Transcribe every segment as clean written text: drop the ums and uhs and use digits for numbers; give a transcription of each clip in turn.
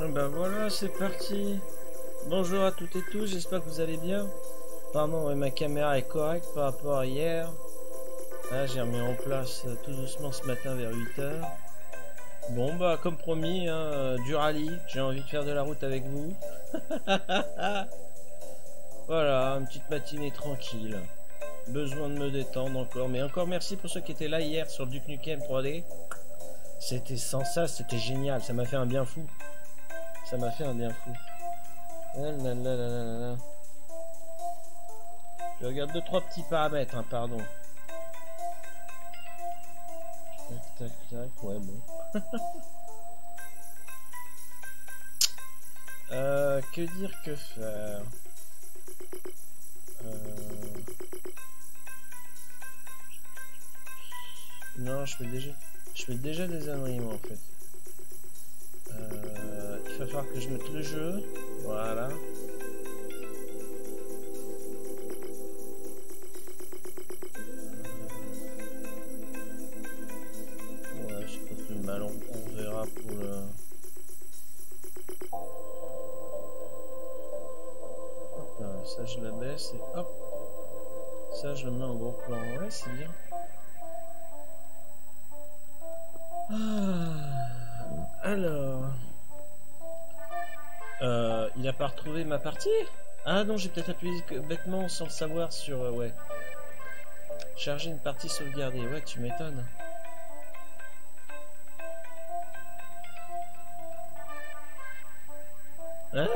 Bah voilà, c'est parti. Bonjour à toutes et tous, j'espère que vous allez bien. Apparemment, ouais, ma caméra est correcte par rapport à hier. Là, j'ai remis en place tout doucement ce matin vers 8 h. Bon, bah, comme promis, hein, du rallye. J'ai envie de faire de la route avec vous. Voilà, une petite matinée tranquille. Besoin de me détendre encore. Mais encore merci pour ceux qui étaient là hier sur le Duke Nukem 3D. C'était sans ça, c'était génial. Ça m'a fait un bien fou. Ça m'a fait un bien fou. Je regarde 2-3 petits paramètres, hein, pardon. Tac, tac, tac, ouais, bon. Que dire, que faire? Non, je fais déjà des âneries, moi, en fait. Il va falloir que je mette le jeu. Voilà. Ouais, c'est pas plus mal. On verra pour le... Hop là, ça je la baisse et hop. Ça je le mets en gros plan. Ouais, c'est bien. Alors... il a pas retrouvé ma partie? Ah non, j'ai peut-être appuyé bêtement sans le savoir sur... ouais. Charger une partie sauvegardée. Ouais, tu m'étonnes. Hein?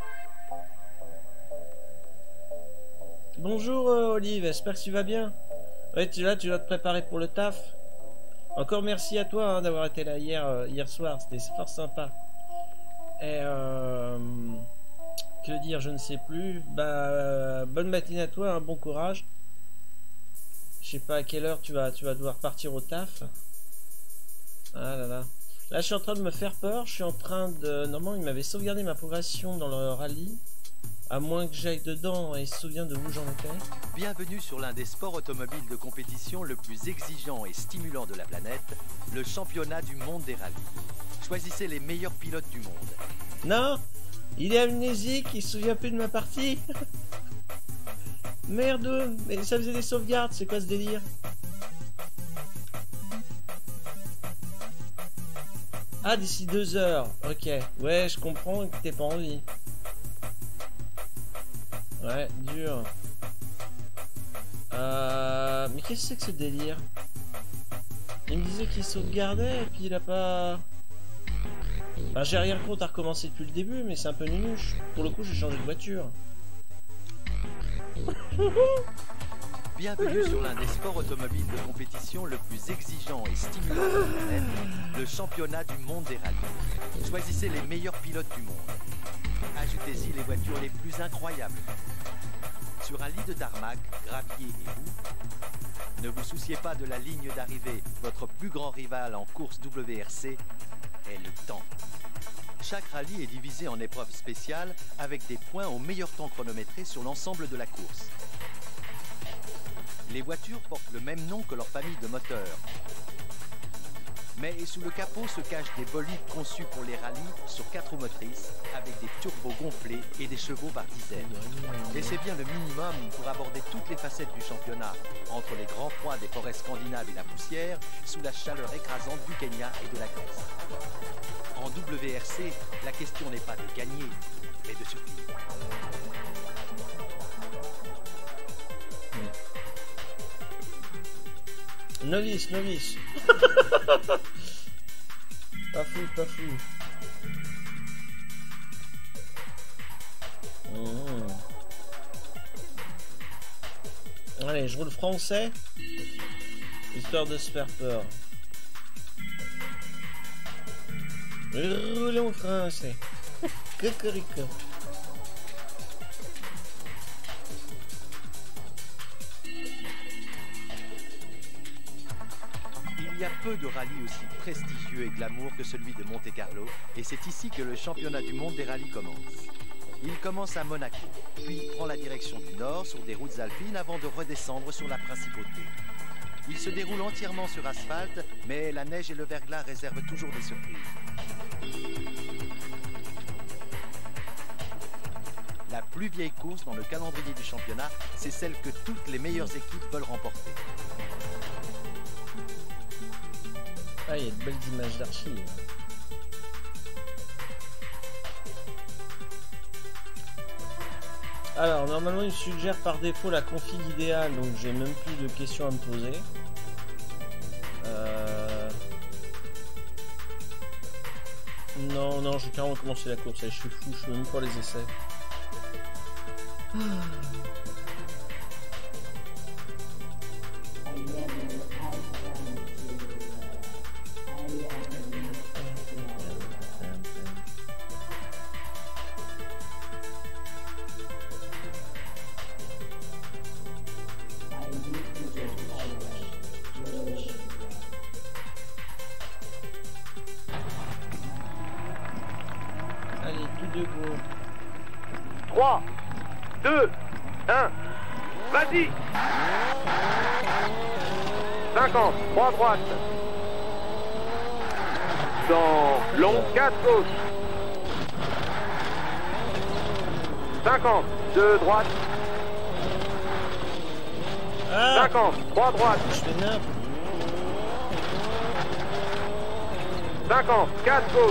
Bonjour Olive, j'espère que tu vas bien. Ouais, tu dois te préparer pour le taf. Encore merci à toi hein, d'avoir été là hier soir, c'était fort sympa. Et que dire, je ne sais plus. Bah bonne matinée à toi, hein, bon courage. Je sais pas à quelle heure tu vas devoir partir au taf. Ah là là. Là je suis en train de me faire peur, je suis en train de... Normalement il m'avait sauvegardé ma progression dans le rallye. À moins que j'aille dedans et se souvient de où j'en étais. Bienvenue sur l'un des sports automobiles de compétition le plus exigeant et stimulant de la planète, le championnat du monde des rallyes. Choisissez les meilleurs pilotes du monde. Non, il est amnésique, il se souvient plus de ma partie. Merde, mais ça faisait des sauvegardes, c'est quoi ce délire? Ah, d'ici 2 heures, ok. Ouais, je comprends que t'es pas en vie. Ouais, dur. Mais qu'est-ce que c'est que ce délire? Il me disait qu'il sauvegardait et puis il a pas... Enfin, j'ai rien contre à recommencer depuis le début, mais c'est un peu nunuche. Pour le coup, j'ai changé de voiture. Bienvenue sur l'un des sports automobiles de compétition le plus exigeant et stimulant de la planète, le championnat du monde des rallyes. Choisissez les meilleurs pilotes du monde. Ajoutez-y les voitures les plus incroyables. Sur un lit de tarmac, gravier et boue, ne vous souciez pas de la ligne d'arrivée. Votre plus grand rival en course WRC est le temps. Chaque rallye est divisé en épreuves spéciales avec des points au meilleur temps chronométré sur l'ensemble de la course. Les voitures portent le même nom que leur famille de moteurs. Mais sous le capot se cachent des bolides conçus pour les rallyes sur 4 roues motrices avec des turbos gonflés et des chevaux par dizaines. Et c'est bien le minimum pour aborder toutes les facettes du championnat, entre les grands froids des forêts scandinaves et la poussière, sous la chaleur écrasante du Kenya et de la Grèce. En WRC, la question n'est pas de gagner, mais de survivre. Novice, novice. Pas fou, pas fou. Allez, je roule français. Histoire de se faire peur. Roulons français. Cocorico. Il y a peu de rallyes aussi prestigieux et glamour que celui de Monte-Carlo, et c'est ici que le championnat du monde des rallyes commence. Il commence à Monaco, puis prend la direction du nord sur des routes alpines avant de redescendre sur la principauté. Il se déroule entièrement sur asphalte, mais la neige et le verglas réservent toujours des surprises. plus vieille course dans le calendrier du championnat, c'est celle que toutes les meilleures équipes veulent remporter. Ah, il y a de belles images d'archives. Alors, normalement, il suggère par défaut la config idéale, donc j'ai même plus de questions à me poser. Non, non, j'ai carrément commencé la course, je suis fou, je fais même pas les essais. Allez, tout de go. 3, 2, 1, vas-y. 50, 3 droite. Dans long, 4 gauche. 50, 2 droite. Ah, 50, 3 droite. je fais n'importe. 50, 4 gauche.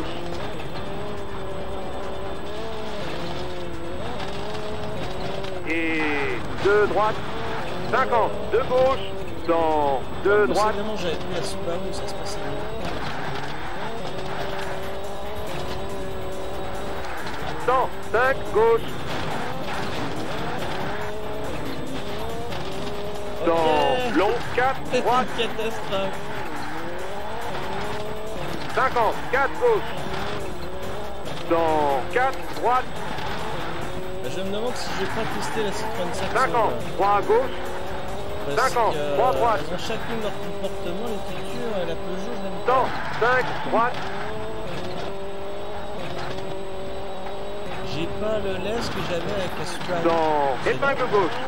2 droite, 50, 2 gauche, dans 2 droite. Précédemment, j'avais pris la Subaru, ça se passait mieux. 100, 5 gauche. Dans long, 4 C'est droite. une catastrophe. 50, 4 gauche. Dans 4 droite. Je me demande si j'ai pas testé la Citroën Saxo. 50, 3 gauche. Parce 50, que, 3 droite. elles ont chacune leur comportement, l'écriture, la Peugeot, je l'aime pas. 100, 5 droite. J'ai pas le laisse que j'avais avec la Subaru. Dans épingle gauche.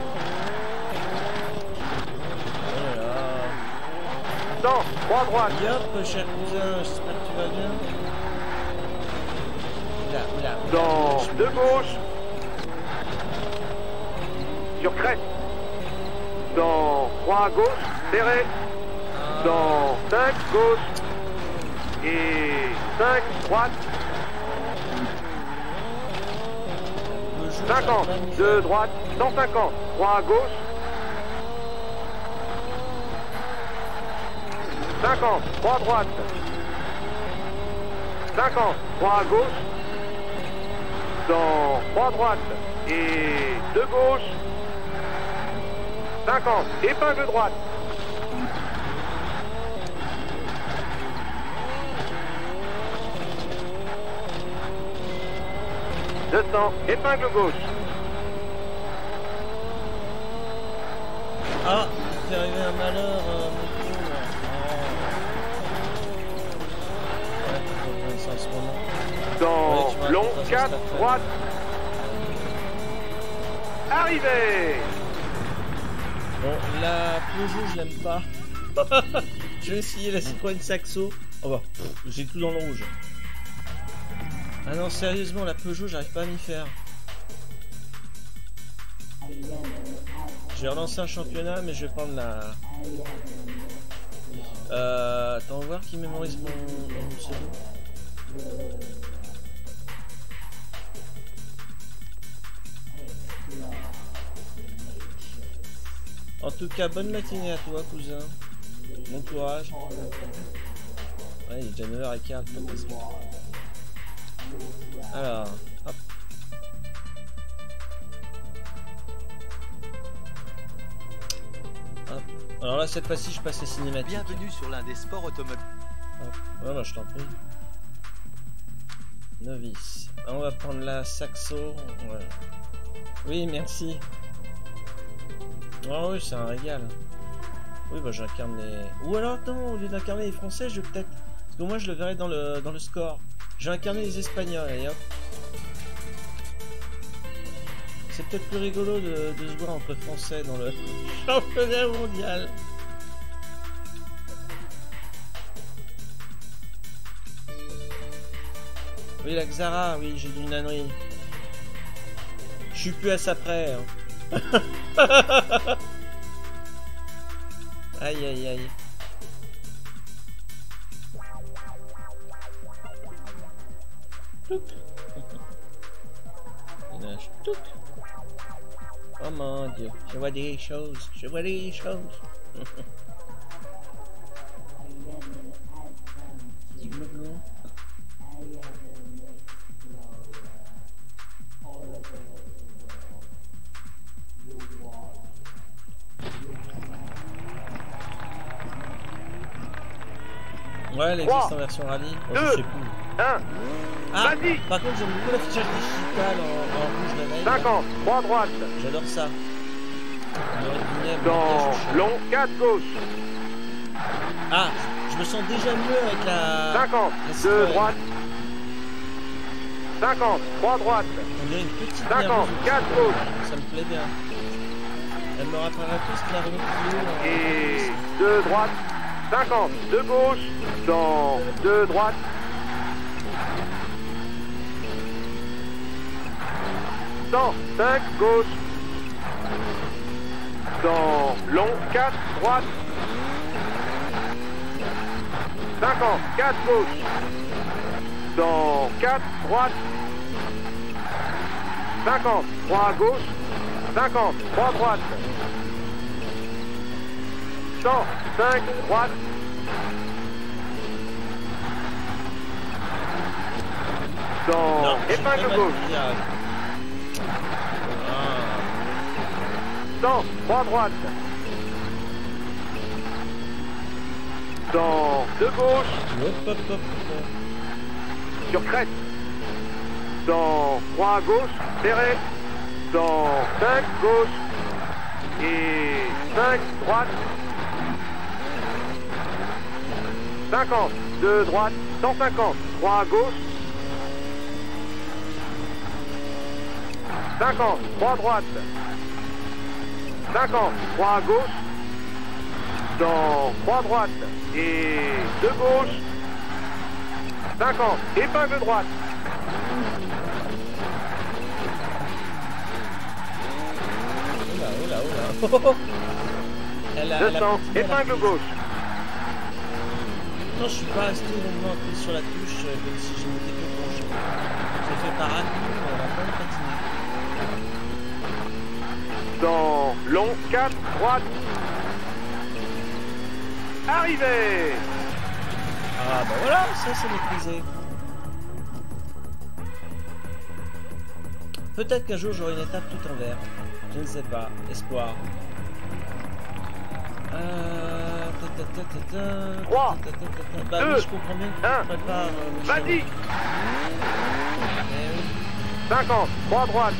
Oh là là. 100, 3 droite. Yop, cher cousin, j'espère que tu vas bien. Oula, oula, oula. Dans 2 gauche. Sur crête. Dans 3 gauche, serré. Dans 5 gauche. Et 5 droite. Peugeot, 50, ça va pas 2 droite. 150, 3 gauche. 50, 3 droite. 50, 3 gauche. Dans 3 droite. Et 2 gauche. 50, épingle droite. 200, épingle gauche. Ah, il est arrivé un malheur, mon Dieu. Ouais, faut prendre ça en ce moment. Ouais, tu Dans m'as long, raconté ça 4 cet après-midi. droite. Arrivé. Bon, la Peugeot, je l'aime pas. Je vais essayer la Citroën Saxo. Oh bah, j'ai tout dans le rouge. Ah non, sérieusement, la Peugeot, j'arrive pas à m'y faire. J'ai relancé un championnat, mais je vais prendre la... attends, on va voir qui mémorise mon pseudo. En tout cas, bonne matinée à toi, cousin. Bon courage. Ouais, il est déjà 9h15, le temps. Alors, hop. Hop. Alors là, cette fois-ci, je passe les cinématiques. Bienvenue sur l'un des sports automobiles. Ouais, bah, je t'en prie. Novice. On va prendre la Saxo. Ouais. Oui, merci. Oh oui, c'est un régal. Oui, bah j'incarne les... Ou alors, attends, au lieu d'incarner les Français, je vais peut-être... Parce que moi, je le verrai dans le score. Je vais incarner les Espagnols, et hop. C'est peut-être plus rigolo de se voir entre Français dans le championnat mondial. Oui, la Xara, oui, j'ai du nannerie. Je suis plus à ça près. Hein. Aïe aïe aïe. Touc. Il y en a un touc. Oh mon Dieu, je vois des choses, je vois des choses. Petit glouglou. Ouais, elle existe en version rallye. Oh, je sais plus. 1, Ah, vas-y. par contre, j'aime beaucoup l'affichage digital en rouge la veille. 50, 3 droite. J'adore ça. On aurait deviné, mais Dans bien, je- long, 4 gauche. Ah, je me sens déjà mieux avec la... 50, la 2 Citroën. droite. 50, 3 droite. On dirait une petite 50, nerveuse. 4 gauche. Ça me plaît bien. Elle me rappellera plus que la Renault Clio. Et 2 droite. 50, 2 gauche. Dans 2 droite. 100, 5 gauche. Dans long, 4 droite. 50, 4 gauche. Dans 4 droite. 50, 3 gauche. 50, 3 droite. 100, 5 droite. Dans Non, j'ai épingle pas mal gauche. de virage. Ah. 100, 3 droite. Dans 2 gauche. Hop, hop, hop, hop. Sur crête. Dans 3 gauche, serré. Dans 5 gauche. Et 5 droite. 50, 2 droite. 150, 3 gauche. 50, 3 droite. 50, 3 gauche. Dans 3 droite. Et 2 gauche. 50, épingle droite. Oula, oula, oula. Elle a 200, petit mal à épingle prise. gauche. Non, je suis pas resté longuement appuyé sur la touche comme si je m'étais fait pencher. J'ai fait par acquis, on a pas le patiné. Dans long, 4, droite. Arrivé. Ah bah voilà, ça c'est maîtrisé. Peut-être qu'un jour j'aurai une étape tout en vert. Je ne sais pas. Espoir. Trois, Bah deux, oui, je comprends bien que un. tu prépares. Vas-y. Eh oui. 50, 3 droite.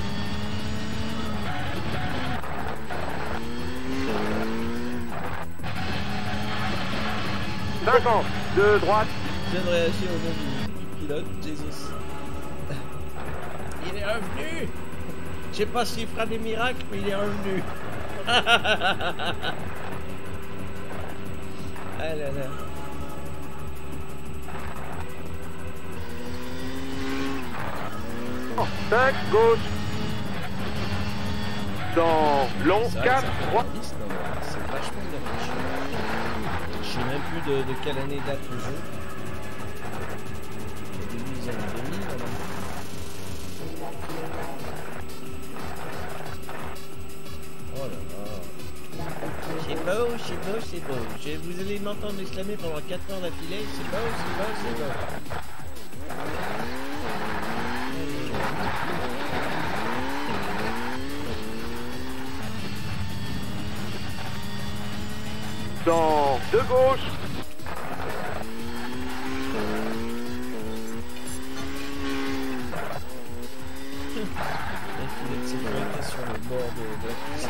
« 50, 2 droite. Je viens de réagir au nom du pilote, Jesus. Il est revenu. Je sais pas s'il fera des miracles, mais il est revenu. Ah là là. Oh, 5 gauche. Dans long, C'est vrai que 4 ça fait droite. 10, non, mais c'est vachement bien riche. Je sais même plus de quelle année date le jeu. Au début des années 2000, alors. Oh là là. C'est beau, c'est beau, c'est beau. Vous allez m'entendre m'exclamer pendant 4 heures d'affilée. C'est beau, c'est beau, c'est beau. Dans 2 gauche. Un filet de sécurité sur le bord de la piste.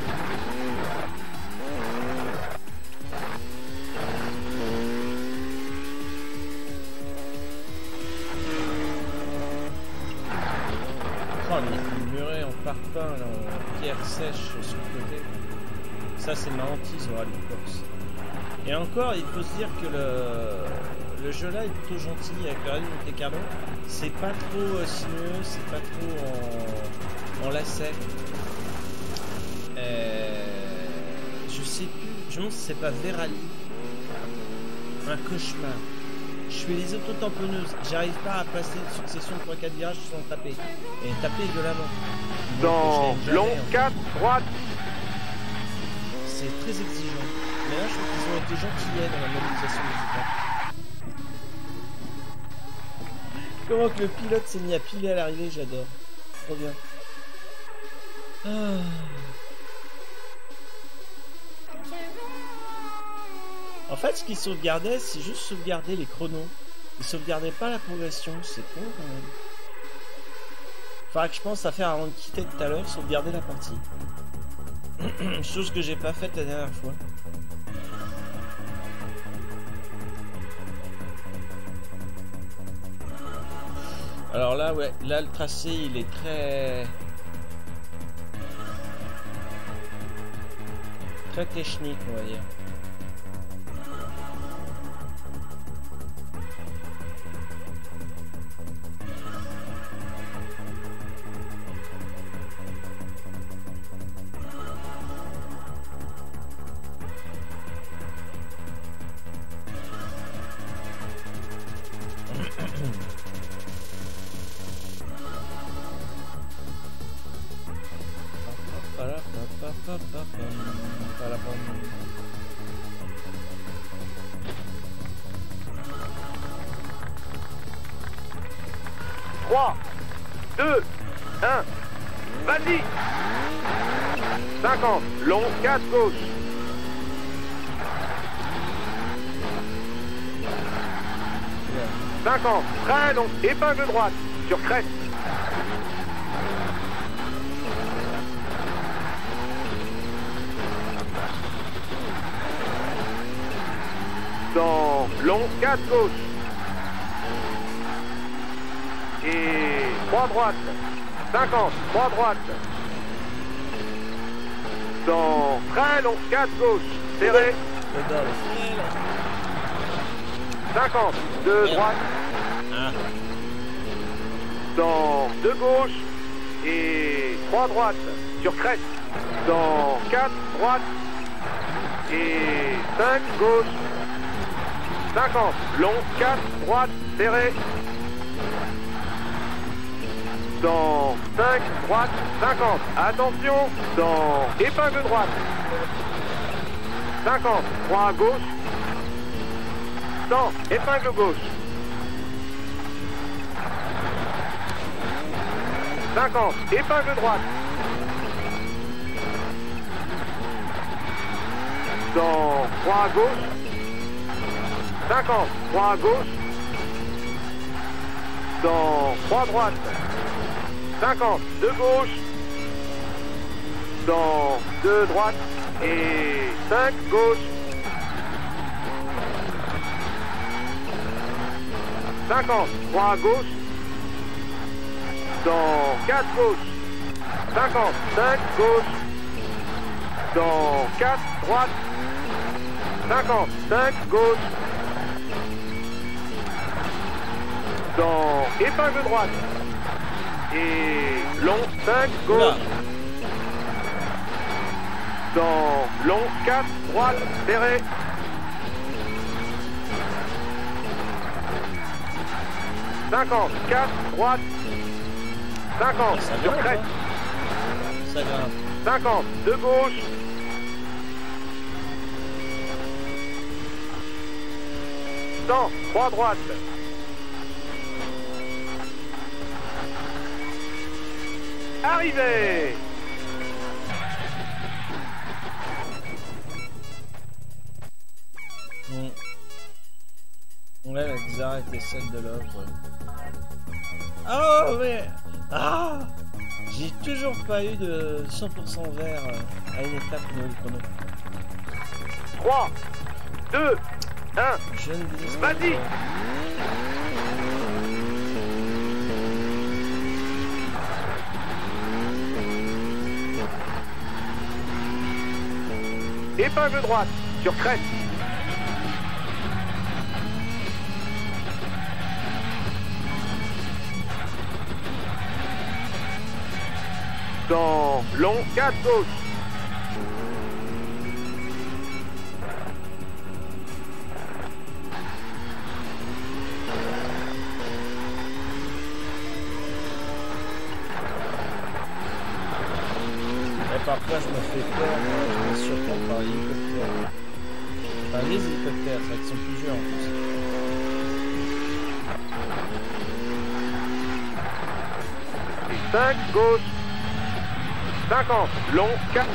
Oh, les murets en parpaing, là, en pierre sèche sur le côté. Ça, c'est ma hantise au rallye de Corse. Et encore, il faut se dire que le jeu là est plutôt gentil avec le rallye Monte Carlo. C'est pas trop sinueux, c'est pas trop en lacet. Je sais plus. Je me demande si c'est pas Verali. Un cauchemar. Je fais les autotamponneuses. J'arrive pas à passer une succession de 3-4 virages sans taper. Et taper violemment. Dans long 4, droite. C'est très exigeant. Mais là, je trouve qu'ils ont été gentillets dans la mobilisation des étapes. Comment que le pilote s'est mis à piler à l'arrivée, j'adore. Trop bien. Ah. En fait, ce qu'ils sauvegardaient, c'est juste sauvegarder les chronos. Ils sauvegardaient pas la progression, c'est con quand même. Faudra que je pense à faire avant de quitter tout à l'heure, sauvegarder la partie. Chose que j'ai pas faite la dernière fois. Alors là, ouais, là le tracé il est très technique, on va dire. Trois, 2, 1, vas-y. 50, long 4 gauche. Yeah. 50, très long, épingle droite, sur crête. Dans long 4 gauche. Et 3 droite. 50, 3 droite. Dans très long 4 gauche. Serré. 50, 2 droite. Ah. Dans 2 gauche. Et 3 droite. Sur crête. Dans 4 droite. Et 5 gauche. 50, long 4 droite. Serré. Dans 5 droite. 50, attention. Dans épingle droite. 50, 3 gauche. 100, épingle gauche. 50, épingle droite. Dans 3 gauche. 50, 3 gauche. Dans 3 droite. 50, 2 gauche. Dans 2 droite. Et 5 gauche. 50, 3 gauche. Dans 4 gauche. 50, 5 gauche. Dans 4 droite. 50, 5 gauche. Dans épingle droite. Et long 5 gauche. Oula. Dans long 4 droite. Serré. 50, 4 droite. 50, Ça sur grimpe, crête. hein. Ça grimpe. 50, de gauche. 100, 3 droite. Arrivé. Ouais, la Xara était celle de l'œuvre. Oh, mais... Ah, j'ai toujours pas eu de 100% vert à une étape de chrono. 3, 2, 1. Je ne dis Vas-y. Épingle droite, sur crête. dans long, 4 gauche. Parfois je me fais peur, je me surprends par l'hélicoptère. Enfin les hélicoptères, c'est vrai qu'ils sont plusieurs en plus. Et 5, gauche. 50, long, 4.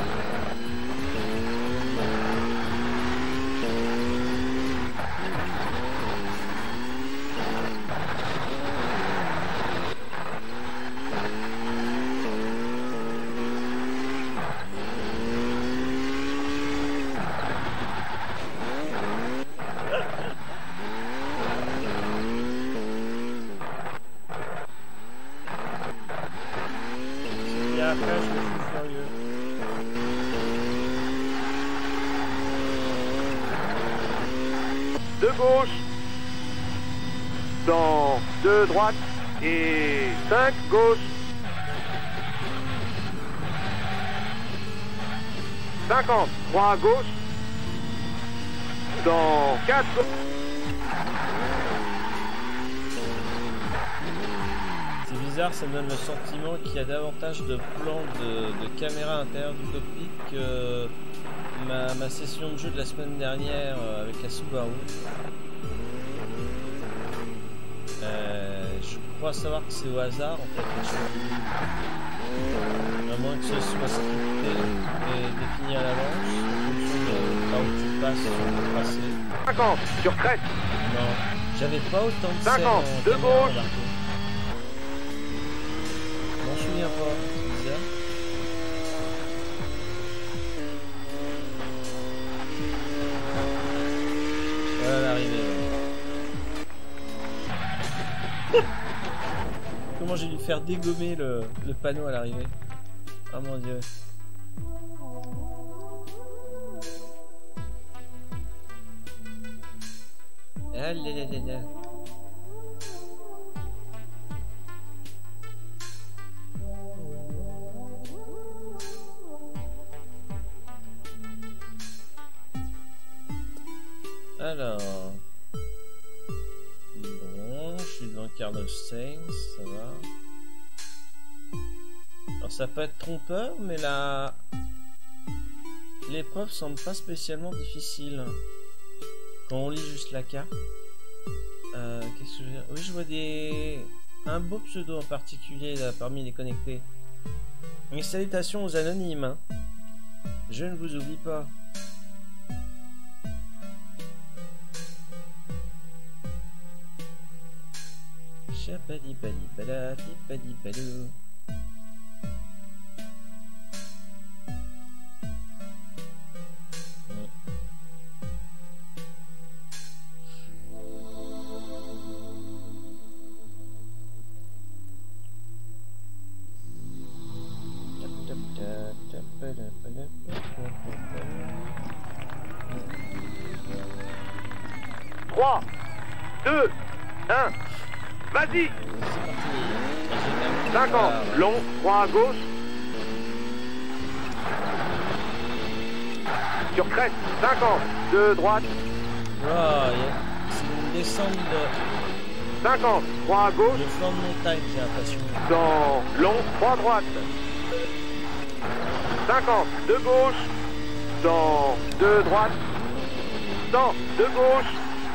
De gauche, dans 2 droite et 5 gauche. 50, 3 gauche, dans 4 gauche. C'est bizarre, ça me donne le sentiment qu'il y a davantage de plans de caméra à l'intérieur du cockpit que ma session de jeu de la semaine dernière avec la Subaru. Je crois savoir que c'est au hasard en fait. À moins que ce soit scripté et défini à l'avance en fonction de là où tu passes sur le tracé. 50 sur crête. Non, j'avais pas autant de 50 de gauche. Je m'en souviens pas, c'est bizarre. Voilà l'arrivée. Comment j'ai dû faire dégommer le panneau à l'arrivée. Ah mon dieu. Ah là là là là. Alors, bon, je suis devant Carlos Sainz, ça va. Alors ça peut être trompeur, mais là, l'épreuve semble pas spécialement difficile quand on lit juste la carte. Qu'est-ce que je veux dire? Oui, je vois un beau pseudo en particulier là parmi les connectés. Mes salutations aux anonymes. Hein. Je ne vous oublie pas. Chapadipadipadipadipadou. Trois, 2, 1, vas-y. 50, long, 3 à gauche. Sur crête, 50, 2 droite. Wow, c'est une descente de 50, 3 à gauche. de flanc de montagne, j'ai l'impression. Dans long, 3 droite. 50, de gauche. Dans 2 droite. Dans 2 gauche.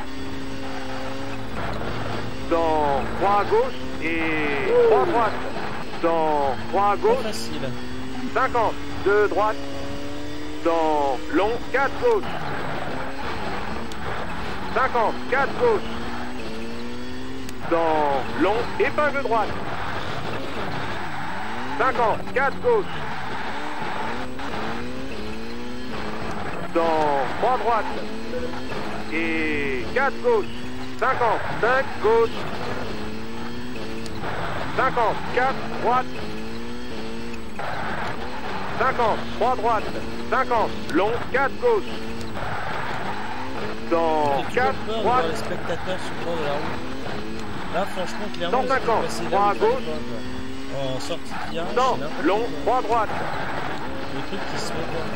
Dans 3 à gauche et 3 droite. Dans 3 à Pas gauche. facile. 50, 2 droite. Dans long, 4 gauche. 50, 4 gauche. Dans long, épingle droite. 50, 4 gauche. Dans 3 droite. Et 4 gauche. 50, 5 gauche. 50, 4 droite. 50, 3 droite. 50, long, 4 gauche. Dans J'ai 4 toujours peur de droite. voir les spectateurs sur le bord de la route. Là, franchement, clairement, 150, ils sont passés là 3 où à il fallait gauche. pas, quoi. en sortie de virage. 100, long, 3 droite. Le truc qui se répond.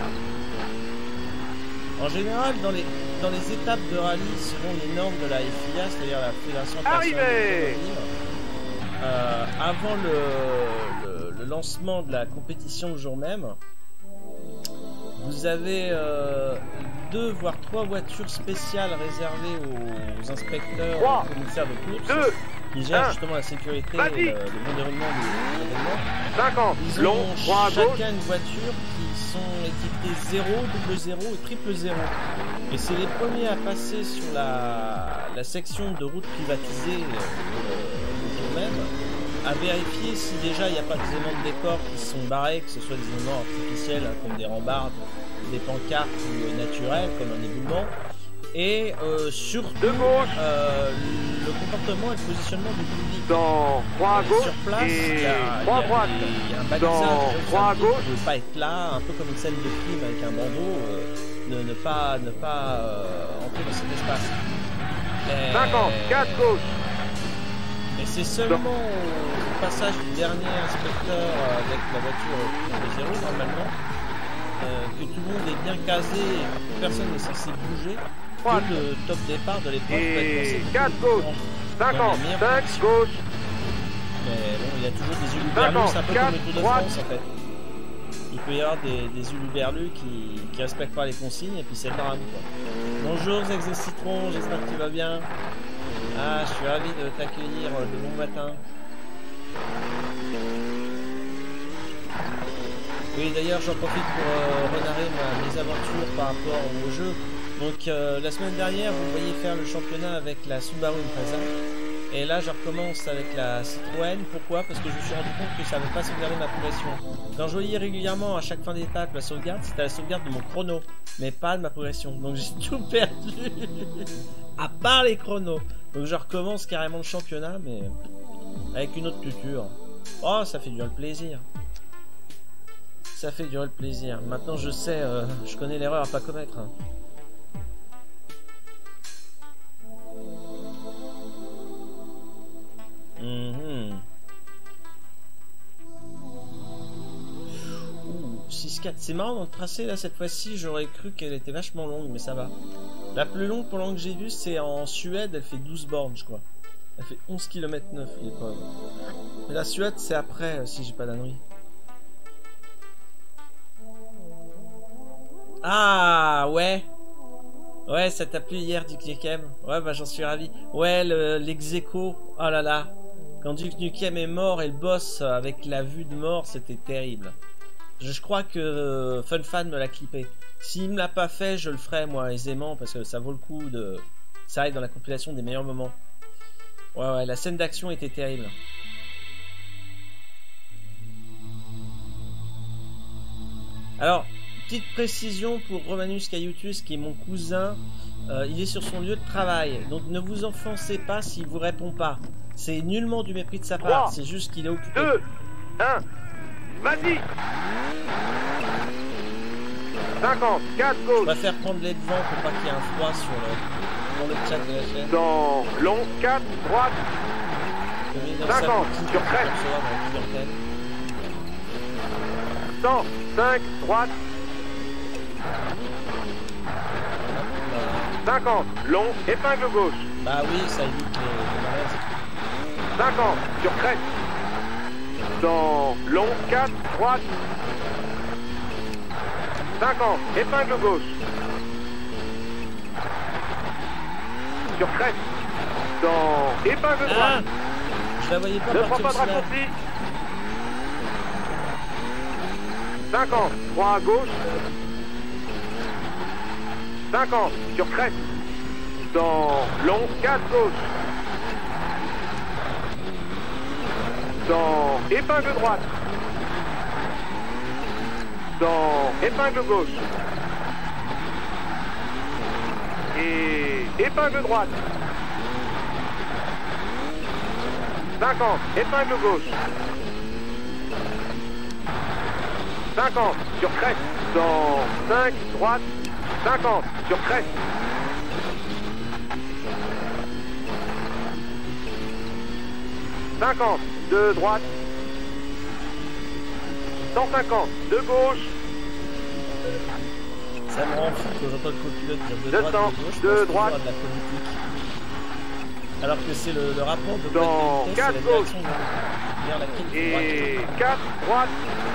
En général, dans les étapes de rallye, selon les normes de la FIA, c'est-à-dire la Fédération internationale de avant le lancement de la compétition le jour même, vous avez 2 voire 3 voitures spéciales réservées aux inspecteurs, aux commissaires de course, qui gèrent justement la sécurité et le bon déroulement de l'événement. 50, ils long, ont 3 à gauche. chacun une voiture qui sont équipées 0, double 0 et triple 0. Et c'est les premiers à passer sur la section de route privatisée le jour même, à vérifier si déjà il n'y a pas des éléments de décor qui sont barrés, que ce soit des éléments artificiels comme des rambardes, des pancartes ou naturels comme un éboulement. Et surtout le comportement et le positionnement du public. Dans 3 à gauche sur place, et il y a 3 à droite. Il y a un balisage Dans 3 à gauche. ne pas être là, un peu comme une scène de film avec un bandeau, ne pas entrer dans cet espace. 50, 4 gauche. Et c'est seulement au passage du dernier inspecteur avec la voiture de 0 normalement que tout le monde est bien casé et que personne n'est censé bouger. Que le top départ de l'épreuve peut être lancé. 4 gauche, 50, 5 gauche. Mais bon, il y a toujours des uluberlus, c'est un peu comme le Tour de France en fait. Il peut y avoir des uluberlus qui respectent pas les consignes et puis c'est le drame quoi. Bonjour Zex et Citron, j'espère que tu vas bien. Ah, je suis ravi de t'accueillir de bon matin. Oui, d'ailleurs, j'en profite pour renarrer mes aventures par rapport au jeu. Donc, la semaine dernière, vous voyez faire le championnat avec la Subaru Impreza. Et là, je recommence avec la Citroën. Pourquoi? Parce que je me suis rendu compte que ça ne veut pas sauvegarder ma progression. Quand je voyais régulièrement à chaque fin d'étape la sauvegarde, c'était la sauvegarde de mon chrono, mais pas de ma progression. Donc, j'ai tout perdu, à part les chronos. Donc, je recommence carrément le championnat, mais avec une autre culture. Oh, ça fait durer le plaisir. Ça fait durer le plaisir. Maintenant, je sais, je connais l'erreur à pas commettre. Mmh. 6-4, c'est marrant dans le tracé là cette fois-ci, j'aurais cru qu'elle était vachement longue, mais ça va. La plus longue pour l'an que j'ai vue, c'est en Suède, elle fait 12 bornes, je crois. Elle fait 11 km 9, l'épreuve. Mais la Suède, c'est après, si j'ai pas d'annerie. Ah ouais. Ouais, ça t'a plu hier, Duke Nukem. Ouais, bah j'en suis ravi. Ouais, l'ex-écho. Oh là là. Quand Duke Nukem est mort et le boss avec la vue de mort, c'était terrible. Je crois que FunFan me l'a clippé. S'il me l'a pas fait, je le ferai moi aisément parce que ça vaut le coup de... Ça arrive dans la compilation des meilleurs moments. Ouais, la scène d'action était terrible. Alors, petite précision pour Romanus Cailloutus, qui est mon cousin. Il est sur son lieu de travail. Donc ne vous offensez pas s'il vous répond pas. C'est nullement du mépris de sa part. C'est juste qu'il est occupé. 2, 1, vas-y. 50, 4 Je gauche. préfère prendre les devants pour pas qu'il y ait un froid sur le chat de la chaîne. Dans long, 4, droite. 50, sur crête. 100, 5, droite. 50, long, épingle gauche. Bah oui, ça évite les malaises. 50, sur crête. Dans long, 4, droite. 50, épingle gauche. Sur crête. Dans épingle droite. Je la voyais pas Ne prends partir pas de aussi là. raccourci. 50, 3 à gauche. 50, sur crête. Dans long, 4 gauche. Dans épingle droite. Dans épingle gauche. Et épingle droite. 50, épingle gauche. 50, sur crête. Dans 5, droite. 50, sur crête. 50, de droite. 150 de gauche. Ça me rend fou quand j'entends le copilote dire de 200 droite, de gauche, de je pense droite. toujours à de la politique. Alors que c'est le rapport de Dans vitesse, 4 c'est la gauche. direction vers laquelle il faut braquer. Et 4 droite.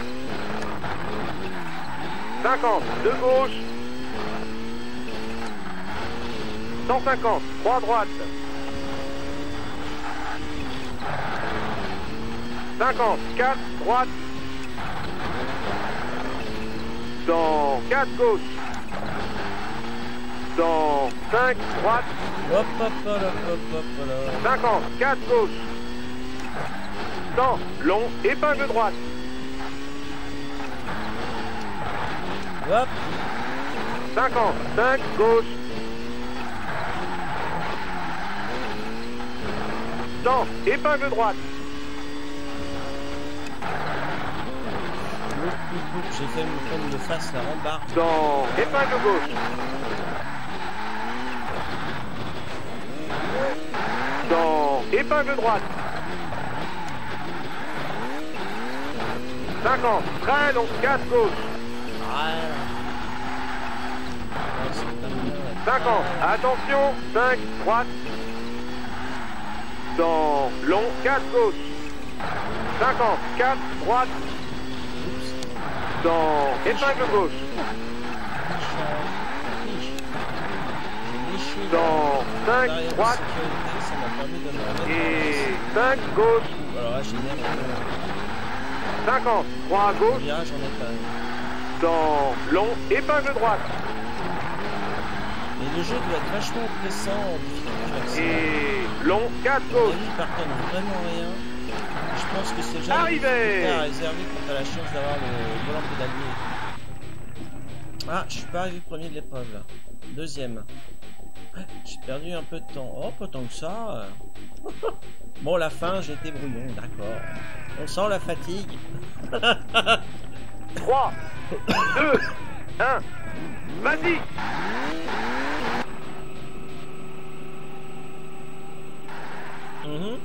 50 de gauche. 150 3 droite. 50 4 droite. Dans 4 gauche. Dans 5 droite. Hop hop hop hop hop hop. 50 4 gauche. 100 long épingle droite. Hop. 50 5 gauche. 100 épingle droite. J'ai fait comme de face la rambarde. Dans épingle gauche. Dans épingle droite. 50 très long 4 gauche. Ah, c'est pas bien. 50 attention 5 droite. Dans long 4 gauche. 50 4 droite. Dans épingle gauche. Dans 5 droite. Ça m'a permis de me remettre Et 5 gauche. alors là, j'ai bien 50 3 le gauche. virage, j'en ai pas. Dans long épingle droite. Mais le jeu doit être vachement pressant en difficulté. Et long 4 À mon gauche. avis, par contre, vraiment rien. Je pense que c'est déjà Arrivé. réservé quand t'as la chance d'avoir le volant pédalier. Ah, je suis pas arrivé premier de l'épreuve là. Deuxième. J'ai perdu un peu de temps. Oh, pas tant que ça. Bon, la fin, j'ai été brouillon, d'accord. On sent la fatigue. 3, 2, 1. Vas-y. Mhm.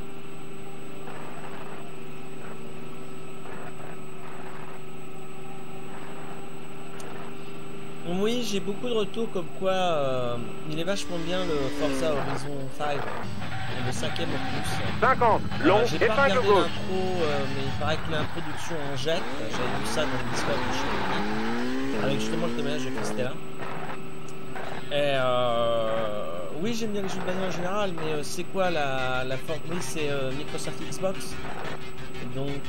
Oui, j'ai beaucoup de retours comme quoi il est vachement bien le Forza Horizon 5, le 5ème opus. 50 long J'ai pas épingle regardé gauche. l'intro, mais il paraît que l'introduction en jette. J'avais vu ça dans le Discord de chez lui, avec justement le témoignage de Christella. Et oui, j'aime bien les jeux de bagnole en général, mais c'est quoi la forme? Oui, c'est Microsoft Xbox. Donc,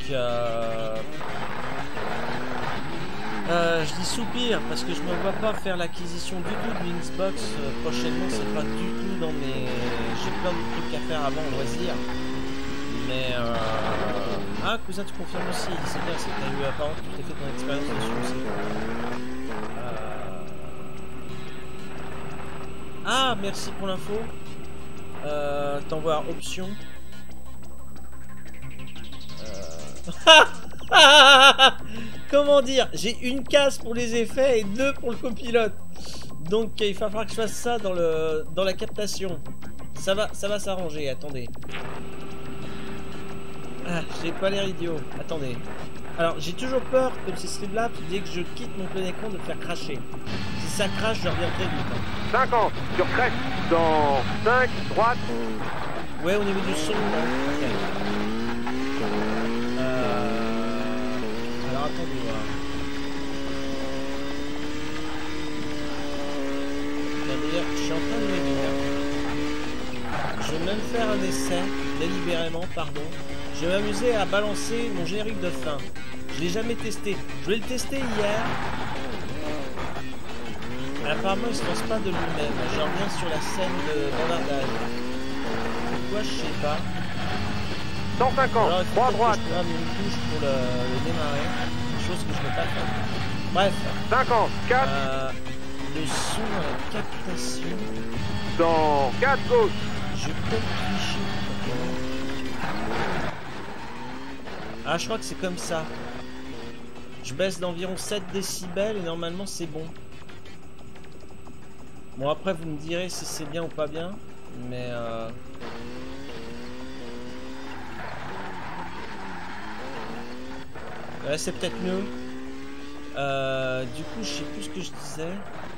je dis soupir parce que je me vois pas faire l'acquisition du tout d'une Xbox prochainement. C'est pas du tout dans mes. J'ai plein de trucs à faire avant, loisir. Mais ah, cousin, tu confirmes aussi. C'est bien, c'est que t'as eu apparemment que tu t'es fait ton expérience dessus aussi. Ah, merci pour l'info. T'envoies option. Comment dire? J'ai une case pour les effets et 2 pour le copilote. Donc il va falloir que je fasse ça dans la captation. Ça va s'arranger, attendez. Ah, j'ai pas l'air idiot. Attendez. Alors j'ai toujours peur, comme c'est Streamlabs, dès que je quitte mon plein écran, de me faire cracher. Si ça crache, je reviens très vite. 50 sur crête. Dans 5 droite. Ouais, au niveau du son, non. Okay. Alors attendez voir. C'est-à-dire, je suis en train de me dire. Je vais même faire un essai, délibérément, pardon. Je vais m'amuser à balancer mon générique de fin. Je l'ai jamais testé. Je vais le tester hier. Apparemment, il se lance pas de lui-même. J'en reviens sur la scène de bavardage. Pourquoi, je sais pas. 150, alors, 3 droite. Je programme une touche pour le démarrer. Chose que je ne peux pas faire. Bref. 50, 4. Le son à la captation. Dans 4 gauche. Je peux clicher. Ah, je crois que c'est comme ça. Je baisse d'environ 7 décibels et normalement c'est bon. Bon, après vous me direz si c'est bien ou pas bien. Mais Ouais, c'est peut-être mieux. Du coup, je sais plus ce que je disais.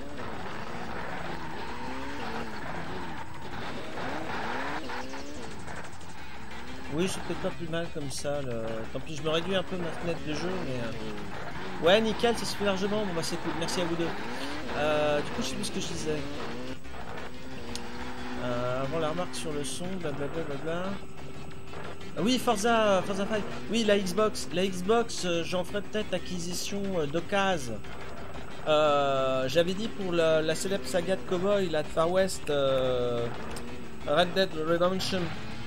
Oui, c'est peut-être pas plus mal comme ça. Tant pis, je me réduis un peu ma fenêtre de jeu, mais... Ouais, nickel, ça se fait largement. Bon, bah c'est cool, merci à vous deux. Du coup, je sais plus ce que je disais. Avant la remarque sur le son, blablabla. Oui, Forza 5. Oui, la Xbox. La Xbox, j'en ferai peut-être acquisition d'occasion. J'avais dit pour la célèbre saga de Cowboy, la de Far West, Red Dead Redemption.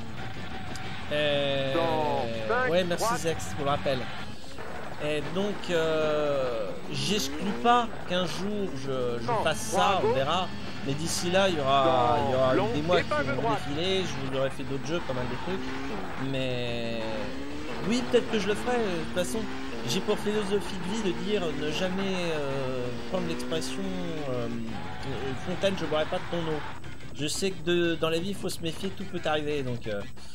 Ouais, merci Zex pour le rappel. Et donc, j'exclus pas qu'un jour je fasse ça, on verra. Mais d'ici là, il y aura des mois qui vont défiler. Je vous aurais fait d'autres jeux, pas mal de trucs. Mais oui, peut-être que je le ferai. De toute façon, j'ai pour philosophie de vie de dire ne jamais prendre l'expression Fontaine, je boirai pas de ton eau. Je sais que dans la vie, il faut se méfier, tout peut arriver. Donc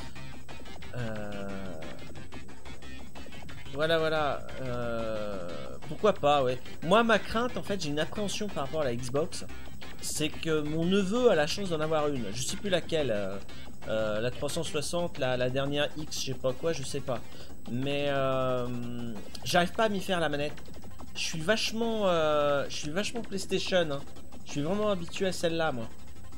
voilà. Pourquoi pas, ouais. Moi, ma crainte, en fait, j'ai une appréhension par rapport à la Xbox. C'est que mon neveu a la chance d'en avoir une. Je sais plus laquelle. La 360, la dernière X, je sais pas quoi, je sais pas. Mais j'arrive pas à m'y faire la manette. Je suis vachement PlayStation. Hein. Je suis vraiment habitué à celle-là, moi.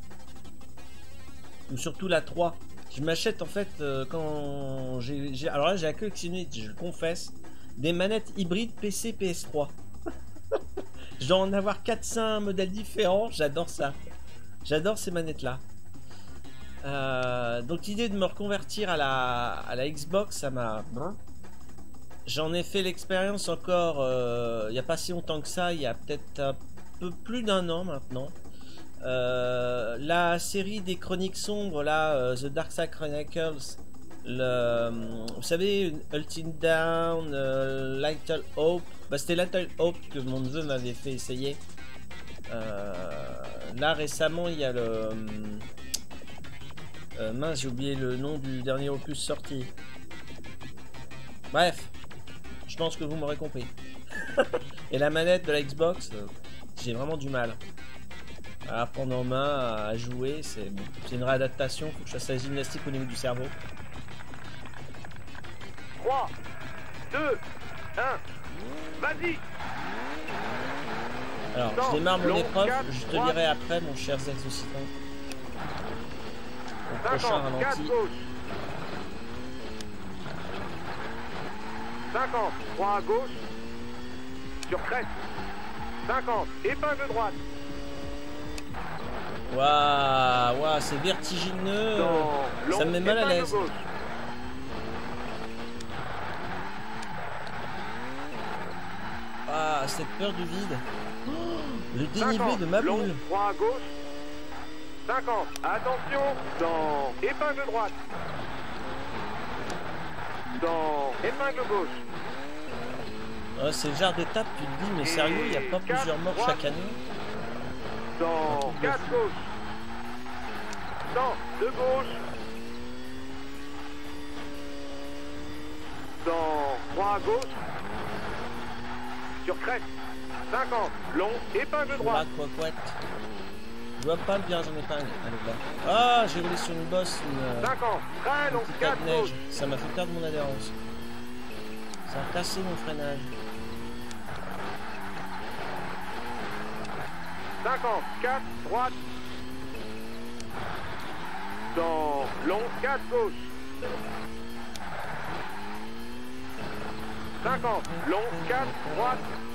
Ou surtout la 3. Je m'achète en fait quand j'ai... Alors là, j'ai collectionné, je le confesse, des manettes hybrides PC PS3. Je dois en avoir 4-5 modèles différents, j'adore ça. J'adore ces manettes-là. Donc l'idée de me reconvertir à la Xbox, ça m'a... J'en ai fait l'expérience encore il n'y a pas si longtemps que ça, il y a peut-être un peu plus d'un an maintenant. La série des chroniques sombres, là, The Dark Side Chronicles, vous savez, Ultimate Down, Little Hope, bah, c'était Little Hope que mon neveu m'avait fait essayer. Là récemment il y a le mince, j'ai oublié le nom du dernier opus sorti. Bref, je pense que vous m'aurez compris. Et la manette de la Xbox, j'ai vraiment du mal à prendre en main, à jouer. C'est bon. Une réadaptation, faut que je fasse la gymnastique au niveau du cerveau. 3, 2, 1, vas-y. Alors, je démarre mon épreuve, je te dirai après, mon cher Zex de Citron. Au prochain ralenti. 50, 3 à gauche, sur crête. 50, épingle droite. Waouh, c'est vertigineux. Ça me met mal à l'aise. Ah, cette peur du vide. Oh, le dénivelé de ma boule. 3 à gauche. 50, attention, dans épingle droite. Dans épingle gauche. Oh, c'est le genre d'étape, tu te dis, mais sérieux, il n'y a pas plusieurs morts chaque année. Dans 4 gauche. Dans 2 gauche. Dans 3 à gauche. Sur crête. 50. Long. Épingle droite. Quoi, couette. Je vois pas le virage en épingle. Allez, là. Ah, j'ai roulé sur une bosse. 50. Très long. 4 neige. gauche. Ça m'a fait perdre mon adhérence. Ça a cassé mon freinage. 50. 4 droite. Dans long. 4 gauche. 50. Long. 4 droite.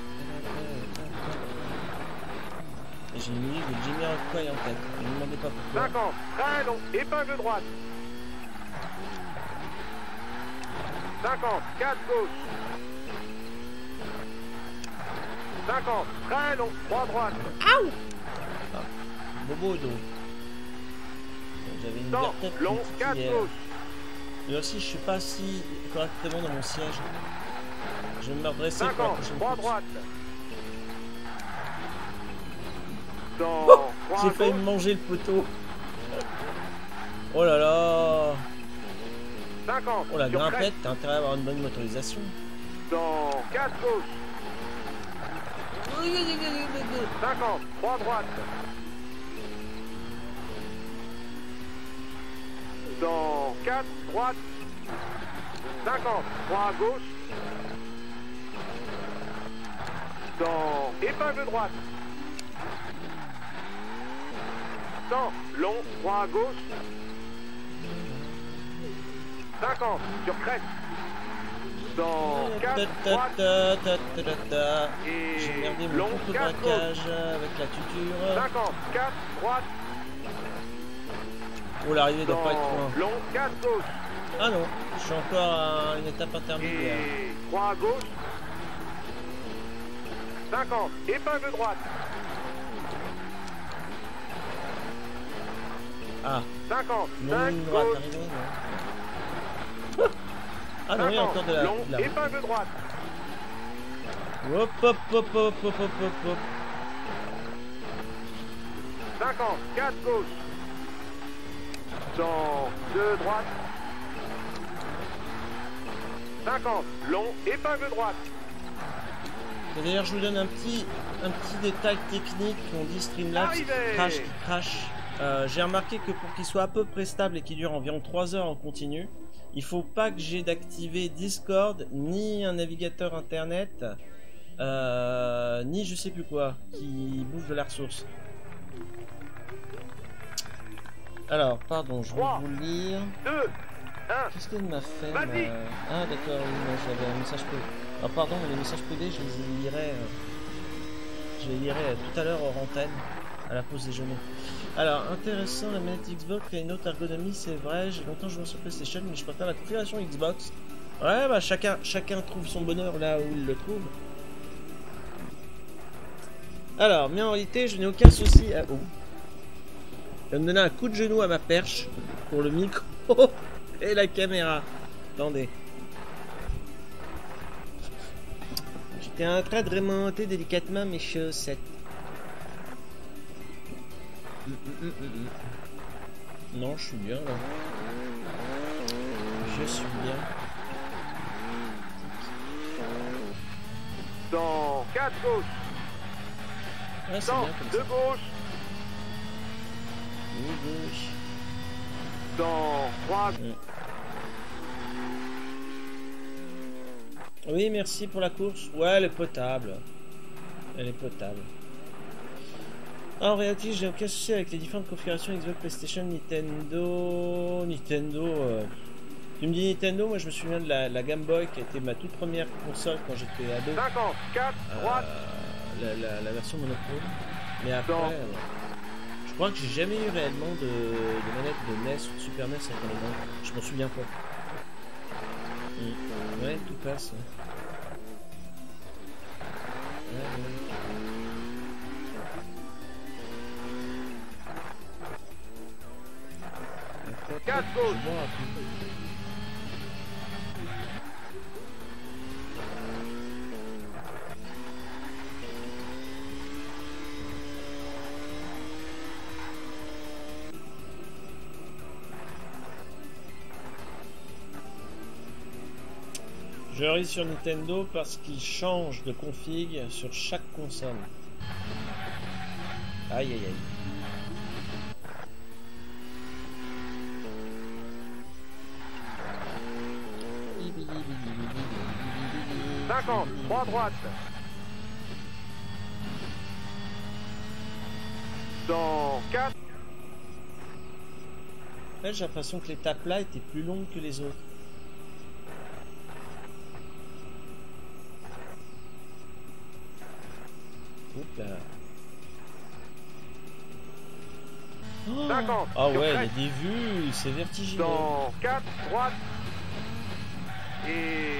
J'ai mis le Jimmy Rockway en tête. Ne me demandez pas pourquoi. 50. Très long. Épingle droite. 50. 4 gauche. 50. Très long. 3 droite. Aouh! Ah, bobo dos. J'avais une vertèbre long. 4 gauche. Et aussi, je suis pas assis correctement dans mon siège. Je vais me redresser 50. pour la prochaine 3 course. droite. Oh, j'ai failli me manger le poteau. Oh là là. 50. Oh la grimpette, t'as intérêt à avoir une bonne motorisation. Dans 4 gauche. 50, 3 droite. Dans 4 droite. 50, 3 gauche. Dans épingle droite. 100, long, 3 gauche. 50, sur crête. Dans 4 droite. J'ai regardé Et mon long, contre 4 gauche. braquage avec la tuture. 50, 4 droite. Oh, l'arrivée doit pas être Dans loin. long, 4 gauche. Ah non, je suis encore à une étape intermédiaire. Et 3 gauche. 50, épingle droite. Ah, 50, non, 5 ligne droite, gauche. arrivé, non. Ah non, il y a encore de la... long, de la- épingle droite. Hop, hop, hop, hop, hop, hop, hop, hop. 50, 4 gauche. Dans 2 droite. 50, long, épingle droite. Et d'ailleurs, je vous donne un petit détail technique qu'on dit Streamlabs qui Arrivé. crash. J'ai remarqué que pour qu'il soit à peu près stable et qu'il dure environ 3 heures en continu, il faut pas que j'ai d'activer Discord, ni un navigateur internet, ni je sais plus quoi, qui bouffe de la ressource. Alors, pardon, je vais 3, vous le lire. 2, 1. Qu'est-ce qu'elle m'a fait Vas-y. Ah d'accord, oui, moi j'avais un message privé. Ah pardon, mais les messages privés, je les lirai tout à l'heure hors antenne, à la pause déjeuner. Alors, intéressant, la manette Xbox a une autre ergonomie, c'est vrai, j'ai longtemps joué sur PlayStation, mais je préfère la configuration Xbox. Ouais, bah chacun trouve son bonheur là où il le trouve. Alors, mais en réalité, je n'ai aucun souci à... Oh. Je vais me donner un coup de genou à ma perche pour le micro et la caméra. Attendez. J'étais en train de remonter délicatement mes chaussettes. Non, je suis bien là. Je suis bien. Dans 4 gauche. Ah, c'est Dans bien comme 2 ça. gauche. Oui, gauche. Dans 3 Oui, merci pour la course. Ouais, elle est potable. Elle est potable. Ah, en réalité, j'ai aucun souci avec les différentes configurations Xbox, PlayStation, Nintendo. Tu me dis Nintendo, moi je me souviens de la Game Boy qui était ma toute première console quand j'étais ado. 50, 4 droite. La version monochrome. Mais après, Non. je crois que j'ai jamais eu réellement de manette de NES ou de Super NES avec un écran. Je m'en souviens pas. Ouais, tout passe. Ouais. 4 gauche. Je ris sur Nintendo parce qu'ils changent de config sur chaque console. Aïe aïe aïe. « 50, 3 droite. Dans 4. Là, j'ai l'impression que l'étape là était plus longue que les autres. Oups là. Oh 50, ah sur ouais, il y a crête. des vues, c'est vertigineux. Dans 4 droite. Et...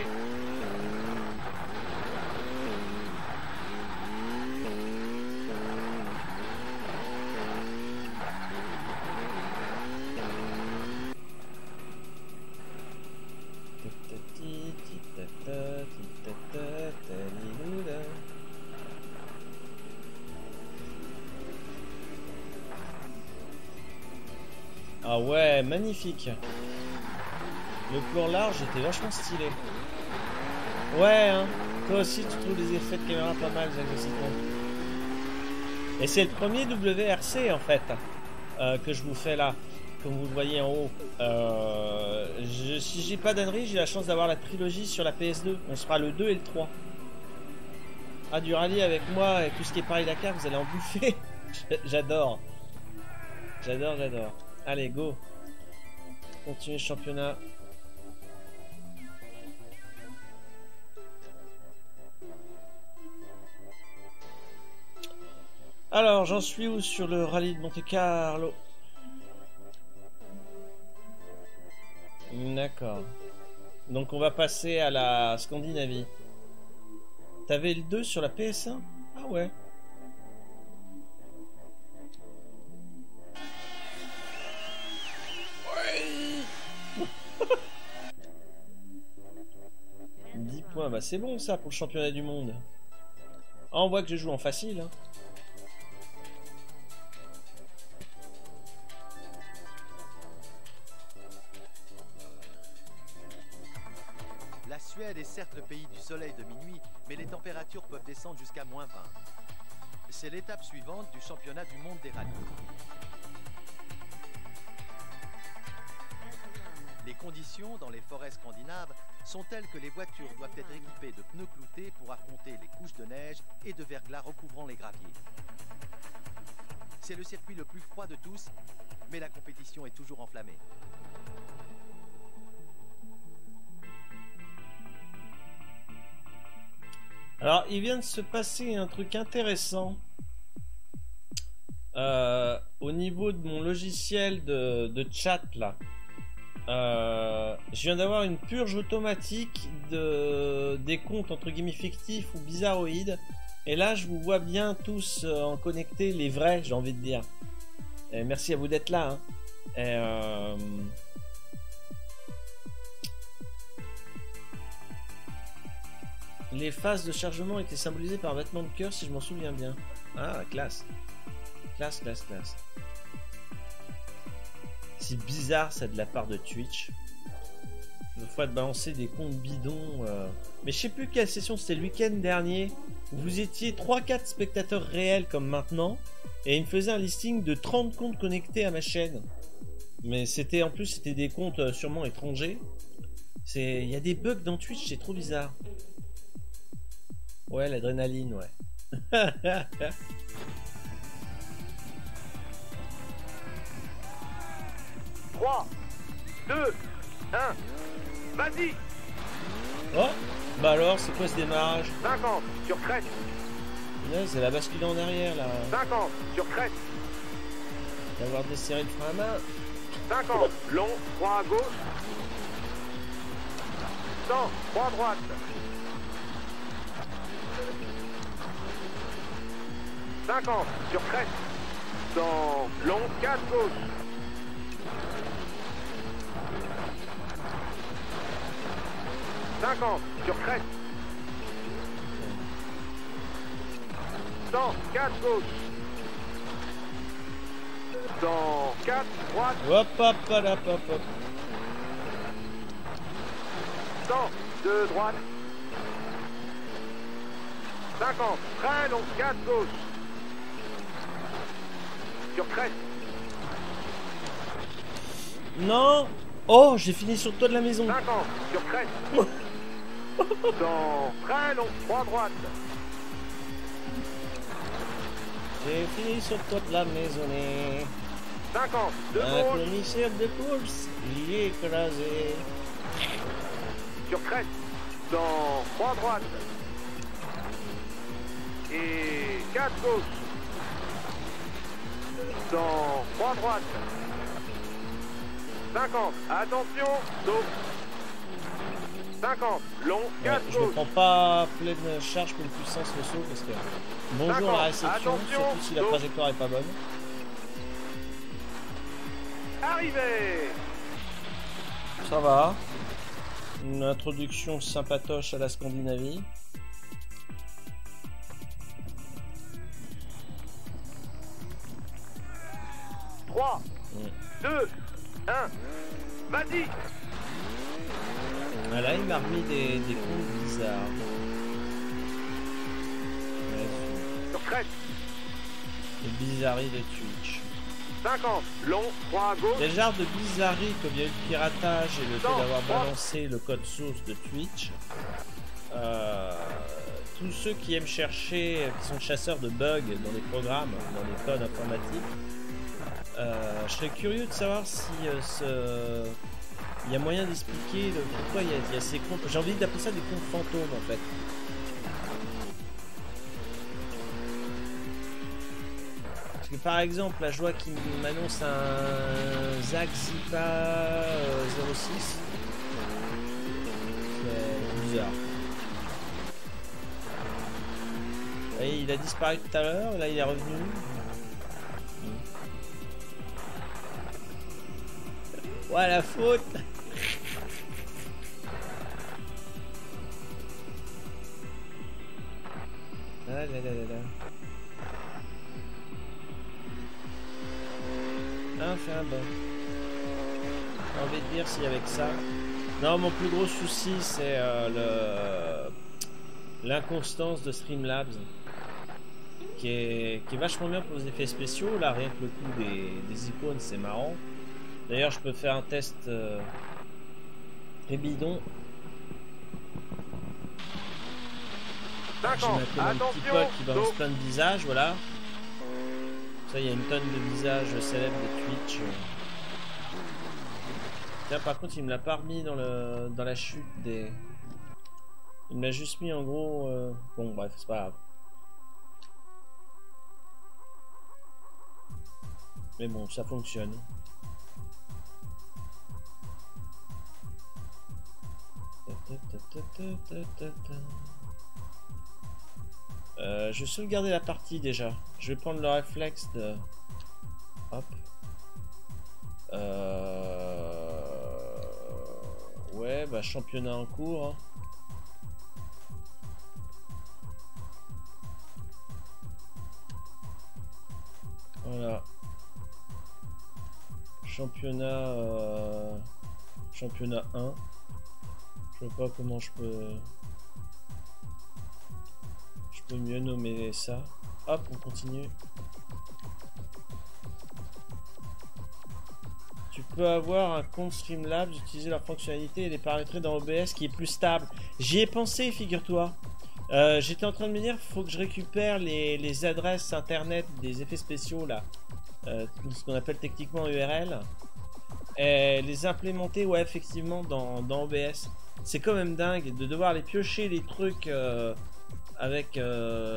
Ah ouais, magnifique. Le plan large était vachement stylé. Ouais, hein. Toi aussi, tu trouves les effets de caméra pas mal, Jacques de Citron. Et c'est le premier WRC en fait que je vous fais là, comme vous le voyez en haut. Si j'ai pas d'ânerie, j'ai la chance d'avoir la trilogie sur la PS2. On se fera le 2 et le 3. Ah, du rallye avec moi et tout ce qui est Paris-Dakar, vous allez en bouffer. J'adore. J'adore, j'adore. Allez, go. Continue le championnat. Alors, j'en suis où sur le rallye de Monte-Carlo? D'accord. Donc on va passer à la Scandinavie. T'avais le 2 sur la PS1? Ah ouais. Ouais. 10 points, bah c'est bon ça pour le championnat du monde. Ah, on voit que je joue en facile, hein. La Suède est certes le pays du soleil de minuit, mais les températures peuvent descendre jusqu'à -20. C'est l'étape suivante du championnat du monde des rallyes. Les conditions dans les forêts scandinaves sont telles que les voitures doivent être équipées de pneus cloutés pour affronter les couches de neige et de verglas recouvrant les graviers. C'est le circuit le plus froid de tous, mais la compétition est toujours enflammée. Alors, il vient de se passer un truc intéressant au niveau de mon logiciel de chat là. Je viens d'avoir une purge automatique des comptes entre guillemets fictifs ou bizarroïdes. Et là, je vous vois bien tous en connecté, les vrais, j'ai envie de dire. Et merci à vous d'être là. Hein. Les phases de chargement étaient symbolisées par un battement de cœur, si je m'en souviens bien. Ah, classe. Classe, classe, classe. C'est bizarre, ça, de la part de Twitch. Une fois de balancer des comptes bidons. Mais je sais plus quelle session, c'était le week-end dernier. Où vous étiez 3-4 spectateurs réels comme maintenant. Et il me faisait un listing de 30 comptes connectés à ma chaîne. Mais c'était en plus, c'était des comptes sûrement étrangers. Il y a des bugs dans Twitch, c'est trop bizarre. Ouais, l'adrénaline, ouais. 3, 2, 1, vas-y. Oh, bah alors, c'est quoi ce démarrage? 50 sur crête. Ouais, c'est la bascule en arrière, là. 50 sur crête. D'avoir desserré le frein à main. 50, long, 3 à gauche. 100, 3 à droite. 50 sur crête. 100, long, 4 gauche. 50 sur crête. 100, 4 gauche. 100, 4 droite. Hop, hop, hop, hop, hop. 100, 2 droite. 50, très long, 4 gauche. Sur crête. Non. Oh, j'ai fini sur le toit de la maison. 50, sur crête. 100, très long, 3 droite. J'ai fini sur le toit de la maisonnée. 50, de Un gauche. commissaire de course, il est écrasé. Sur crête. 100, 3 droite. Et 4 gauche. 100, 3 droite. 50, attention, saut. 50, long, 4 Je ne gauche. prends pas pleine charge, pleine puissance le saut parce que bonjour à la réception, Attention, surtout si la saut. trajectoire est pas bonne. Arrivé. Ça va. Une introduction sympatoche à la Scandinavie. « 3, 2, 1, vas-y. Voilà, il m'a remis des comptes bizarres. Sur crête. Les bizarreries de Twitch. 50. Long. 3 à gauche. Les genres de bizarreries comme il y a eu le piratage et le fait 100, d'avoir 3. balancé le code source de Twitch. Tous ceux qui aiment chercher, qui sont chasseurs de bugs dans les programmes, dans les codes informatiques, je serais curieux de savoir si il y a moyen d'expliquer pourquoi il y a ces comptes. J'ai envie d'appeler ça des comptes fantômes en fait. Parce que par exemple, là je vois qu'il m'annonce un Zach Zipa 06. C'est bizarre. Et il a disparu tout à l'heure, là il est revenu. Ouais, la faute. Ah là là là là. Enfin bon. J'ai envie de dire si avec ça. Non, mon plus gros souci c'est l'inconstance de Streamlabs. Qui est vachement bien pour les effets spéciaux. Là, rien que le coup des icônes, c'est marrant. D'ailleurs, je peux faire un test très bidon. J'ai maintenant un petit pote qui balance plein de visages, voilà. Ça, il y a une tonne de visages célèbres de Twitch. Tiens, par contre, il me l'a pas remis dans la chute des... Il me l'a juste mis en gros... Bon, bref, c'est pas grave. Mais bon, ça fonctionne. Je vais sauvegarder la partie déjà. Je vais prendre le réflexe de... Hop. Ouais, bah championnat en cours. Hein. Voilà. Championnat... Championnat 1. Je vois pas comment je peux mieux nommer ça. Hop, on continue. Tu peux avoir un compte Streamlabs, utiliser leur fonctionnalité et les paramétrer dans OBS qui est plus stable. J'y ai pensé, figure-toi. J'étais en train de me dire, faut que je récupère les adresses internet des effets spéciaux là, ce qu'on appelle techniquement URL, et les implémenter, ouais, effectivement, dans OBS. C'est quand même dingue de devoir aller piocher les trucs avec, j'ai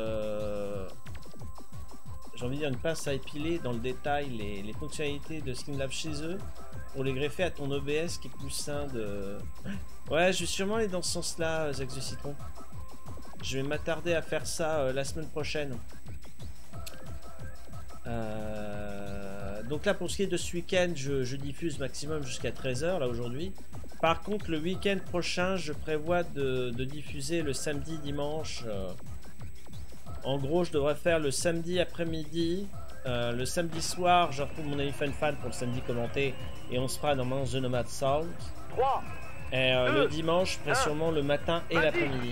envie de dire, une pince à épiler dans le détail les fonctionnalités de Streamlabs chez eux pour les greffer à ton OBS qui est plus sain de... Ouais, je vais sûrement aller dans ce sens-là, Zach the Citron. Je vais m'attarder à faire ça la semaine prochaine. Donc là, pour ce qui est de ce week-end, je diffuse maximum jusqu'à 13 h là aujourd'hui. Par contre, le week-end prochain, je prévois de diffuser le samedi, dimanche. En gros, je devrais faire le samedi après-midi. Le samedi soir, je retrouve mon ami Fan pour le samedi commenté. Et on se fera normalement The Nomad Souls. 3. Et le dimanche, je ferai sûrement le matin et l'après-midi.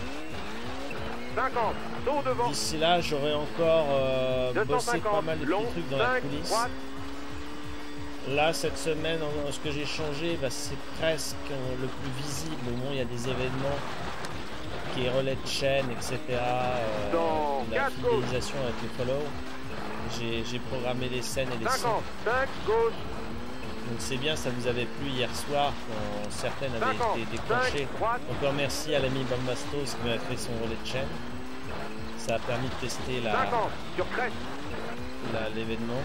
50. Tour devant. D'ici là, j'aurai encore bossé 250, pas mal de long, petits trucs dans la 5, coulisse. droite. Là, cette semaine, ce que j'ai changé, bah, c'est presque le plus visible. Au moins, il y a des événements qui est relais de chaîne, etc. La fidélisation avec les follow. J'ai programmé les scènes et les sons. 5 gauche. Donc c'est bien, ça vous avait plu hier soir quand certaines avaient 50, été déclenchées. 5, droite. Encore merci à l'ami Bambastos qui m'a fait son relais de chaîne. Ça a permis de tester 50 sur crête. l'événement.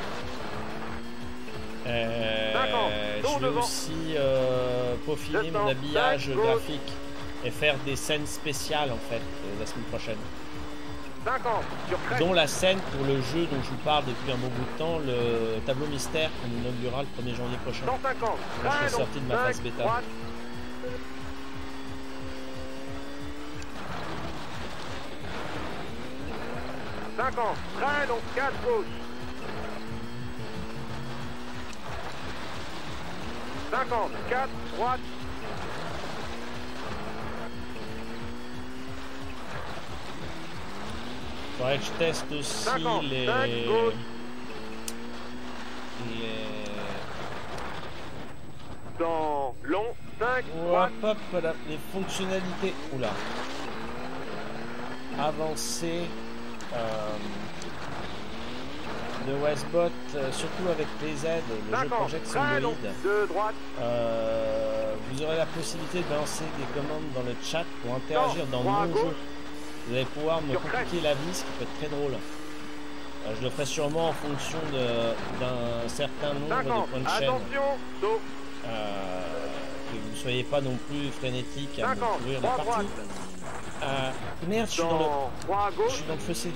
Je vais aussi peaufiner mon habillage graphique et faire des scènes spéciales en fait la semaine prochaine. 50 sur crête. Dont la scène pour le jeu dont je vous parle depuis un bon bout de temps, le tableau mystère qu'on inaugurera le 1er janvier prochain. 150. Quand je suis sorti de ma phase bêta. Droite. 50. Train donc 4 gauche. 50. 4 droite. 50, Faudrait que je teste aussi 50, les... 5, gauche. Dans long, 5, droite. Hop, voilà, les fonctionnalités. Oula. Avancées de Westbot, surtout avec PZ, le jeu 50, Project très long, Zomboid. de droite. Vous aurez la possibilité de lancer des commandes dans le chat pour interagir dans droit, mon gauche. jeu. Vous allez pouvoir me Sur compliquer la vie, ce qui peut être très drôle. Je le ferai sûrement en fonction d'un certain nombre 50, de points de chaîne. attention, saut. Que vous ne soyez pas non plus frénétique à 50, me courir la 3 partie. droite. Merde, je suis dans Dans 3 je gauche. suis dans le fossé.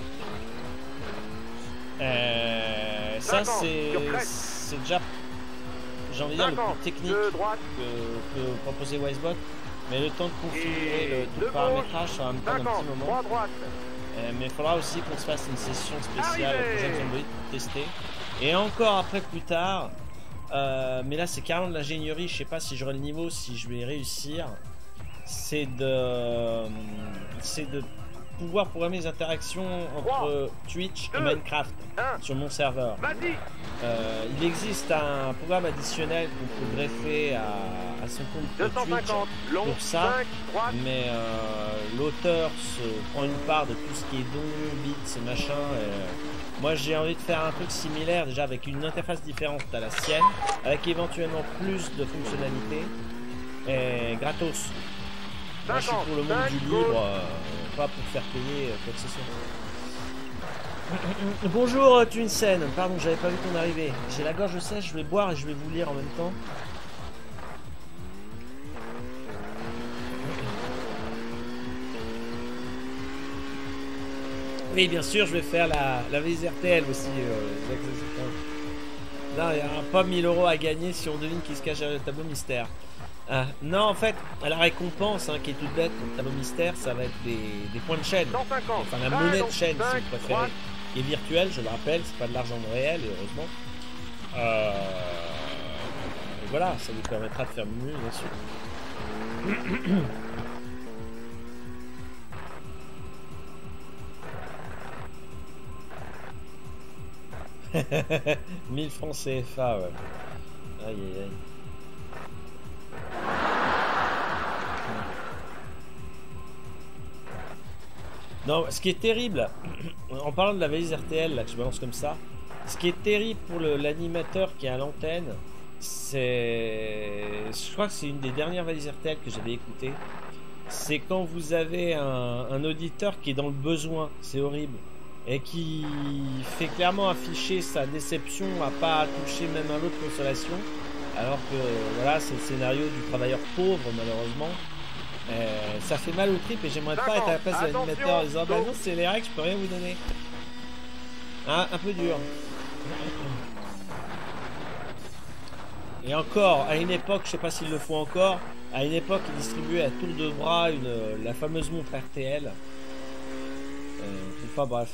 Ça 50, sur crête. c'est déjà, j'ai envie de dire, le 50, plus technique de droite. que proposait Wisebot. Mais le temps de configurer Et tout de le paramétrage, ça va me prendre un 50, petit moment. 3 droite. Mais il faudra aussi qu'on se fasse une session spéciale Arrivé. au Project Zomboid pour tester. Et encore après plus tard. Mais là c'est carrément de l'ingénierie, je sais pas si j'aurai le niveau, si je vais réussir. C'est de pouvoir programmer les interactions entre Twitch et 2, Minecraft 1, sur mon serveur. vas-y. Il existe un programme additionnel qu'on peut greffer à son compte Twitch 250, long, pour ça, 5, droite. mais l'auteur se prend une part de tout ce qui est dons, bits, machin. Moi j'ai envie de faire un truc similaire, déjà avec une interface différente à la sienne, avec éventuellement plus de fonctionnalités, et gratos. Moi, je suis pour le monde 50, du 5, libre, pas pour faire payer quoi que ce soit. Bonjour Twinsen, pardon, j'avais pas vu ton arrivée. J'ai la gorge sèche, je vais boire et je vais vous lire en même temps. Oui, bien sûr, je vais faire la valise RTL aussi. Non, il n'y a pas 1000 € à gagner si on devine qui se cache derrière le tableau mystère. Non, en fait, la récompense qui est toute bête pour le tableau mystère, ça va être des points de chaîne. 150, Enfin, la monnaie de chaîne, si 5, vous préférez. droite. Qui est virtuelle, je le rappelle, c'est pas de l'argent réel, heureusement. Et voilà, ça vous permettra de faire mieux, bien sûr. 1000 francs CFA, ouais. Aïe aïe aïe. Non, ce qui est terrible, en parlant de la valise RTL, là, que je balance comme ça, ce qui est terrible pour l'animateur qui est à l'antenne, c'est... Je crois que c'est une des dernières valises RTL que j'avais écoutées. C'est quand vous avez un auditeur qui est dans le besoin, c'est horrible, et qui fait clairement afficher sa déception à pas toucher même un lot de consolation, alors que voilà, c'est le scénario du travailleur pauvre malheureusement. Ça fait mal au trip et j'aimerais pas être à la place de l'animateur en disant bah non c'est les règles, je peux rien vous donner. Ah, un peu dur. Et encore, à une époque, je sais pas s'ils le font encore, à une époque ils distribuaient à tour de bras la fameuse montre RTL. Enfin bref.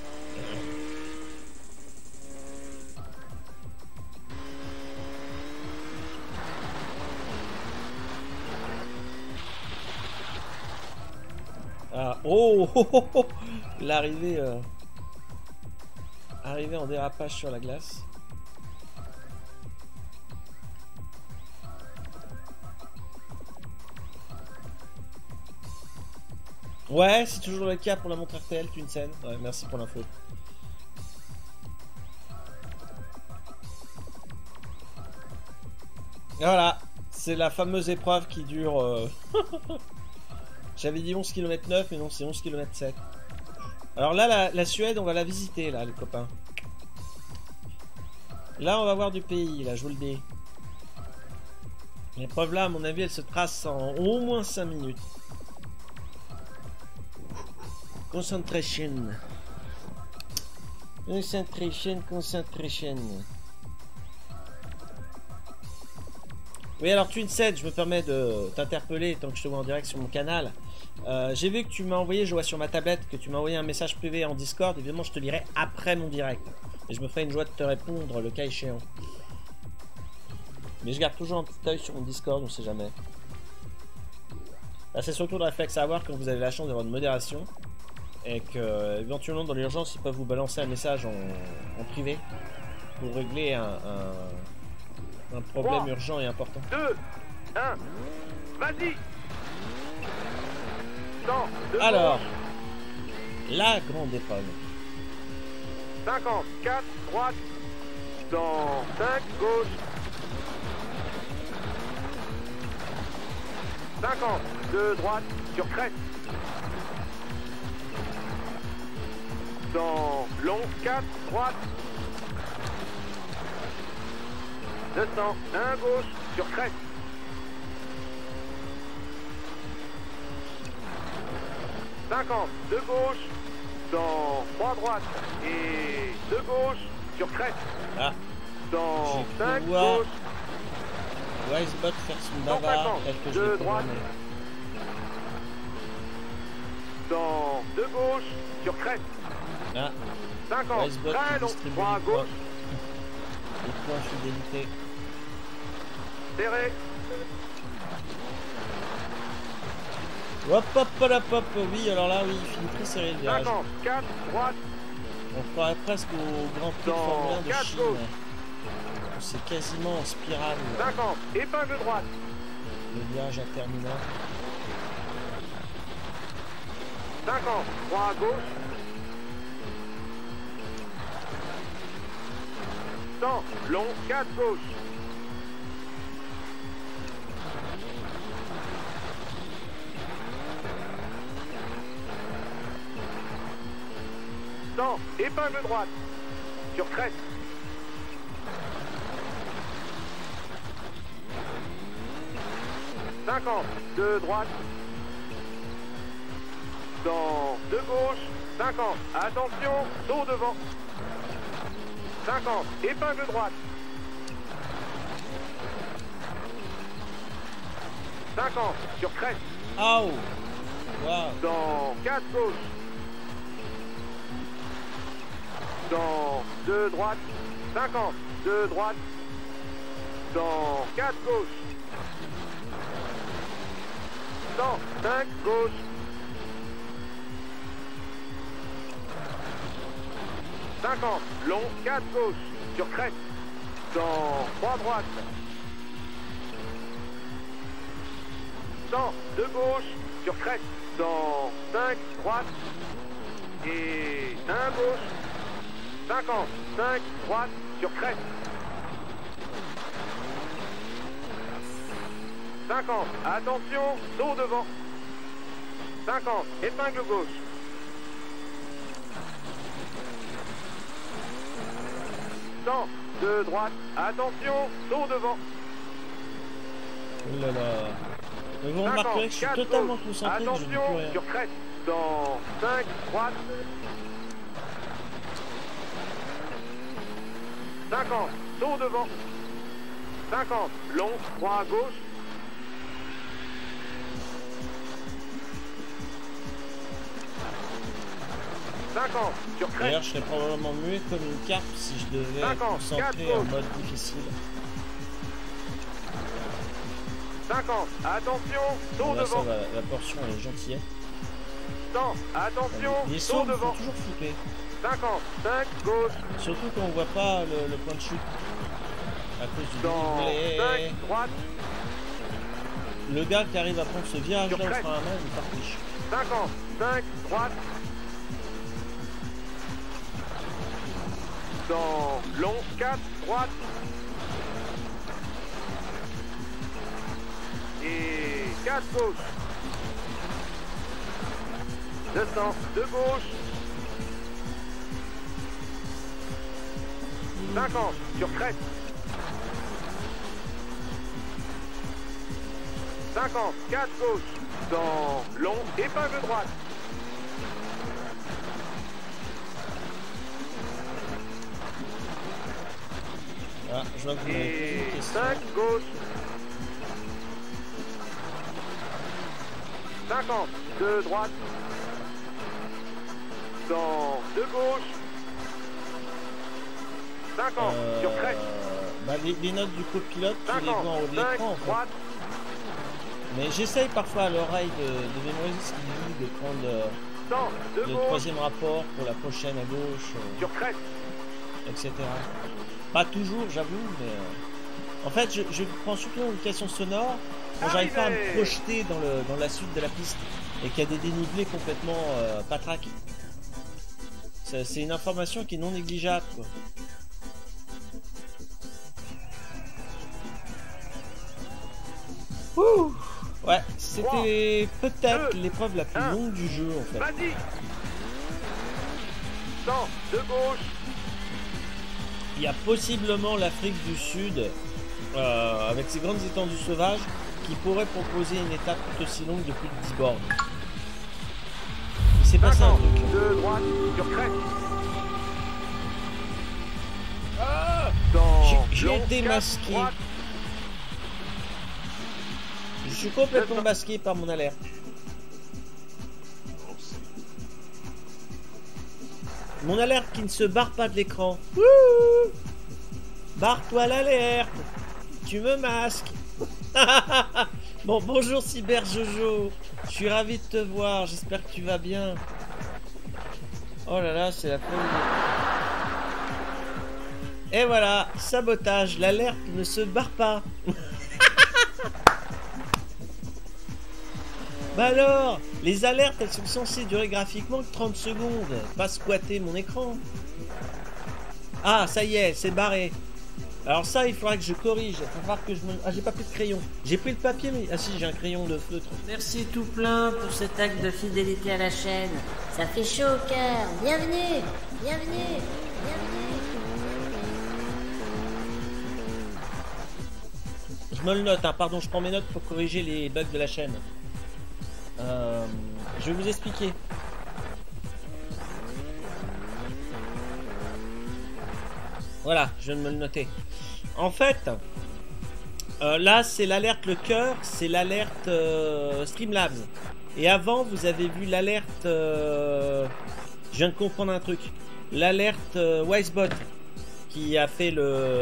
Ah, oh, oh, oh, oh, l'arrivée arrivée en dérapage sur la glace. Ouais, c'est toujours le cas pour la montre RTL, Twinsen. Ouais, merci pour l'info. Voilà, c'est la fameuse épreuve qui dure... J'avais dit 11 km 9, mais non, c'est 11 km 7. Alors là, la Suède, on va la visiter, là, les copains. Là, on va voir du pays, là, je vous le dis. L'épreuve là, à mon avis, elle se trace en au moins 5 minutes. Concentration. Concentration, concentration. Oui, alors Twinset, je me permets de t'interpeller tant que je te vois en direct sur mon canal. J'ai vu que tu m'as envoyé, je vois sur ma tablette, que tu m'as envoyé un message privé en Discord. Évidemment, je te lirai après mon direct. Et je me ferai une joie de te répondre le cas échéant. Mais je garde toujours un petit œil sur mon Discord, on sait jamais. Là, c'est surtout le réflexe à avoir quand vous avez la chance d'avoir une modération. Et que éventuellement dans l'urgence ils peuvent vous balancer un message en privé pour régler un problème 3, urgent et important. 2, 1, vas-y. 100, de Alors, gauche, la grande épreuve. 50, 4, droite, dans 5, gauche, 50, 2, droite, sur crête, dans long, 4, droite, 200, 1, gauche, sur crête, 50, 2 gauche, dans 3 droite et 2 gauche, sur crête, Ah, dans j'ai 5 cru voir gauche, Wisebot faire son bavard 150, tel que je deux l'ai droite. programmé. dans 2 gauche, sur crête, Ah, 50, Wisebot très qui long, distribue 3 à les points. gauche, Les points fidélité. serré, Hop hop hop hop, oui, alors là, oui, il finit très serré le virage. 50, 4, droite, On croirait presque au Grand Prix de Dans Formule 1 de 4 Chine. gauche. C'est quasiment en spirale, 50, épingle droite, le virage interminable. 50, 3 à gauche, 100, long, 4 gauche, 100, épingle droite, sur crête, 50, 2 droite, dans 2 gauche, 50, attention, saut devant, 50, épingle droite, 50, sur crête, Aouh! Waouh! dans 4 gauche, dans 2 droite, 50, 2 droite, dans 4 gauche, 100, 5 gauche, 50, long, 4 gauche, sur crête, dans 3 droite, 100, 2 gauche, sur crête, dans 5 droite, et 1 gauche, 50, 5 droite, sur crête, 50, attention, saut devant, 50, épingle gauche, 100, 2 droite, attention, saut devant, Oh là là! Mais vous 50, remarquerez que je suis 4 totalement gauche, concentré, que je ne dis attention, plus rien. sur crête, dans 5 droite, 50, saut devant, 50, long, 3 à gauche, 50, sur crête, D'ailleurs, je serais probablement muet comme une carpe si je devais 50, concentrer 4 en gauche. mode difficile. 50, attention, saut Bon, là, ça devant, va, la portion est gentillette. 100, attention, Les saut sauts me font devant, toujours flipper. 50, 5, gauche, Surtout quand on voit pas le point de chute. À cause du dans dénivelé. 5, droite, Le gars qui arrive à prendre ce virage-là Sur au crête. frein à main, il farfiche. 50, 5, droite, dans long, 4, droite, et 4 gauche, 200, 2 gauche, 50, sur crête, 50, 4 gauche, dans long, épingle droite, Ah, je vois que vous m'avez posé et une question. 5 gauche, 50, 2 droite, dans 2 gauche, 50, sur crête, Bah, les notes du copilote, tu les 50, vois en haut de 5, l'écran en fait. droite, Mais j'essaye parfois à l'oreille de mémoriser ce qu'il dit, de prendre le troisième rapport pour la prochaine à gauche, Sur crête. etc. Pas toujours, j'avoue, mais en fait, je prends surtout l'indication sonore quand j'arrive pas à me projeter dans la suite de la piste et qu'il y a des dénivelés complètement patraques. C'est une information qui est non négligeable, quoi. Ouh. Ouais, c'était peut-être l'épreuve la plus longue du jeu, en fait. Vas-y. 100 de gauche. Il y a possiblement l'Afrique du Sud, avec ses grandes étendues sauvages, qui pourrait proposer une étape tout aussi longue de plus de 10 bornes. Il s'est passé un truc. De droite sur crête. J'ai été masqué. Je suis complètement masqué par mon alerte. Mon alerte qui ne se barre pas de l'écran. Barre-toi l'alerte. Tu me masques. Bon, bonjour Cyber Jojo. Je suis ravi de te voir. J'espère que tu vas bien. Oh là là, c'est la folie. Et voilà, sabotage. L'alerte ne se barre pas. Bah alors, les alertes, elles sont censées durer graphiquement que 30 secondes, pas squatter mon écran. Ah, ça y est, c'est barré. Alors ça, il faudra que je corrige. Il va falloir que je me... Ah, j'ai pas pris de crayon. J'ai pris le papier, mais... Ah si, j'ai un crayon de feutre. Merci tout plein pour cet acte de fidélité à la chaîne. Ça fait chaud au cœur. Bienvenue, bienvenue, bienvenue. Je me le note, hein. Pardon, je prends mes notes pour corriger les bugs de la chaîne. Je vais vous expliquer. Voilà, je viens de me le noter. En fait, là c'est l'alerte le cœur, c'est l'alerte Streamlabs. Et avant, vous avez vu l'alerte... je viens de comprendre un truc. L'alerte Wisebot qui a fait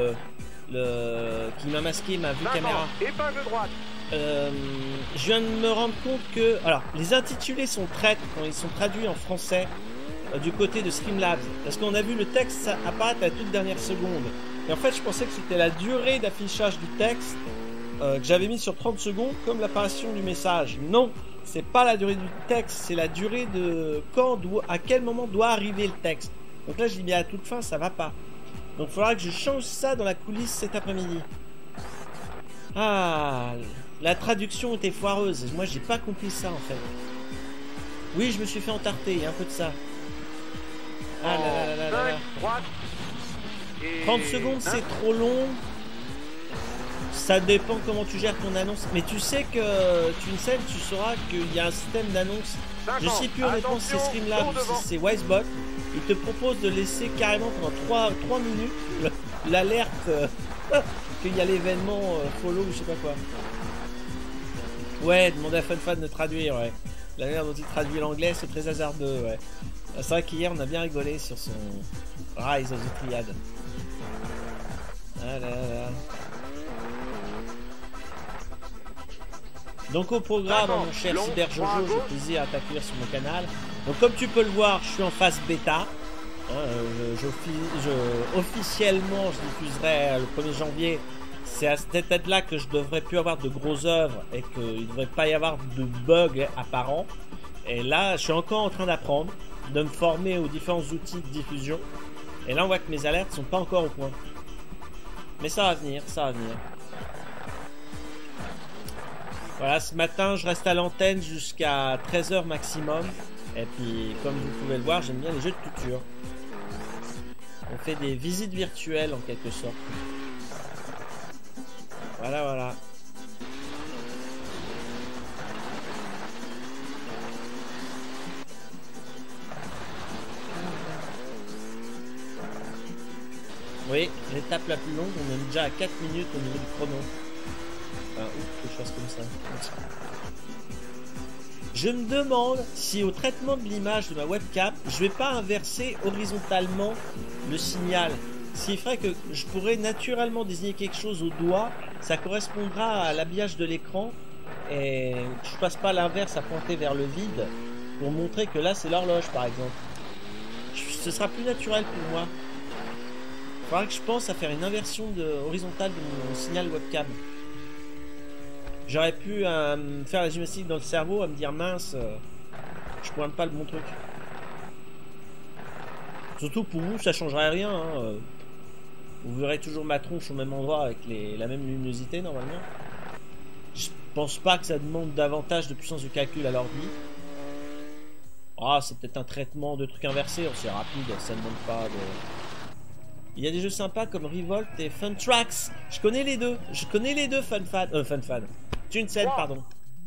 qui m'a masqué ma vue caméra. Épingle droite. Je viens de me rendre compte que... Alors, les intitulés sont traîtres quand ils sont traduits en français du côté de Streamlabs. Parce qu'on a vu le texte apparaître à la toute dernière seconde. Et en fait, je pensais que c'était la durée d'affichage du texte que j'avais mis sur 30 secondes comme l'apparition du message. Non, c'est pas la durée du texte, c'est la durée de à quel moment doit arriver le texte. Donc là, je l'ai mis à toute fin, ça va pas. Donc il faudra que je change ça dans la coulisse cet après-midi. Ah... La traduction était foireuse. Moi, j'ai pas compris ça, en fait. Oui, je me suis fait entarter. Il y a un peu de ça. Ah là là là là là. 30 secondes, c'est trop long. Ça dépend comment tu gères ton annonce. Mais tu sais que Twinsen, tu sauras qu'il y a un système d'annonce. Je sais plus honnêtement si c'est Streamlabs ou si c'est Wisebot. Il te propose de laisser carrément pendant 3 minutes l'alerte qu'il y a l'événement follow ou je sais pas quoi. Ouais, demander à FunFan de traduire, ouais. La manière dont il traduit l'anglais, c'est très hasardeux, ouais. C'est vrai qu'hier, on a bien rigolé sur son Rise of the Triad. Ah là là. Donc au programme, mon cher Cyber Jojo, j'ai plaisir à t'accueillir sur mon canal. Donc comme tu peux le voir, je suis en phase bêta. Officiellement, je diffuserai le 1er janvier. C'est à cette date-là que je devrais plus avoir de grosses œuvres et qu'il ne devrait pas y avoir de bugs apparents. Et là, je suis encore en train d'apprendre, de me former aux différents outils de diffusion. Et là, on voit que mes alertes sont pas encore au point. Mais ça va venir, ça va venir. Voilà, ce matin, je reste à l'antenne jusqu'à 13 h maximum. Et puis, comme vous pouvez le voir, j'aime bien les jeux de culture. On fait des visites virtuelles en quelque sorte. Voilà, voilà. Oui, l'étape la plus longue, on est déjà à 4 minutes au niveau du chrono. Enfin, ou quelque chose comme ça. Je me demande si au traitement de l'image de ma webcam, je vais pas inverser horizontalement le signal. Ce qui ferait que je pourrais naturellement désigner quelque chose au doigt, ça correspondra à l'habillage de l'écran et je passe pas l'inverse à pointer vers le vide Pour montrer que là, c'est l'horloge, par exemple. Ce sera plus naturel pour moi. Il faudra que je pense à faire une inversion horizontale de mon signal webcam. J'aurais pu me faire la gymnastique dans le cerveau, à me dire mince, je pointe pas le bon truc. Surtout pour vous, ça changerait rien. Hein. Vous verrez toujours ma tronche au même endroit avec la même luminosité normalement. Je pense pas que ça demande davantage de puissance de calcul à l'ordi. Ah, c'est peut-être un traitement de trucs inversés, c'est rapide, ça ne demande pas de... Il y a des jeux sympas comme Revolt et Fun Tracks. Je connais les deux. Je connais les deux Fun TuneSend, pardon.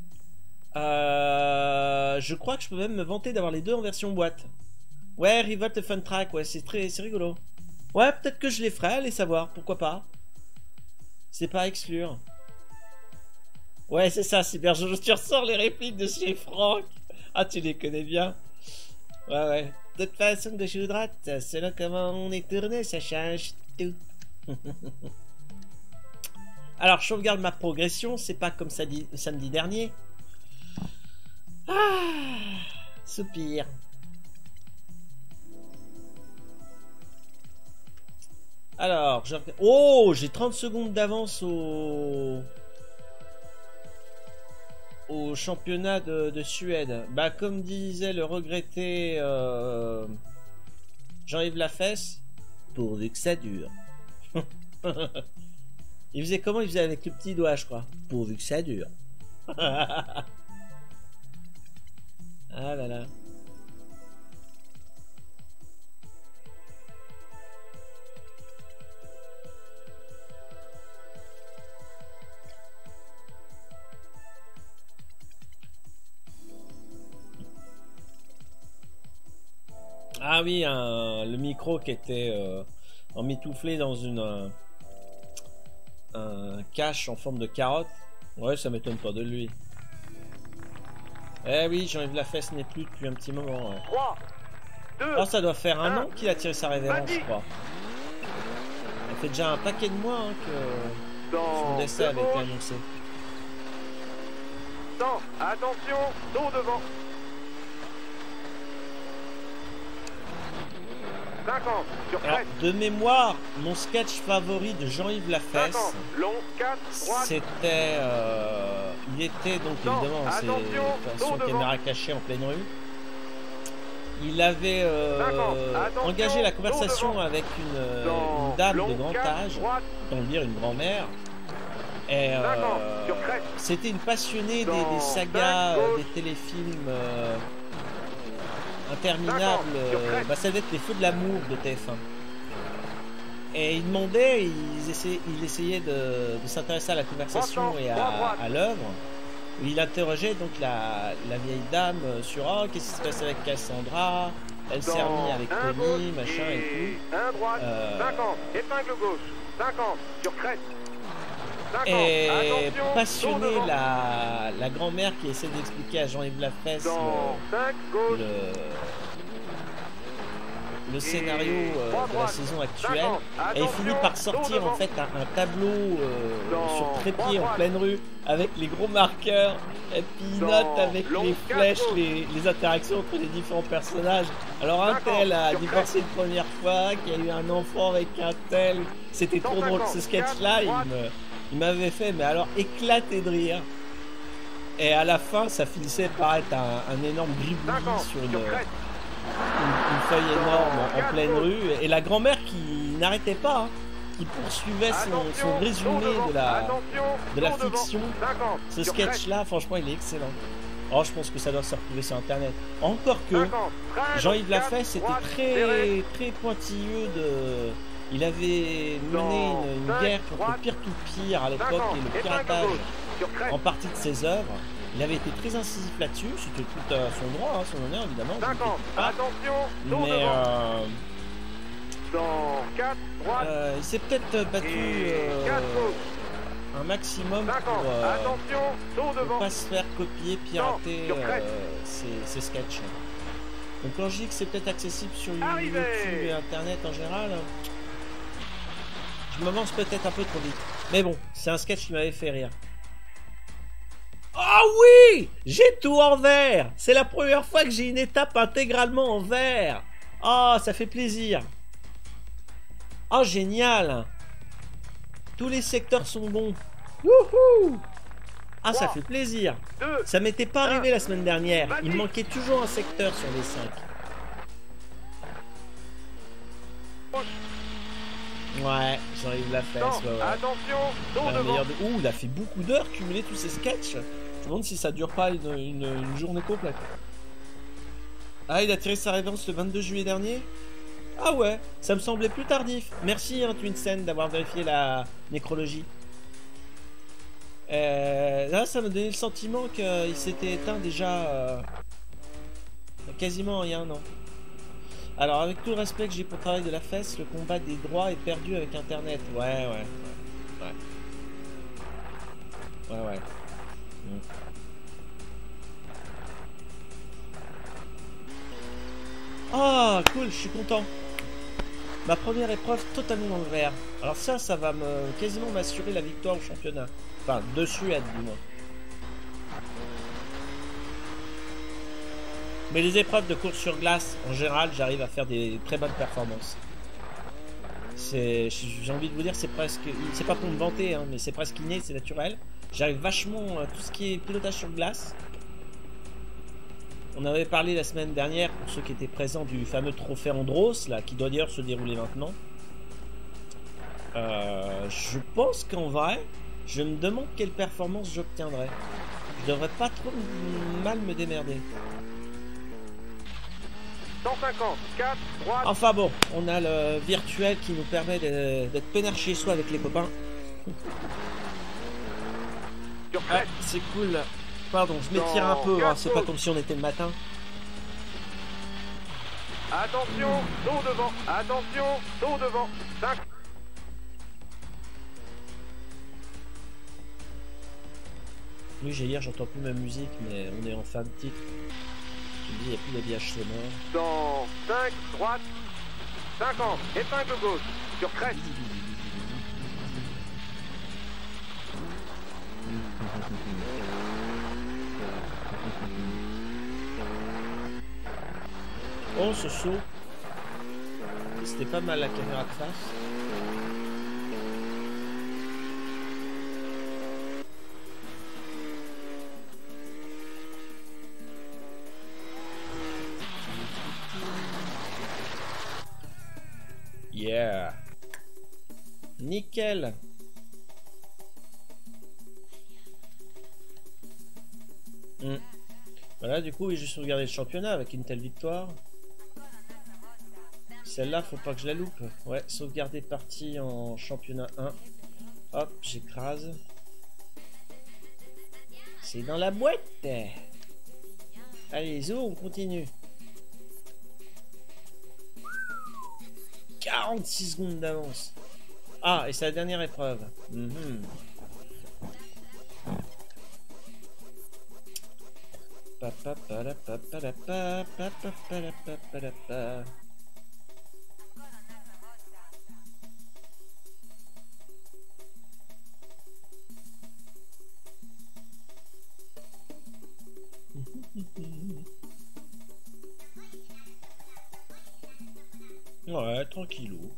Je crois que je peux même me vanter d'avoir les deux en version boîte. Ouais, Revolt et Fun Track, ouais, c'est rigolo. Ouais, peut-être que je les ferai, allez savoir, pourquoi pas. C'est pas à exclure. Ouais, c'est ça, Cyber Jojo, tu ressors les répliques de chez Franck. Ah, tu les connais bien. Ouais, ouais. De toute façon, de jeu de droite, selon comment on est tourné, ça change tout. Alors, je sauvegarde ma progression, c'est pas comme samedi dernier. Ah, soupir. Alors, oh, j'ai 30 secondes d'avance au championnat de Suède. Bah, comme disait le regretté Jean-Yves Lafesse, pourvu que ça dure. Il faisait comment? Il faisait avec le petit doigt, je crois. Pourvu que ça dure. Ah là là. Ah oui, le micro qui était emmitouflé dans un cache en forme de carotte. Ouais, ça m'étonne pas de lui. Eh oui, Jean-Yves Lafesse n'est plus depuis un petit moment. 3, 2, oh, ça doit faire un an qu'il a tiré sa révérence, je crois. Ça fait déjà un paquet de mois hein, que son décès avait été annoncé. 100, attention, dos devant. 50, sur Alors, crête. de mémoire, mon sketch favori de Jean-Yves Lafesse, 50, long, 4, droite. c'était... il était donc évidemment, c'est version caméra cachée en pleine rue. Il avait engagé la conversation avec une dame de grand âge, autant dire une grand-mère. Et c'était une passionnée des sagas, des téléfilms interminables. Bah, ça devait être les Feux de l'amour de TF1. Et il demandait, il essayait de s'intéresser à la conversation et à l'œuvre. Il interrogeait donc la vieille dame sur oh, qu'est-ce qui se passe avec Cassandra, elle s'est remise avec Tony, machin et tout. 1 droite, 50, épingle gauche, 50, sur crête. 50, et passionné la grand-mère qui essaie d'expliquer à Jean-Yves Lafesse le scénario de la saison actuelle, et il finit par sortir en fait un tableau sur trépied en pleine rue avec les gros marqueurs, et puis il note avec les flèches les interactions entre les différents personnages. Alors un tel a divorcé une première fois, qui a eu un enfant avec un tel, c'était trop drôle. Ce sketch là il m'avait fait mais alors éclater de rire, et à la fin ça finissait par être un énorme gribouillis sur une feuille énorme en pleine rue, et la grand-mère qui n'arrêtait pas, hein, qui poursuivait son résumé de la fiction. Ce sketch là franchement il est excellent. Oh, je pense que ça doit se retrouver sur internet. Encore que Jean-Yves Lafesse était très pointilleux il avait mené une guerre contre le peer-to-peer à l'époque et le piratage en partie de ses œuvres. Il avait été très incisif là-dessus, c'était tout à son droit, hein, son honneur évidemment. Mais il s'est peut-être battu un maximum pour ne pas se faire copier, pirater ses sketchs. Donc quand je dis que c'est peut-être accessible sur YouTube et internet en général, je m'avance peut-être un peu trop vite. Mais bon, c'est un sketch qui m'avait fait rire. Ah oui! J'ai tout en vert! C'est la première fois que j'ai une étape intégralement en vert! Ah, ça fait plaisir! Oh, génial! Tous les secteurs sont bons. Wouhou! Ah, ça fait plaisir. Ça m'était pas arrivé la semaine dernière. Il me manquait toujours un secteur sur les 5. Ouais, j'arrive la fesse. Ouais, ouais. Attention, Ouh, il a fait beaucoup d'heures cumuler tous ces sketchs. Je me demande si ça dure pas une journée complète. Ah, il a tiré sa révérence le 22 juillet dernier? Ah ouais, ça me semblait plus tardif. Merci, hein, Twinsen, d'avoir vérifié la nécrologie. Là, ça m'a donné le sentiment qu'il s'était éteint déjà quasiment il y a un an. Alors, avec tout le respect que j'ai pour le travail de la fesse, le combat des droits est perdu avec Internet. Ouais. Ah, cool, je suis content. Ma première épreuve totalement dans le vert. Alors ça va quasiment m'assurer la victoire au championnat. Enfin, de Suède, du moins. Mais les épreuves de course sur glace, en général, j'arrive à faire des très bonnes performances. J'ai envie de vous dire, c'est presque... C'est pas pour me vanter, hein, mais c'est presque inné, c'est naturel. J'arrive vachement à tout ce qui est pilotage sur glace. On avait parlé la semaine dernière, pour ceux qui étaient présents, du fameux trophée Andros, là, qui doit d'ailleurs se dérouler maintenant. Je pense qu'en vrai, je me demande quelle performance j'obtiendrai. Je devrais pas trop mal me démerder. 150, 4, 3. Enfin bon, on a le virtuel qui nous permet d'être peinard chez soi avec les copains. Ah, c'est cool. Pardon, je m'étire un peu, hein, c'est pas comme si on était le matin. Attention, dos devant. Attention, dos devant. 5. Oui, j'ai hier, j'entends plus ma musique, mais on est en fin de titre. Je me dis, il n'y a plus d'habillage sonore. Dans 5, droite. 50, épingle gauche. Sur crête. Oh, ce saut. C'était pas mal la caméra de face. Yeah. Nickel. Voilà, du coup, oui, j'ai sauvegardé le championnat avec une telle victoire. Celle-là, faut pas que je la loupe. Ouais, sauvegarder partie en championnat 1. Hop, j'écrase. C'est dans la boîte. Allez, zo, on continue. 46 secondes d'avance. Ah, et c'est la dernière épreuve. Ouais, tranquillou.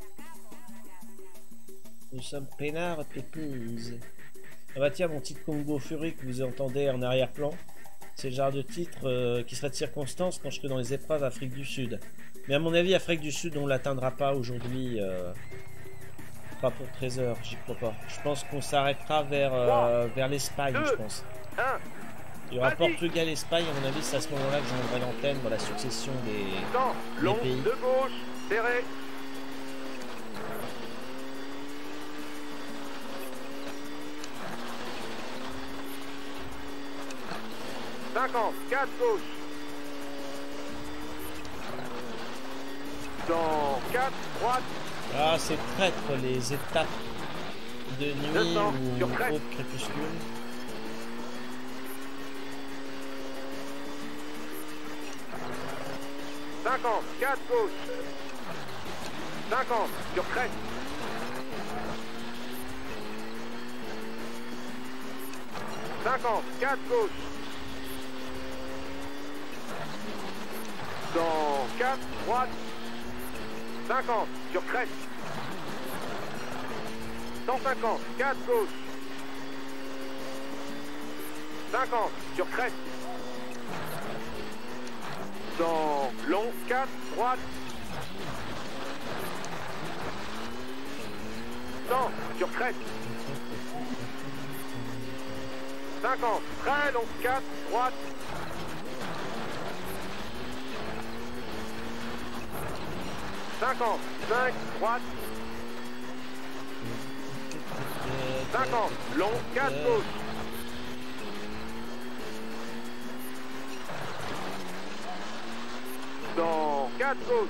Nous sommes peinards pépouses. Ah bah tiens, mon titre Congo Fury que vous entendez en arrière-plan, c'est le genre de titre qui serait de circonstance quand je serai dans les épreuves Afrique du Sud. Mais à mon avis, Afrique du Sud, on l'atteindra pas aujourd'hui. Pas pour 13 heures, j'y crois pas. Je pense qu'on s'arrêtera vers l'Espagne, je pense. Il y aura Portugal-Espagne, à mon avis, c'est à ce moment-là que j'enlèverai l'antenne dans la succession des pays. De gauche, serré. « 50, 4 gauche. Dans 4, droite. Ah, c'est traître les étapes de nuit 200, ou au crépuscule. « 50, 4 gauche. 50, sur crête. 50, 4 gauche. Dans 4, droite. 50, sur crête. 150, 4 gauche. 50, sur crête. Dans long, 4, droite. 100, sur crête. 50, très long, 4, droite. 50, 5, droite. 50, long, 4 gauche. Dans 4 gauche.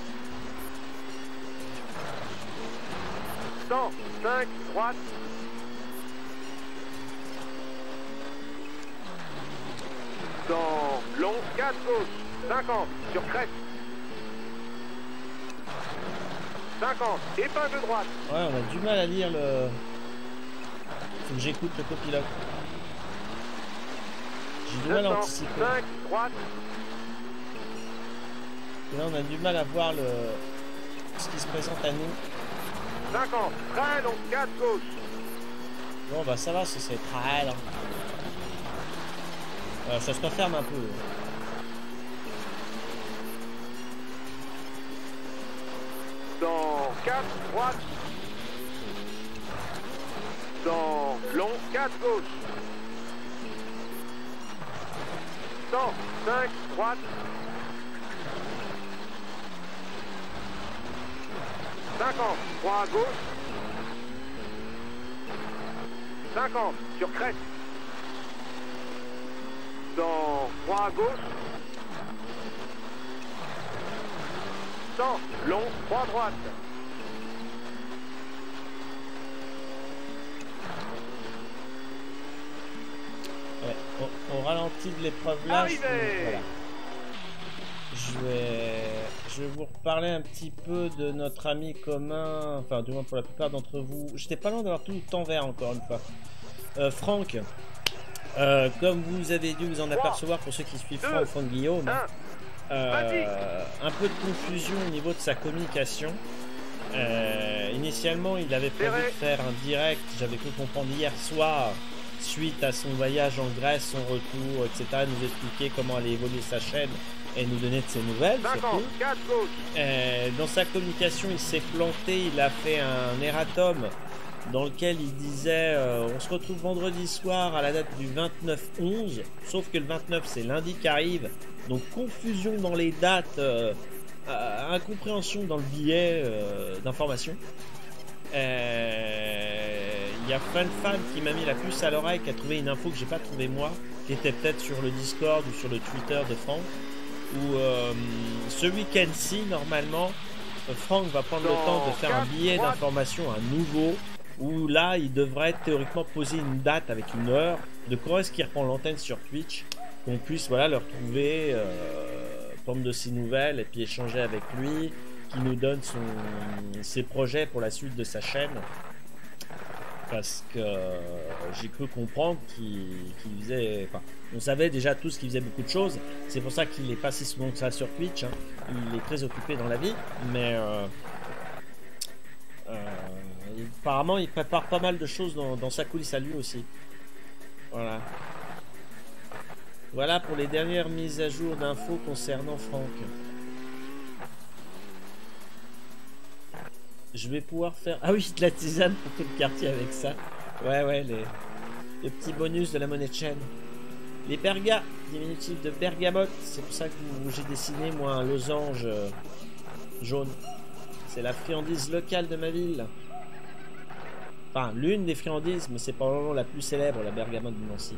100, 5, droite. 100, long, 4 gauche. 50, sur crête. 50, épingle droite. Ouais, on a du mal à lire le... Faut que j'écoute le copilote. J'ai du mal à anticiper. 5, droite. Et là, on a du mal à voir le... ce qui se présente à nous. 50, très long, 4 gauche. Bon, bah ça va, c'est très lent. Ça se referme un peu. Dans 4, droite. Dans long, 4 gauche. 100, 5, droite. 50, 3 gauche. 50, sur crête. Dans 3 gauche. 100, long, 3 droite. Ouais, on ralentit de l'épreuve là. Voilà. Je vais vous reparler un petit peu de notre ami commun, enfin du moins pour la plupart d'entre vous. J'étais pas loin d'avoir tout le temps vert encore une fois. Franck, comme vous avez dû vous en apercevoir pour ceux qui suivent Franck Guillaume, un peu de confusion au niveau de sa communication. Initialement, il avait prévu de faire un direct, j'avais cru comprendre hier soir, suite à son voyage en Grèce, son retour, etc., nous expliquer comment allait évoluer sa chaîne et nous donner de ses nouvelles. 50, 4 gauche. Dans sa communication, il s'est planté, il a fait un erratum dans lequel il disait on se retrouve vendredi soir à la date du 29-11, sauf que le 29 c'est lundi qui arrive, donc confusion dans les dates, incompréhension dans le billet d'information. Il y a FanFan qui m'a mis la puce à l'oreille, qui a trouvé une info que j'ai pas trouvé moi, qui était peut-être sur le Discord ou sur le Twitter de Franck, où ce week-end-ci normalement Franck va prendre le temps de faire un billet d'information à nouveau, où là il devrait théoriquement poser une date avec une heure de quand est-ce qu'il reprend l'antenne sur Twitch, qu'on puisse voilà le retrouver, prendre de ses nouvelles et puis échanger avec lui, qui nous donne ses projets pour la suite de sa chaîne, parce que j'ai cru comprendre qu'il faisait, enfin, on savait déjà tous qu'il faisait beaucoup de choses, c'est pour ça qu'il est pas si souvent que ça sur Twitch, hein. Il est très occupé dans la vie, mais apparemment il prépare pas mal de choses dans sa coulisse à lui aussi. Voilà pour les dernières mises à jour d'infos concernant Franck. Je vais pouvoir faire... Ah oui, de la tisane pour tout le quartier avec ça. Ouais, les petits bonus de la monnaie de chaîne. Les bergas, diminutif de bergamote. C'est pour ça que j'ai dessiné moi un losange jaune. C'est la friandise locale de ma ville. Enfin, l'une des friandises, mais c'est probablement la plus célèbre, la bergamote de Nancy.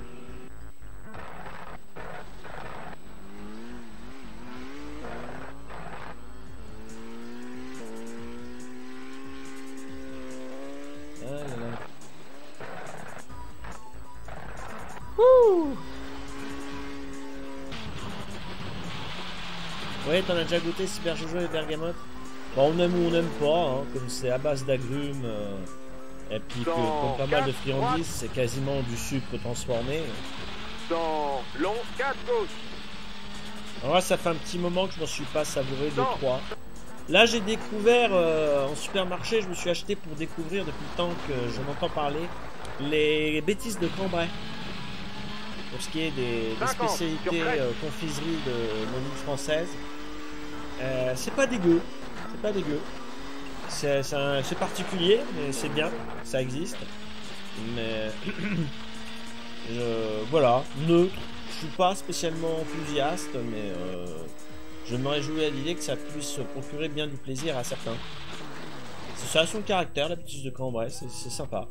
Ouais, t'en as déjà goûté Super Jojo et bergamote? Bon, on aime ou on n'aime pas, hein, comme c'est à base d'agrumes, Et puis que, Dans comme pas mal de 4 friandises, c'est quasiment du sucre transformé. Dans long, 4 gauche. Alors là, ça fait un petit moment que je m'en suis pas savouré de Non. 3. Là, j'ai découvert en supermarché, je me suis acheté pour découvrir depuis le temps que je m'entends parler, les bêtises de Cambrai. Pour ce qui est des 50, spécialités sur Crète. confiserie de nos villes françaises. C'est pas dégueu. C'est pas dégueu. C'est particulier, mais c'est bien. Ça existe. Mais voilà, neutre. Je suis pas spécialement enthousiaste, mais je me réjouis à l'idée que ça puisse procurer bien du plaisir à certains. Ça a son caractère, la bêtise de Cambrai, c'est sympa.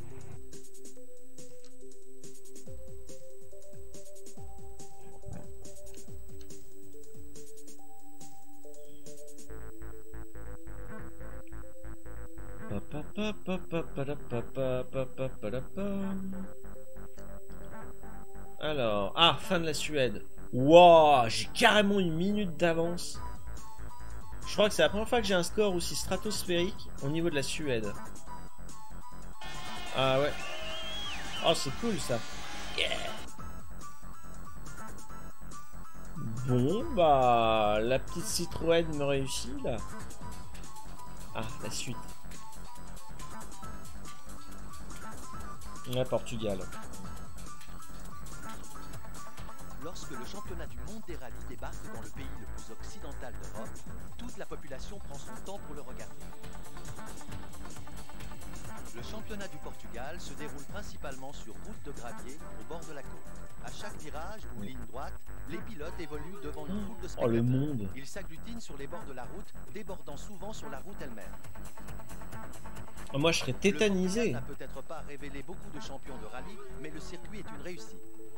Alors, ah, fin de la Suède. Wow, j'ai carrément une minute d'avance. Je crois que c'est la première fois que j'ai un score aussi stratosphérique au niveau de la Suède. Ah ouais. Oh, c'est cool ça. Yeah. Bon, bah, la petite Citroën me réussit là. Ah, la suite. La Portugal. Lorsque le championnat du monde des rallyes débarque dans le pays le plus occidental d'Europe, toute la population prend son temps pour le regarder. Le championnat du Portugal se déroule principalement sur route de gravier au bord de la côte. À chaque virage ou ligne droite, les pilotes évoluent devant une foule de Oh, spectateurs. le monde. Ils s'agglutinent sur les bords de la route, débordant souvent sur la route elle-même. Moi, je serais Le tétanisé. Portugal n'a peut-être pas révélé beaucoup de champions de rallye, mais le circuit est une réussite.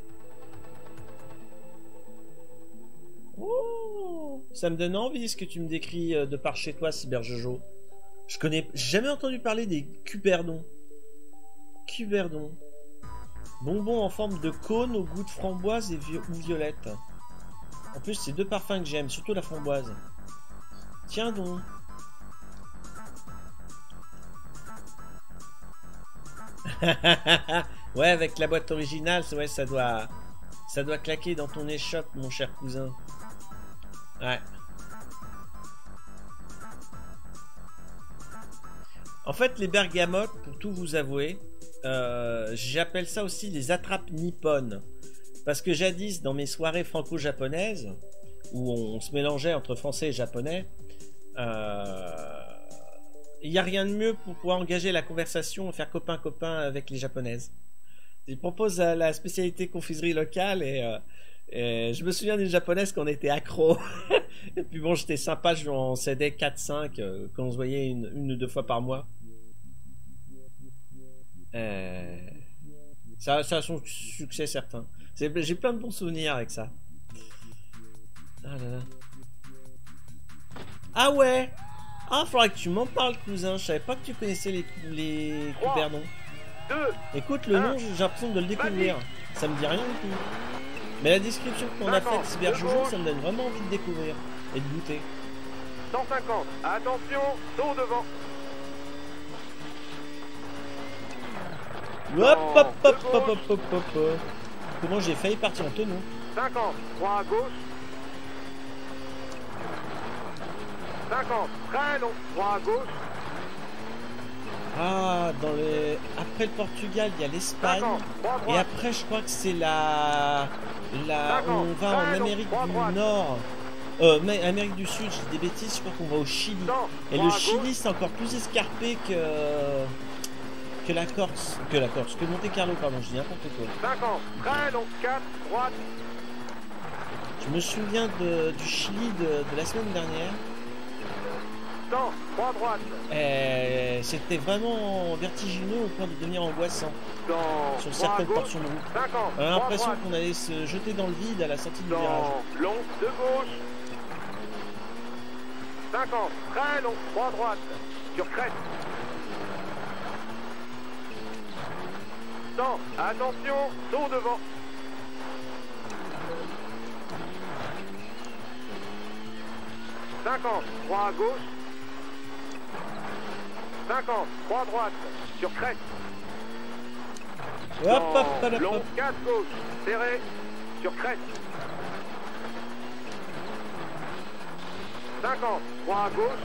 Oh, ça me donne envie ce que tu me décris de par chez toi, Cyberjojo. J'ai jamais entendu parler des cuberdons. Cuberdons. Bonbons en forme de cône au goût de framboise et ou violette. En plus, c'est deux parfums que j'aime, surtout la framboise. Tiens donc. Ouais, avec la boîte originale, ouais, ça doit claquer dans ton échoppe, mon cher cousin. Ouais. En fait, les bergamotes, pour tout vous avouer, j'appelle ça aussi les attrapes nippones. Parce que jadis, dans mes soirées franco-japonaises, où on se mélangeait entre français et japonais, il n'y a rien de mieux pour pouvoir engager la conversation et faire copain-copain avec les japonaises. Ils proposent la spécialité confiserie locale et je me souviens d'une japonaise qu'on était accro. Et puis bon, j'étais sympa, je lui en cédais 4-5 quand on se voyait une ou deux fois par mois. Ça a son succès certain. J'ai plein de bons souvenirs avec ça. Ah là là. Ah ouais. Ah, faudrait que tu m'en parles, cousin. Je savais pas que tu connaissais les cuberdons. 2, Écoute, le nom, j'ai l'impression de le découvrir. Ça me dit rien du tout. Mais la description qu'on a faite, Cyberjojo, ça me donne vraiment envie de découvrir et de goûter. 150. Attention, saut devant. Hop, hop, hop, hop, hop, hop, hop, hop. Comment j'ai failli partir en tonneau. 50. 3 à gauche. 50. Très long. 3 à gauche. Ah, après le Portugal, il y a l'Espagne. 50. 3 à Et droite. après, je crois que c'est on va en Amérique du Nord. Mais Amérique du Sud, j'ai des bêtises, je crois qu'on va au Chili. 100. Et 3 le à gauche. Chili, c'est encore plus escarpé que la Corse. Que Monte Carlo, pardon, je dis n'importe quoi. 50. Très long. 4. Droite. Je me souviens du Chili de la semaine dernière. 100. 3 droite. C'était vraiment vertigineux au point de devenir angoissant Dans sur 3 à certaines gauche. portions de route. 50. On a 3 l'impression droite. qu'on allait se jeter dans le vide à la sortie du virage. Dans long. De gauche. 50. Très long. 3 droite. Sur crête. 100. Attention. Saut devant. 50. 3 à gauche. 50, 3 droite, sur crête. Hop, hop, hop, hop, Long, hop. 4 gauche, serré, sur crête. 50, 3 à gauche.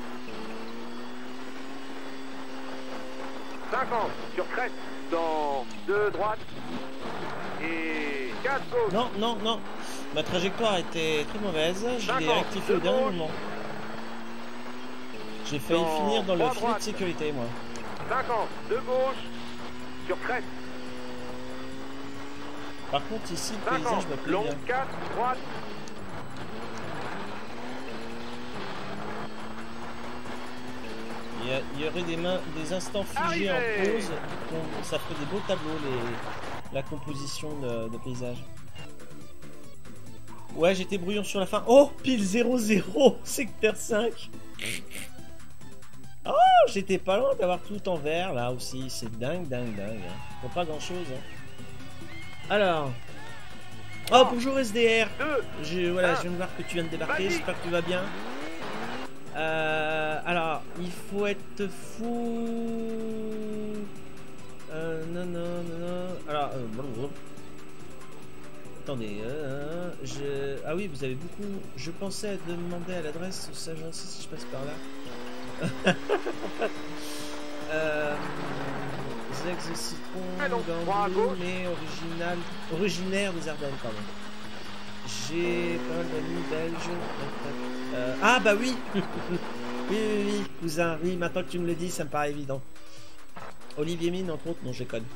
50, sur crête, dans 2 droite. Et 4 gauche. Non, non, non. Ma trajectoire était très mauvaise. Je l'ai 50, rectifié au de dernier gauche. moment. J'ai failli Dans finir dans le 3 filet de droite. sécurité, moi. 50, de gauche, sur crête. Par contre, ici, le 50, paysage me plaît long, bien. 4, droite. Il y aurait des instants figés en Arrivé. pause. Ça ferait des beaux tableaux, la composition de paysage. Ouais, j'étais brouillon sur la fin. Oh, pile 0-0, secteur 5. Oh, j'étais pas loin d'avoir tout en vert là aussi. C'est dingue, dingue, dingue. Hein. Pour pas grand chose. Hein. Alors. Oh, bonjour SDR. 2, Voilà, je viens de voir que tu viens de débarquer. Vas-y. J'espère que tu vas bien. Alors, il faut être fou. Non, non, non, non. Alors, blablabla. Attendez, ah oui, vous avez beaucoup. Je pensais demander à l'adresse, ça j'en sais si je passe par là. Zex de citron, donc, droit à Gambou, gauche. mais originaire des Ardennes, pardon. J'ai pas mal d'amis belges. Ah bah oui. Oui, oui, oui, cousin, oui, maintenant que tu me le dis, ça me paraît évident. Olivier Mine, entre autres, non, je déconne.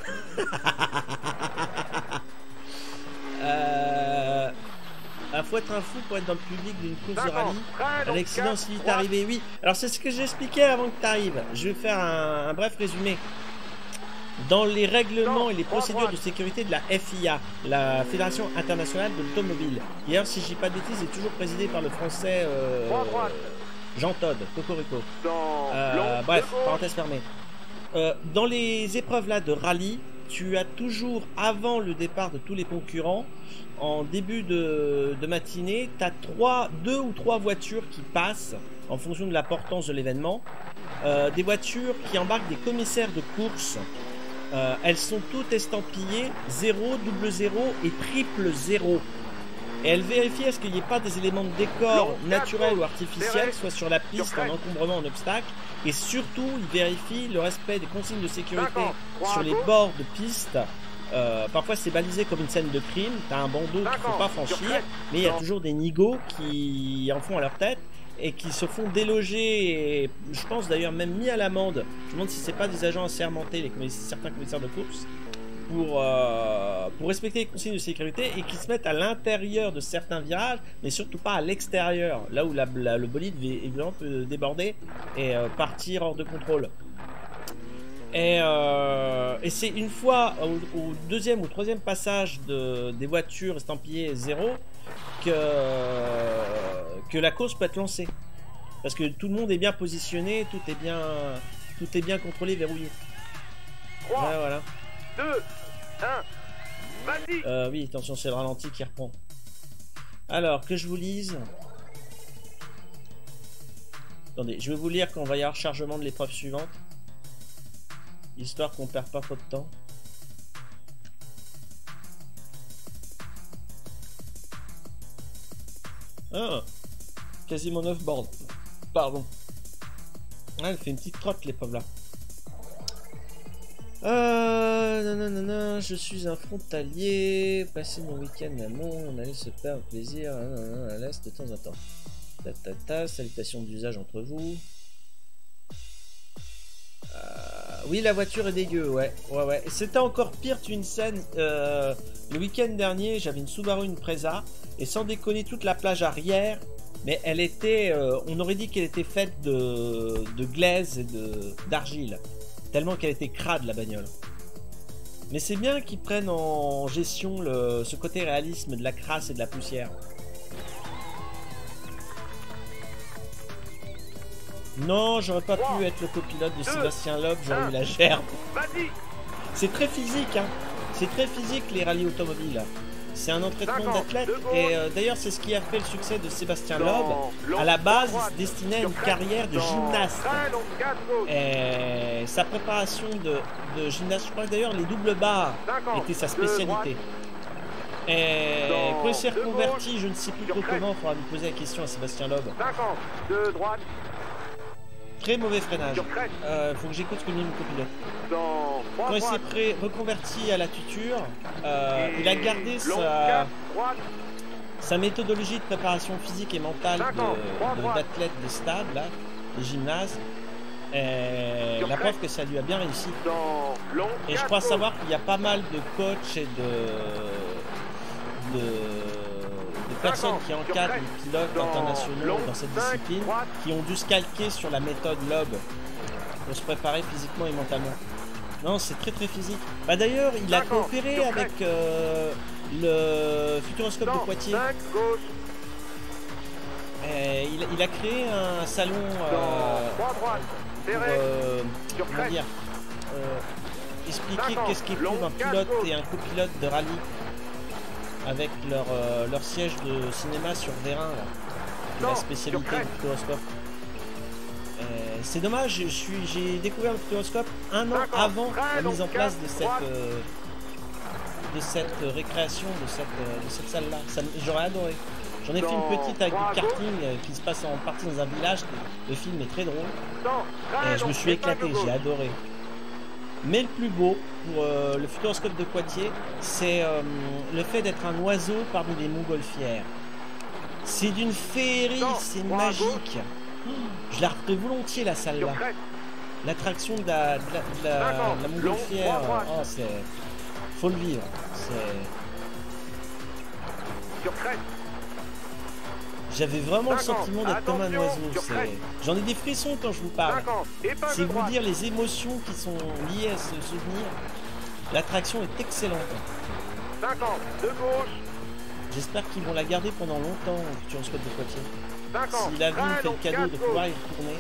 Faut être un fou pour être dans le public d'une course de rallye. L'accident s'il est arrivé, oui. Alors c'est ce que j'expliquais avant que tu arrives. Je vais faire un bref résumé. Dans les règlements et les procédures de sécurité de la FIA, la Fédération Internationale de l'Automobile, qui d'ailleurs, si je dis pas de bêtises, est toujours présidée par le français Jean Todt, Cocorico. Bref, parenthèse fermée. Dans les épreuves là de rallye, tu as toujours, avant le départ de tous les concurrents, en début de matinée, tu as 2 ou 3 voitures qui passent en fonction de l'importance de l'événement. Des voitures qui embarquent des commissaires de course. Elles sont toutes estampillées 0, double 0 et triple 0. Et elles vérifient est-ce qu'il n'y ait pas des éléments de décor naturels ou artificiels, soit sur la piste, en encombrement, en obstacle. Et surtout, ils vérifient le respect des consignes de sécurité sur les bords de piste. Parfois c'est balisé comme une scène de crime, t'as un bandeau qu'il ne faut pas franchir, mais il y a toujours des nigauds qui en font à leur tête et qui se font déloger, et je pense d'ailleurs même mis à l'amende. Je me demande si c'est pas des agents assermentés, certains commissaires de course, pour respecter les consignes de sécurité et qui se mettent à l'intérieur de certains virages, mais surtout pas à l'extérieur, là où le bolide évidemment peut déborder et partir hors de contrôle. Et c'est une fois au deuxième ou troisième passage des voitures estampillées 0 que la course peut être lancée. Parce que tout le monde est bien positionné, tout est bien contrôlé, verrouillé. 3, voilà, voilà. 2, 1, vas-y. Oui, attention, c'est le ralenti qui reprend. Alors, que je vous lise. Attendez, je vais vous lire quand on va y avoir chargement de l'épreuve suivante. Histoire qu'on perd pas trop de temps. Ah, quasiment 9 bornes. Pardon. Ah, elle fait une petite trotte l'épreuve là. Non, je suis un frontalier. Passer mon week-end à Mont, on allait se faire plaisir à l'est de temps en temps. Salutations d'usage entre vous. Oui, la voiture est dégueu, ouais. C'était encore pire qu'une scène. Le week-end dernier, j'avais une Subaru Impreza et sans déconner toute la plage arrière, mais elle était, on aurait dit qu'elle était faite de glaise et d'argile, tellement qu'elle était crade la bagnole. Mais c'est bien qu'ils prennent en gestion ce côté réalisme de la crasse et de la poussière. Non, j'aurais pas pu être le copilote de Sébastien Loeb, j'aurais eu la gerbe. C'est très physique, hein. C'est très physique les rallyes automobiles. C'est un entraînement 50, d'athlète. de gauche. Et d'ailleurs, c'est ce qui a fait le succès de Sébastien Loeb. Dans À la base, il droite, se destinait à sur une crête, carrière de dans gymnaste. très long, 4 gauche. Et sa préparation de gymnaste, je crois que d'ailleurs les doubles barres 50, était sa de spécialité. Et Dans quand il s'est de reconverti, gauche, je ne sais plus sur trop crête. comment, il faudra lui poser la question à Sébastien Loeb. 50, de droite, Très mauvais freinage. sur crête, Faut que j'écoute ce que dit mon copilote. dans 3 Quand il droite. s'est reconverti à la tuture, il a gardé long, sa, 4 droite, sa méthodologie de préparation physique et mentale 50, droit, droite. d'athlète de stade, là, de gymnase. Et Sur la crête. preuve que ça lui a bien réussi. dans long, Et je 4 crois gauche. savoir qu'il y a pas mal de coachs et de personnes qui sur encadrent crête. les pilotes Dans internationaux long, dans cette 5, discipline droite. qui ont dû se calquer sur la méthode Loeb pour se préparer physiquement et mentalement. Non, c'est très très physique. Bah d'ailleurs, il a 50, coopéré sur avec le Futuroscope de Dans Poitiers. 5 gauche, Et il a créé un salon dans 3 droite, pour serré, sur comment crête. dire, expliquer 50, qu'est-ce qu'éprouve long, un 4 pilote gauche. et un copilote de rallye avec leur siège de cinéma sur Vérin, là. C'est la Non, spécialité sur du crête. Futuroscope. C'est dommage, j'ai découvert le Futuroscope un an 50, avant très la long, mise en place 4 de droite. cette récréation, de cette salle-là. J'aurais adoré. J'en ai fait Dans une petite avec droit, du karting qui se passe en partie dans un village. Le film est très drôle. Dans très Et je long, me suis éclaté, épingle gauche. j'ai adoré. Mais le plus beau pour le Futuroscope de Poitiers, c'est le fait d'être un oiseau parmi les montgolfières. C'est d'une féerie, Non, c'est droit à magique. Je la referais volontiers la salle là. Sur crête, L'attraction de la D'accord, montgolfière, long, droit, oh, c'est... faut le vivre. sur crête, J'avais vraiment le 50, sentiment d'être comme un attention, oiseau. sur crête. J'en ai des frissons quand je vous parle. 50, épingle C'est vous droite, dire les émotions qui sont liées à ce souvenir. L'attraction est excellente. 50, de gauche, J'espère qu'ils vont la garder pendant longtemps au Futuroscope de Poitiers. 50, Si la vie me très fait le long, cadeau 4 de pouvoir y gauche. retourner.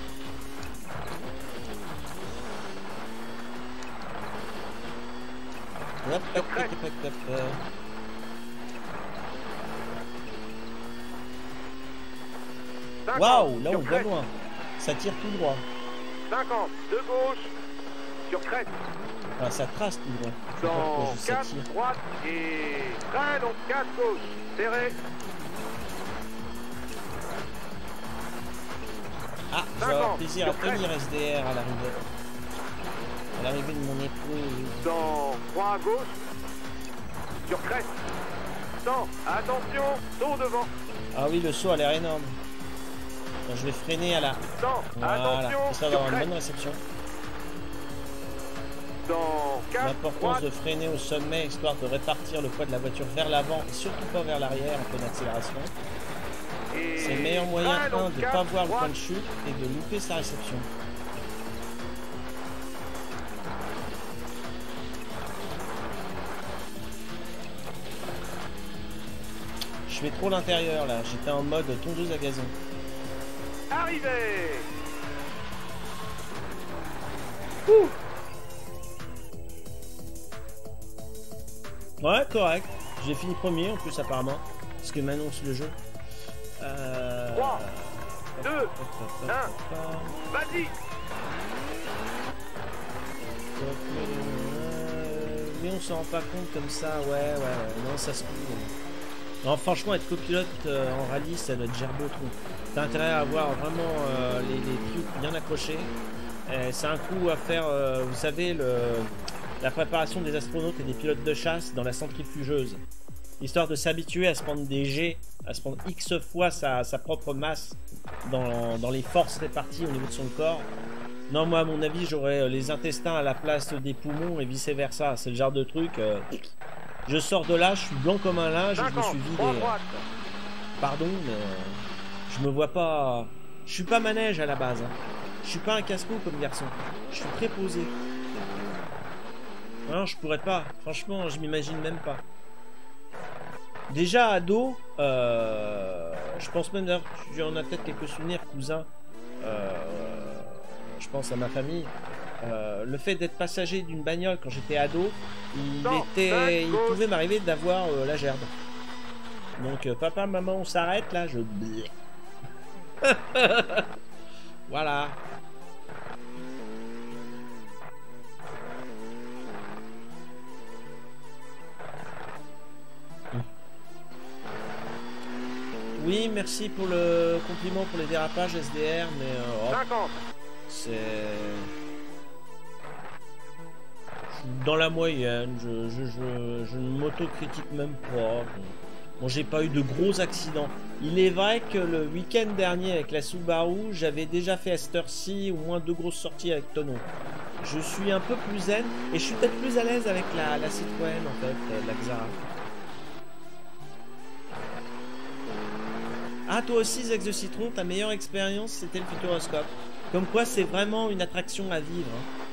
Hop, hop, hop, hop, hop, hop. Waouh, là on sur voit crête, loin. Ça tire tout droit. 50, de gauche, sur crête, Enfin, ça trace tout droit. Je sais pas pourquoi dans je dis ça 4 tire. droite et très long, 4 gauche, serré, Ah, je vais avoir 50, plaisir à sur crête. tenir SDR à l'arrivée. À l'arrivée de mon époux. dans 3 gauche, sur crête, 100, attention, saut devant, Ah oui, le saut a l'air énorme. Bon, je vais freiner à la... 100, Voilà, attention, ça sur d'avoir une crête, bonne réception. dans 4 L'importance droite, de freiner au sommet, histoire de répartir le poids de la voiture vers l'avant et surtout pas vers l'arrière en pleine accélération. et C'est le meilleur moyen, très long, un, de ne 4 pas voir le point droite, de chute et de louper sa réception. Je fais trop l'intérieur là, j'étais en mode tondeuse à gazon. arrivé, Ouais, correct. J'ai fini premier en plus apparemment, ce que m'annonce le jeu. 3, 2, vas-y, Mais on s'en rend pas compte comme ça, ouais, non, ça se trouve. Non, franchement, être copilote en rallye, ça doit être gerbeau trop. T'as intérêt à avoir vraiment les trucs bien accrochés. C'est un coup à faire, vous savez, la préparation des astronautes et des pilotes de chasse dans la centrifugeuse. Histoire de s'habituer à se prendre des jets, à se prendre X fois sa propre masse dans les forces réparties au niveau de son corps. Non, moi, à mon avis, j'aurais les intestins à la place des poumons et vice versa. C'est le genre de truc. Je sors de là, je suis blanc comme un linge et je me 50, suis vidé. 3 droite, Pardon, mais je me vois pas. Je suis pas manège à la base. Hein. Je suis pas un casse-cou comme garçon. Je suis très posé. Non, je pourrais pas. Franchement, je m'imagine même pas. Déjà ado, je pense même d'ailleurs que tu en as peut-être quelques souvenirs, cousin. Je pense à ma famille. le fait d'être passager d'une bagnole quand j'étais ado, il Non, pouvait m'arriver d'avoir la gerbe. Donc papa, maman, on s'arrête là, je... Voilà. Oui, merci pour le compliment pour les dérapages SDR, mais oh, 50. c'est dans la moyenne. Je ne m'autocritique même pas. Bon, j'ai pas eu de gros accidents. Il est vrai que le week-end dernier avec la Subaru, j'avais déjà fait à cette heure-ci au moins 2 grosses sorties avec tonneau. Je suis un peu plus zen et je suis peut-être plus à l'aise avec la Citroën en fait, la Xara. Ah, toi aussi, Zex de Citron, ta meilleure expérience, c'était le Futuroscope. Comme quoi, c'est vraiment une attraction à vivre.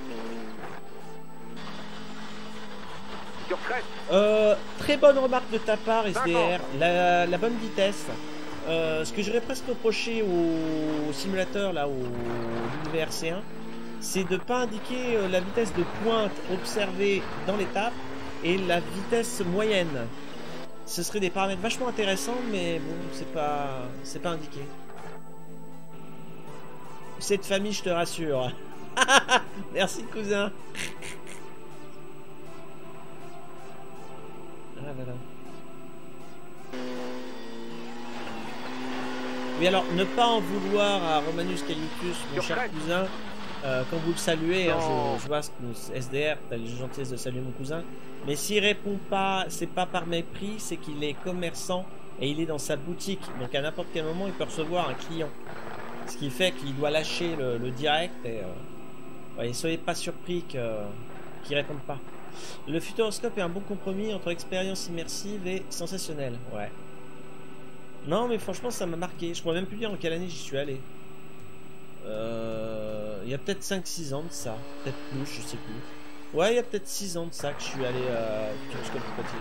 Sur crête. Très bonne remarque de ta part, SDR. La bonne vitesse. Ce que j'aurais presque reproché au simulateur, là, au WRC1, c'est de ne pas indiquer la vitesse de pointe observée dans l'étape et la vitesse moyenne. Ce serait des paramètres vachement intéressants, mais bon, c'est pas indiqué. Cette famille, je te rassure. Merci, cousin. Ah là là. Oui, alors, ne pas en vouloir à Romanus Callicus, mon cher cousin. Quand vous le saluez, hein, je vois ce que SDR, t'as la gentillesse de saluer mon cousin. Mais s'il répond pas, c'est pas par mépris, c'est qu'il est commerçant et il est dans sa boutique. Donc à n'importe quel moment, il peut recevoir un client. Ce qui fait qu'il doit lâcher le direct et ouais, soyez pas surpris qu'il réponde pas. Le Futuroscope est un bon compromis entre expérience immersive et sensationnelle. Ouais. Non, mais franchement, ça m'a marqué. Je pourrais même plus dire en quelle année j'y suis allé. Il y a peut-être 5-6 ans de ça. Peut-être plus, je sais plus. Ouais, il y a peut-être 6 ans de ça que je suis allé au Futuroscope du Poitiers.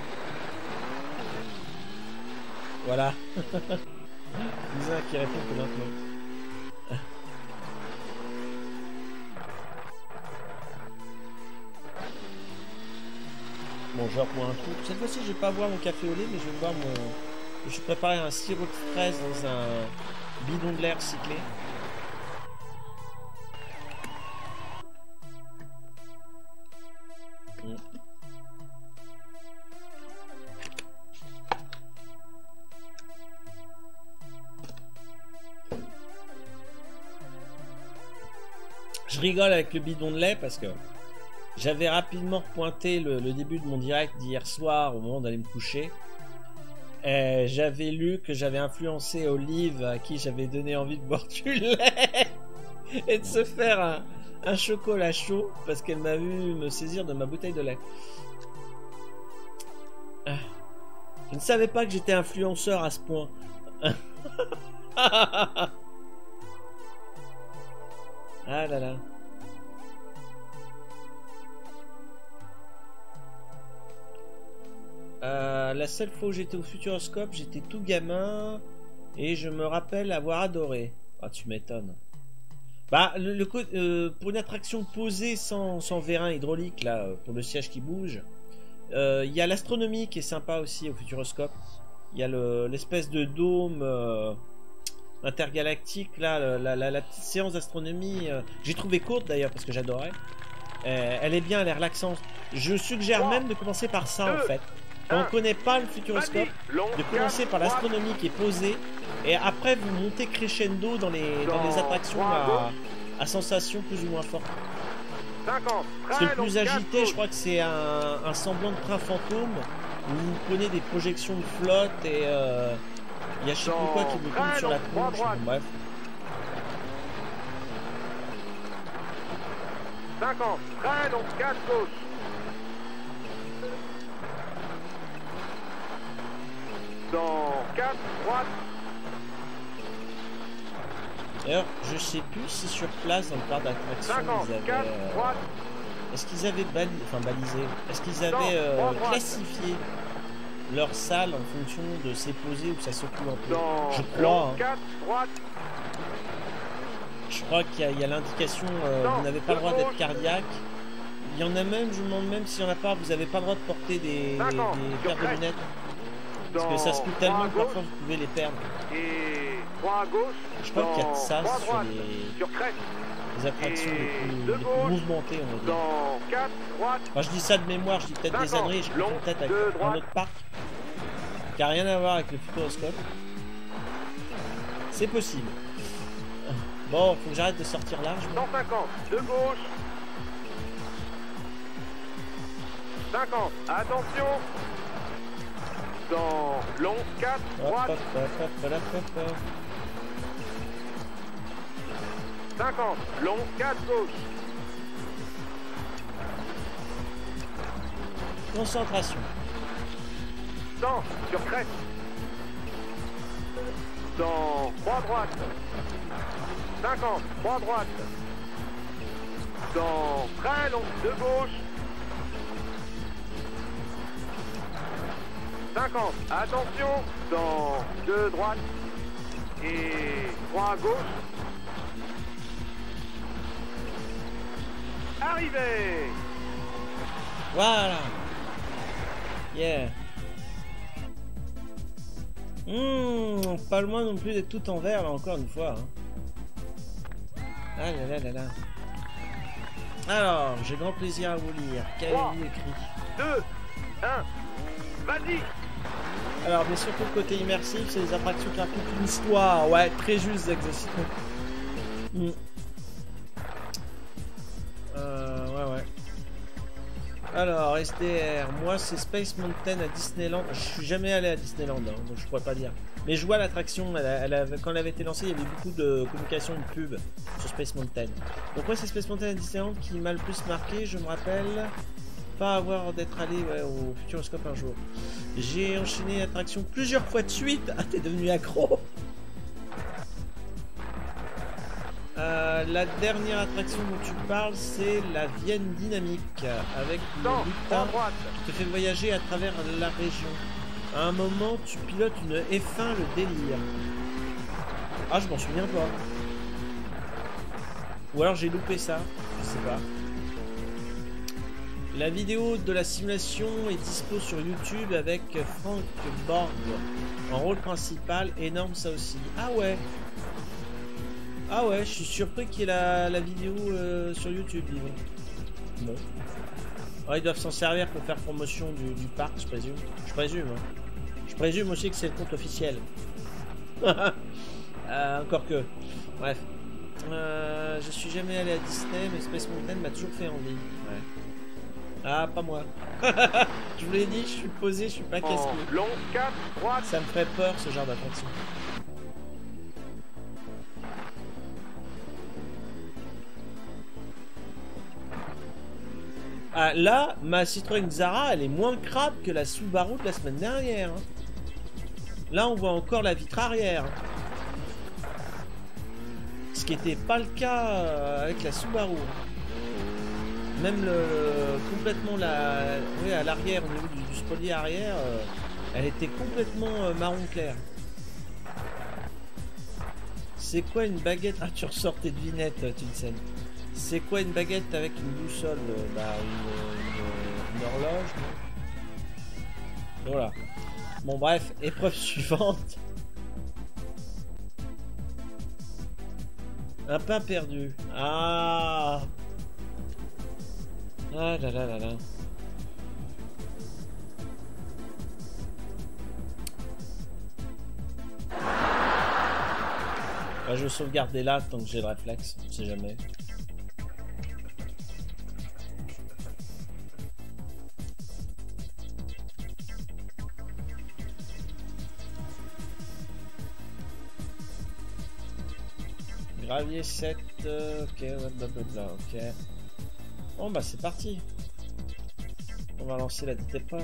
Voilà. Cousin qui répond que maintenant. Bon, je vais reprendre un trou. Cette fois-ci, je vais pas boire mon café au lait, mais je vais boire mon... Je vais préparer un sirop de fraise dans un bidon de l'air recyclé. Je rigole avec le bidon de lait parce que j'avais rapidement pointé le début de mon direct d'hier soir au moment d'aller me coucher. J'avais lu que j'avais influencé Olive à qui j'avais donné envie de boire du lait et de se faire un chocolat chaud parce qu'elle m'a vu me saisir de ma bouteille de lait. Je ne savais pas que j'étais influenceur à ce point. Ah là là. La seule fois où j'étais au Futuroscope, j'étais tout gamin et je me rappelle avoir adoré. Ah, tu m'étonnes. Bah, pour une attraction posée sans vérin hydraulique, là, pour le siège qui bouge, il y a l'astronomie qui est sympa aussi au Futuroscope. Il y a l'espèce de dôme intergalactique, là, la petite séance d'astronomie. J'ai trouvé courte d'ailleurs parce que j'adorais. Elle est bien, elle est relaxante. Je suggère même de commencer par ça en fait. Quand on ne connaît pas le Futuroscope, de commencer par l'astronomie qui est posée et après vous montez crescendo dans les attractions à sensations plus ou moins fortes. Parce que le plus agité, je crois que c'est un semblant de train fantôme où vous prenez des projections de flotte et il y a je sais plus quoi qui vous tombe sur la tronche. Bon, bref. 50, train donc 4 gauche. Dans 4, droite. D'ailleurs, je sais plus si sur place dans le parc d'attraction ils avaient. Est-ce qu'ils avaient balisé? Est-ce qu'ils avaient classifié leur salle en fonction de ses posées ou ça secoue un peu? Je crois. Hein. 4, droite. Je crois qu'il y a l'indication, vous n'avez pas le droit d'être cardiaque. Il y en a même, je me demande même s'il n'y en a pas, vous n'avez pas le droit de porter des paires de lunettes. Parce que ça se coûte tellement que parfois vous pouvez les perdre. Et 3 à gauche. Je crois qu'il y a de ça sur les attractions les plus mouvementées, on va dire. Dans 4, droite. Enfin, je dis ça de mémoire, je dis peut-être des âneries, je confonds peut-être avec un autre parc qui n'a rien à voir avec le Futuroscope. C'est possible. Bon, faut que j'arrête de sortir large. 150, de gauche. 50, attention. Dans long, 4, droite. 50, long, 4, gauche. Concentration. 100, sur crête. Dans 3 droite. 50, 3 droite. Dans très long, de gauche. 50, attention, dans 2 droite et 3 à gauche. Arrivé. Voilà. Yeah. Pas loin non plus d'être tout en vert, là, encore une fois. Hein. Ah là là là là. Alors, j'ai grand plaisir à vous lire. Qu'avez-vous écrit? 2, 1, vas-y. Alors, bien sûr, tout le côté immersif, c'est les attractions qui racontent une histoire. Ouais, très juste, exactement. Ouais. Alors, SDR, moi c'est Space Mountain à Disneyland. Je suis jamais allé à Disneyland, hein, donc je pourrais pas dire. Mais je vois l'attraction, quand elle avait été lancée, il y avait beaucoup de communication, de pub sur Space Mountain. Donc moi c'est Space Mountain à Disneyland qui m'a le plus marqué, je me rappelle pas avoir d'être allé au Futuroscope un jour. J'ai enchaîné l'attraction plusieurs fois de suite. Ah, t'es devenu accro. La dernière attraction dont tu parles, c'est la Vienne Dynamique, avec le lutin qui te fait voyager à travers la région. À un moment, tu pilotes une F1, le délire. Ah, je m'en souviens pas. Ou alors j'ai loupé ça, je sais pas. La vidéo de la simulation est dispo sur YouTube avec Frank Borg en rôle principal. Énorme ça aussi. Ah ouais. Ah ouais, je suis surpris qu'il y ait la vidéo sur YouTube. Bon. Ouais, ils doivent s'en servir pour faire promotion du parc, je présume. Je présume. Hein. Je présume aussi que c'est le compte officiel. Encore que. Bref. Je suis jamais allé à Disney, mais Space Mountain m'a toujours fait envie. Ouais. Ah, pas moi. Je vous l'ai dit, je suis posé, je suis pas casse-pied. Long, 4, droite. Ça me ferait peur ce genre d'attraction. Ah, là, ma Citroën Xara, elle est moins crade que la Subaru de la semaine dernière. Hein. Là, on voit encore la vitre arrière. Ce qui n'était pas le cas avec la Subaru. Même complètement oui, à l'arrière, au niveau du spoiler arrière, elle était complètement marron clair. C'est quoi une baguette? Ah, tu ressors tes devinettes, Tinsen. C'est quoi une baguette avec une boussole? Bah, une horloge. Voilà. Bon, bref, épreuve suivante. Un pain perdu. Ah. Ah là là là là. Bah, je vais sauvegarder là tant que j'ai le réflexe, on sait jamais. Gravier 7, ok, blablabla, ok. Bon bah c'est parti. On va lancer la dite épreuve.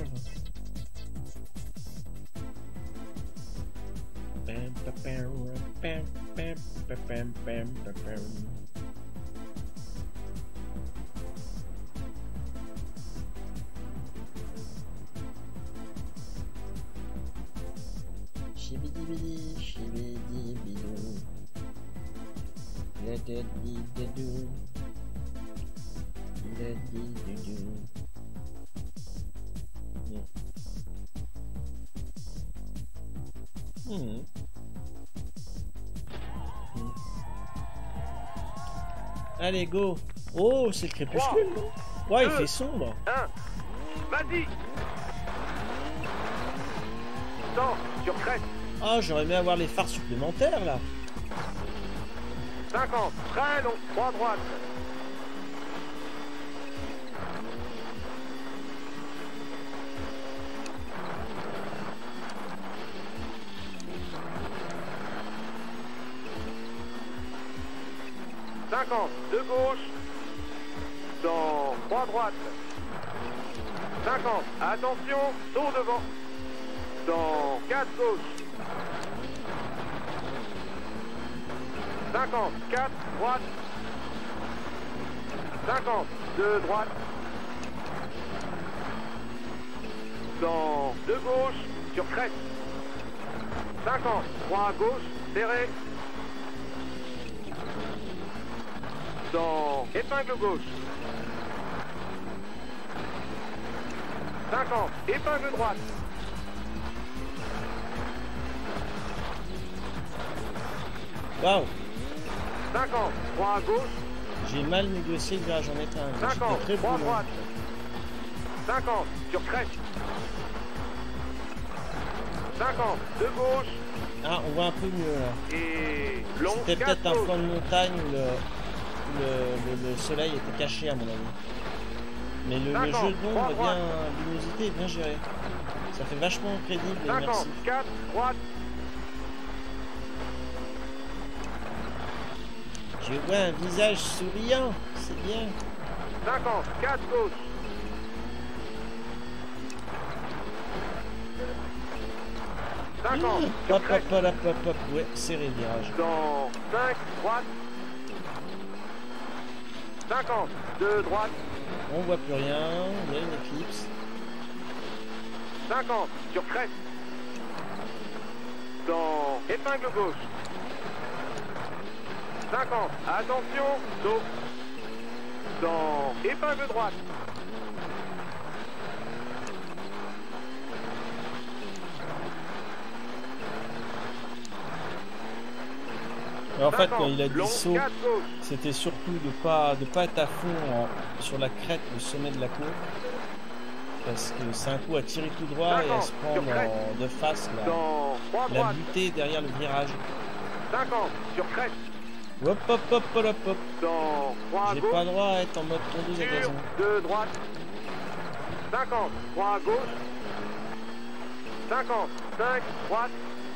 Chibidi-bidi, chibidi-bidou. Let Allez, go. Oh, c'est le crépuscule, non? Ouais, il fait sombre. 1. Vas-y. 100 sur crête. Ah, j'aurais aimé avoir les phares supplémentaires, là. 50. Très long. 3 droites. De gauche, dans 3 droites, 50, attention, saut devant, dans 4 gauche, 50, 4 droite, 50, 2 droite, dans 2 gauche, sur crête, 50, 3 gauche, serré, dans épingle gauche. 50, épingle droite. Waouh. 50, 3 à gauche. J'ai mal négocié le virage en épingle. 50, très 3 à bon. droite. 50, sur crête. 50, de gauche. Ah, on voit un peu mieux là. Et long. C'était peut-être un flanc de montagne où le soleil était caché à mon avis. Mais le jeu d'ombre est bien, luminosité est bien géré. Ça fait vachement crédible et 50, immersif. 4, droite. Je vois un visage souriant, c'est bien. 50, 4 gauche. 50, Hop, hop, hop, hop, hop, hop. Ouais, serré le virage. dans 5, droite. 50, 2 droite. On voit plus rien, il y a une éclipse. 50, sur crête. Dans épingle gauche. 50, attention, saut. Dans épingle droite. Alors, en fait, 50, quand il a dit long, saut, 4 gauche. c'était surtout de pas être à fond sur la crête, le sommet de la courbe. Parce que c'est un coup à tirer tout droit et à se prendre de face Dans 3 la droite. butée derrière le virage. 50, sur crête. Hop hop hop hop hop hop. Dans 3 à J'ai gauche. pas droit à être en mode tondeuse à Sur gazon. 2 droite. 50, 3 à gauche. 50, 5, droite.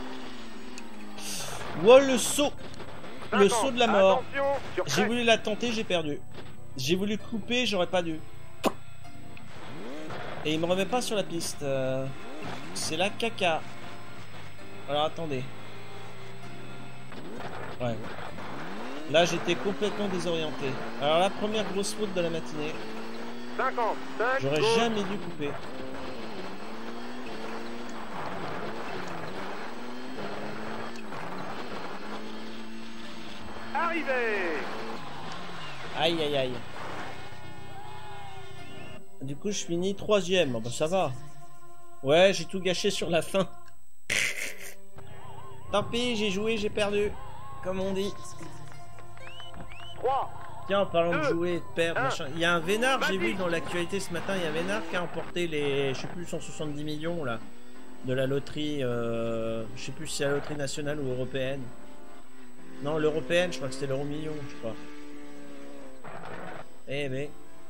Wow, le saut! 50, Le saut de la mort. attention, sur J'ai crête. voulu la tenter, j'ai perdu. J'ai voulu couper, j'aurais pas dû. Et il me remet pas sur la piste. C'est la caca. Alors attendez. Ouais. Là j'étais complètement désorienté. Alors la première grosse faute de la matinée. 50, 5, J'aurais gauche. jamais dû couper. Arrivé. Aïe aïe aïe. Du coup je finis 3ème. Bah ça va. Ouais, j'ai tout gâché sur la fin. Tant pis, j'ai joué, j'ai perdu. Comme on dit. 3, Tiens, en parlant de 2, jouer et de perdre, 1. machin. Il y a un Vénard, j'ai Vas-y. vu dans l'actualité ce matin, il y a un Vénard qui a emporté les, je sais plus, 170 millions là, de la loterie, je sais plus si c'est la loterie nationale ou européenne. Non, l'européenne, je crois que c'était l'euro million, je crois. Eh ben.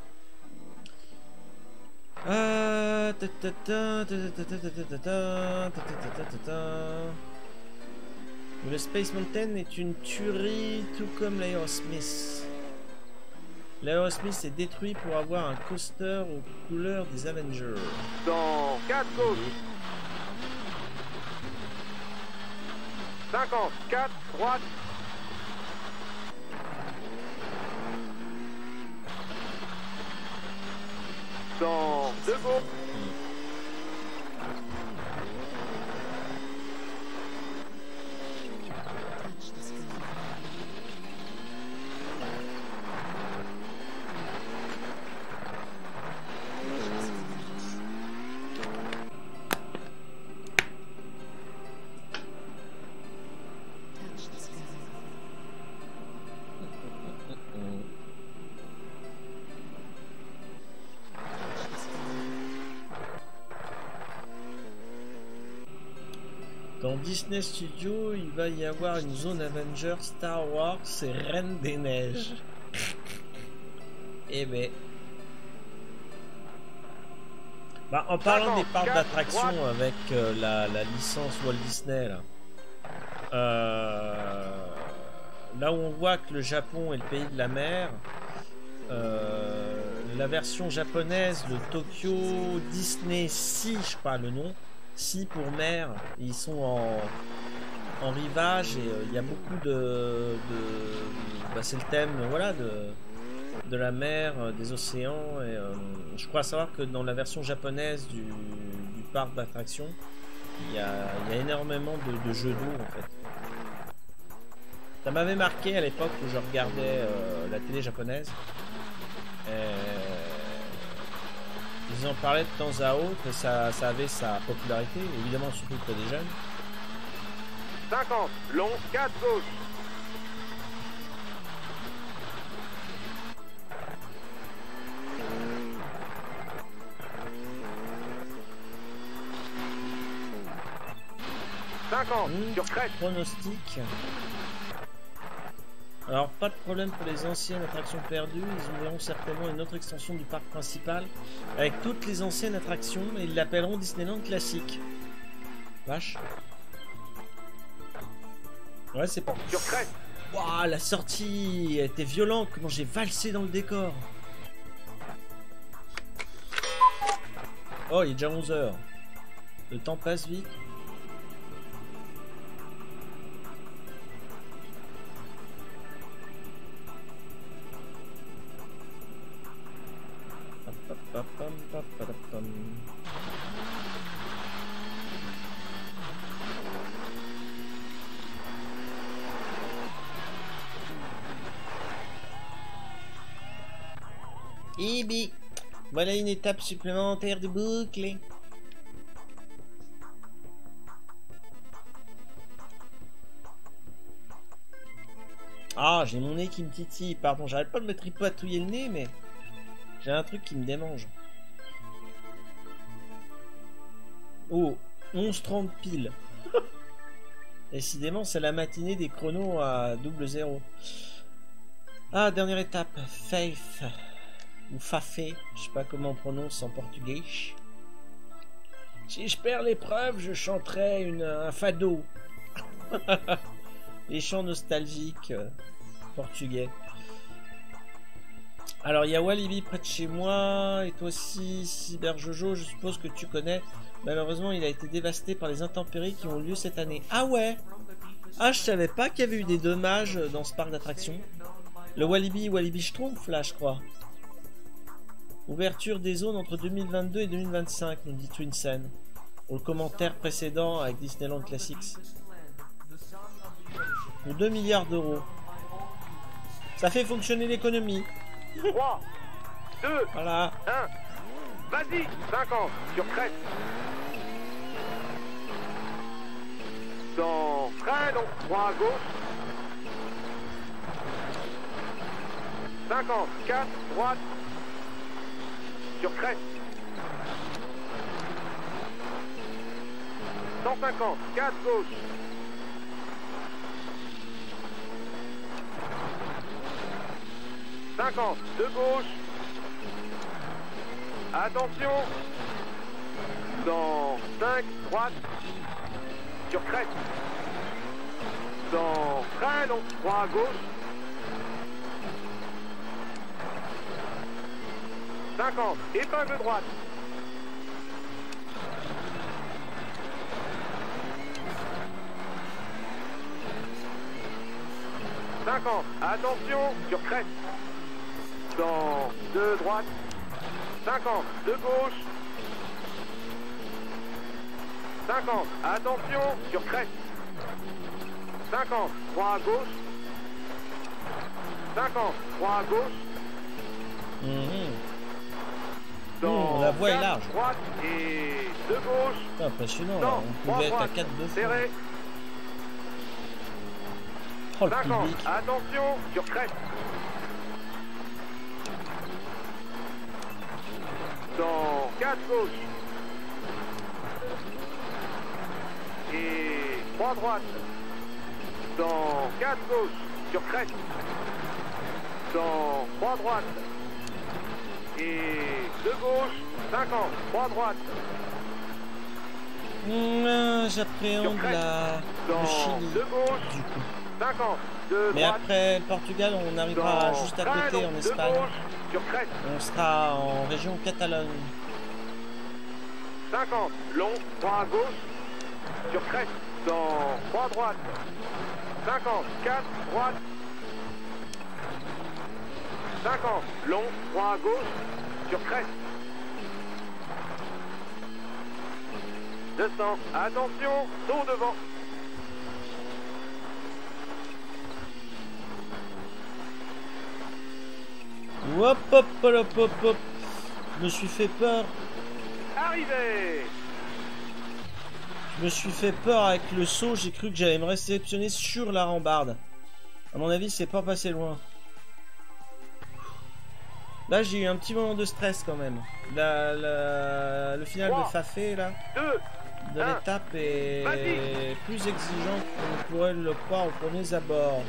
Le Space Mountain est une tuerie, tout comme l'Aerosmith. L'Aerosmith est détruit pour avoir un coaster aux couleurs des Avengers. dans 4 gauche. 50, 4, droite. Dans 2 gauche. Disney Studio, il va y avoir une zone Avengers, Star Wars et Reine des Neiges. Eh ben. Bah, en parlant des parcs d'attractions avec la licence Walt Disney, là où on voit que le Japon est le pays de la mer, la version japonaise, le Tokyo Disney Sea, je crois le nom, Sea pour mer, ils sont en rivage et il y a beaucoup bah, c'est le thème, voilà, de la mer, des océans et je crois savoir que dans la version japonaise du parc d'attractions, il y a énormément de jeux d'eau en fait. Ça m'avait marqué à l'époque où je regardais la télé japonaise. Ils en parlaient de temps à autre et ça avait sa popularité, évidemment surtout auprès des jeunes. 50, long, 4 gauche. Sur crête. Pronostic. Alors pas de problème pour les anciennes attractions perdues, ils ouvriront certainement une autre extension du parc principal avec toutes les anciennes attractions et ils l'appelleront Disneyland classique. Vache. Ouais, c'est pas. Sur crête. Waouh, la sortie était violente, comment j'ai valsé dans le décor. Oh, il est déjà 11 h. Le temps passe vite. Ibi, voilà une étape supplémentaire de boucle. Ah, j'ai mon nez qui me titille, pardon, j'arrête pas de me tripatouiller le nez, mais j'ai un truc qui me démange. Oh, 11h30 pile. Décidément, c'est la matinée des chronos à 00. Ah, dernière étape, Faith. Ou Fafé, je sais pas comment on prononce en portugais. Si je perds l'épreuve, je chanterai un fado. Les chants nostalgiques portugais. Alors il y a Walibi près de chez moi, et toi aussi, Cyber Jojo, je suppose que tu connais. Malheureusement, il a été dévasté par les intempéries qui ont lieu cette année. Ah ouais? Ah, je savais pas qu'il y avait eu des dommages dans ce parc d'attractions. Le Walibi Schtroumpf, là, je crois. Ouverture des zones entre 2022 et 2025, nous dit Twinsen. Pour le commentaire précédent avec Disneyland Classics. Pour 2 milliards d'euros. Ça fait fonctionner l'économie. 3, 2, voilà. 1. Vas-y, 50, sur crête. Dans frein, donc 3 à gauche. 50, 4, droite. Sur crête. 150, 4 gauche. 50, de gauche. Attention. Dans 5, droite. Sur crête. Dans frein, donc 3 à gauche. 50, épingle droite. Attention, sur crête. Dans 2 droite. 50, de gauche. 50, attention, sur crête. 50, 3 à gauche. 50, 3 à gauche. La voie est large. Droite et de gauche. C'est impressionnant, là. On pouvait être à 4 de fond. Serré. Oh, le 50, public. attention, sur crête. Dans 4 gauche. Et 3 droite. Dans 4 gauche. Sur crête. Dans 3 droite. Et 2 gauche. 50. 3 droite. J'appréhende le Dans Chili. 2 gauche. Du coup. 50. 2 Mais droite. après le Portugal, on arrivera Dans juste à 20 côté long. en 2 Espagne. gauche. Sur crête. On sera en région Catalogne. 50. Long. 3 à gauche. Sur crête. Dans 3 droite. 50. 4 droite. 50. Long. 3 à gauche. Sur crête. 200. Attention. Saut devant. Hop hop hop hop hop. Je me suis fait peur. Arrivé. Je me suis fait peur avec le saut. J'ai cru que j'allais me réceptionner sur la rambarde. À mon avis, c'est pas passé loin. Là, j'ai eu un petit moment de stress quand même. Le final 3, de Fafé là, 2. de Un. l'étape est Vas-y. plus exigeant qu'on pourrait le croire au premier abord.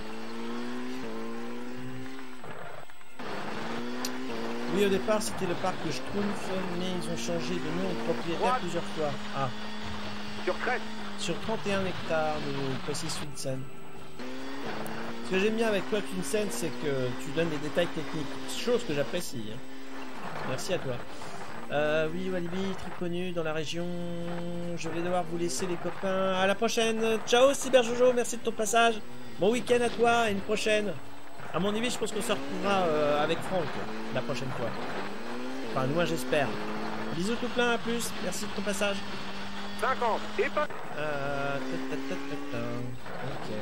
Oui, au départ, c'était le parc de Schtroumpf, mais ils ont changé de nom et de propriétaire Droite. plusieurs fois. Ah, Sur crête. sur 31 hectares, nous précise Twinsen. Ce que j'aime bien avec toi, Twinsen, c'est que tu donnes des détails techniques, chose que j'apprécie. Hein. Merci à toi. Oui, Walibi, très connu dans la région. Je vais devoir vous laisser, les copains. À la prochaine. Ciao, Cyber Jojo, merci de ton passage. Bon week-end à toi et une prochaine. À mon avis, je pense qu'on se retrouvera avec Franck la prochaine fois. Enfin, moi j'espère. Bisous tout plein, à plus. Merci de ton passage. 50. Et pas. Ok.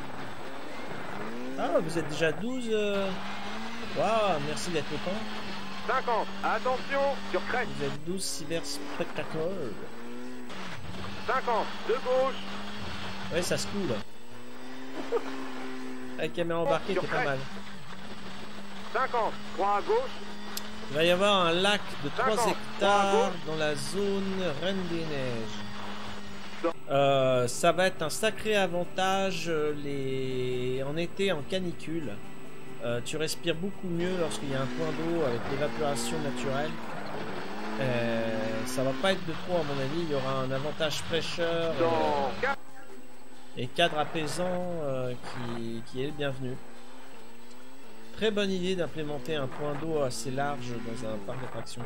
Ah, vous êtes déjà 12. Waouh, merci d'être autant. 50. Attention. Sur crête. Vous êtes 12 cyber spectateurs. 50. De gauche. Ouais, ça se coule. La caméra embarquée, Sur c'est pas crête. mal. 50. 3 à gauche. Il va y avoir un lac de 3 50, hectares dans la zone Reine des Neiges. Ça va être un sacré avantage en été en canicule. Tu respires beaucoup mieux lorsqu'il y a un point d'eau avec l'évaporation naturelle. Ça va pas être de trop à mon avis. Il y aura un avantage fraîcheur Dans 4. et cadre apaisant qui est le bienvenu. Très bonne idée d'implémenter un point d'eau assez large dans un parc d'attractions.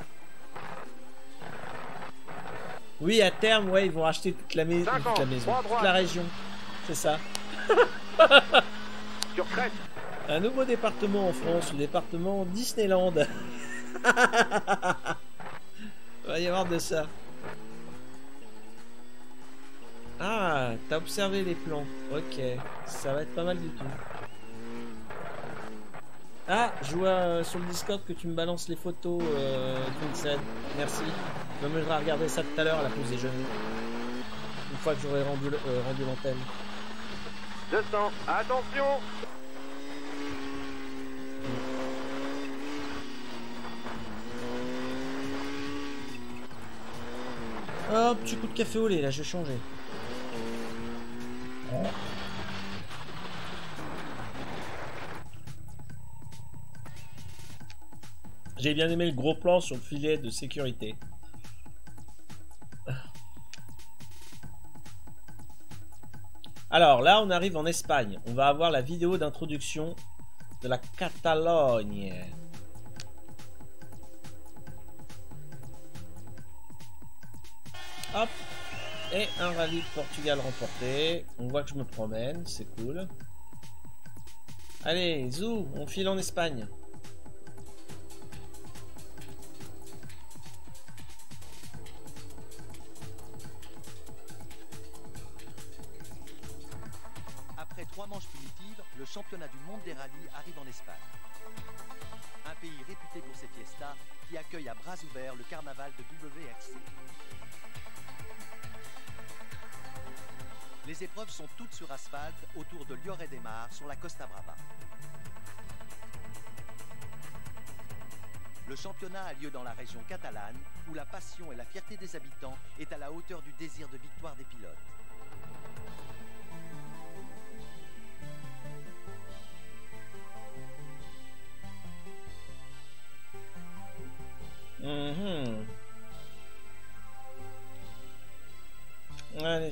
Oui, à terme, ouais, ils vont racheter toute la maison, toute la région. C'est ça. Sur crête. Un nouveau département en France, le département Disneyland. Il va y avoir de ça. Ah, t'as observé les plans. Ok, ça va être pas mal du tout. Ah, je vois sur le Discord que tu me balances les photos, Twinsen. Merci. Je m'amuserai à regarder ça tout à l'heure à la pause déjeuner. Une fois que j'aurai rendu l'antenne. 200. Attention. Oh, petit coup de café au lait, là, je vais changer. J'ai bien aimé le gros plan sur le filet de sécurité. Alors là, on arrive en Espagne. On va avoir la vidéo d'introduction de la Catalogne. Hop. Et un rallye de Portugal remporté. On voit que je me promène, c'est cool. Allez, zou, on file en Espagne. Après 3 manches punitives, le championnat du monde des rallyes arrive en Espagne. Un pays réputé pour ses fiestas qui accueille à bras ouverts le carnaval de WRC. Les épreuves sont toutes sur asphalte autour de Lloret de Mar sur la Costa Brava. Le championnat a lieu dans la région catalane où la passion et la fierté des habitants est à la hauteur du désir de victoire des pilotes.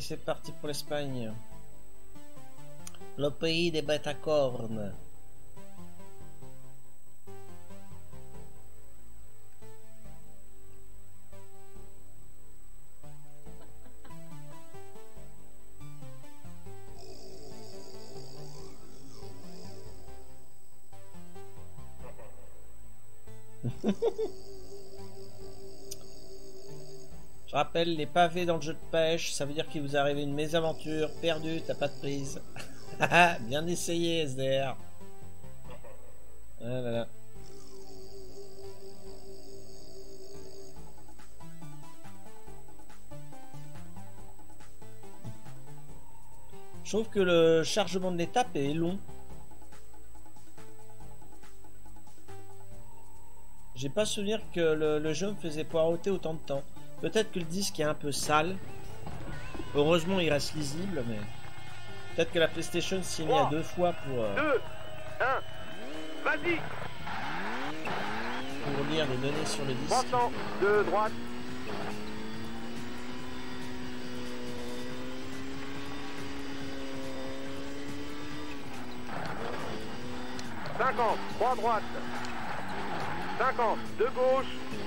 Allez, c'est parti pour l'Espagne. Le pays des bêtes à cornes. Je rappelle, les pavés dans le jeu de pêche, ça veut dire qu'il vous est arrivé une mésaventure, perdu, t'as pas de prise. Bien essayé, SDR. Ah là là. Je trouve que le chargement de l'étape est long. J'ai pas souvenir que le jeu me faisait poireauter autant de temps. Peut-être que le disque est un peu sale. Heureusement, il reste lisible, mais... Peut-être que la PlayStation s'y est mis à 2 fois pour... 2, 1, vas-y. Pour lire les données sur le disque. 300 de droite. « 50, 3 droite. 50, de gauche.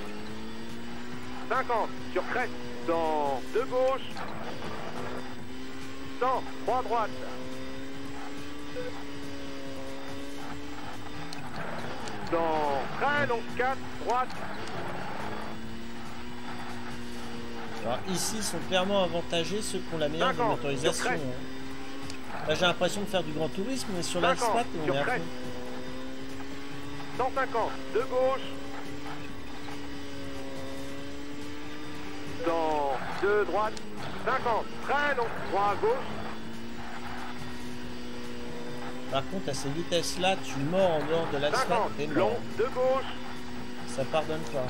50, sur crête, dans 2 gauche. 100, 3 droite. Dans très long, 4 droite. Alors ici, ils sont clairement avantagés ceux qui ont la meilleure 50, motorisation. sur crête. Hein. Là, j'ai l'impression de faire du grand tourisme, mais sur 50, l'asphalte, on sur est à crête. fond. 150, de gauche. Dans 2 droite. 50, très long, 3 à gauche. Par contre, à ces vitesses-là, tu mords en dehors de 50, l'asphalte, t'es mort. long, de gauche. Ça pardonne pas.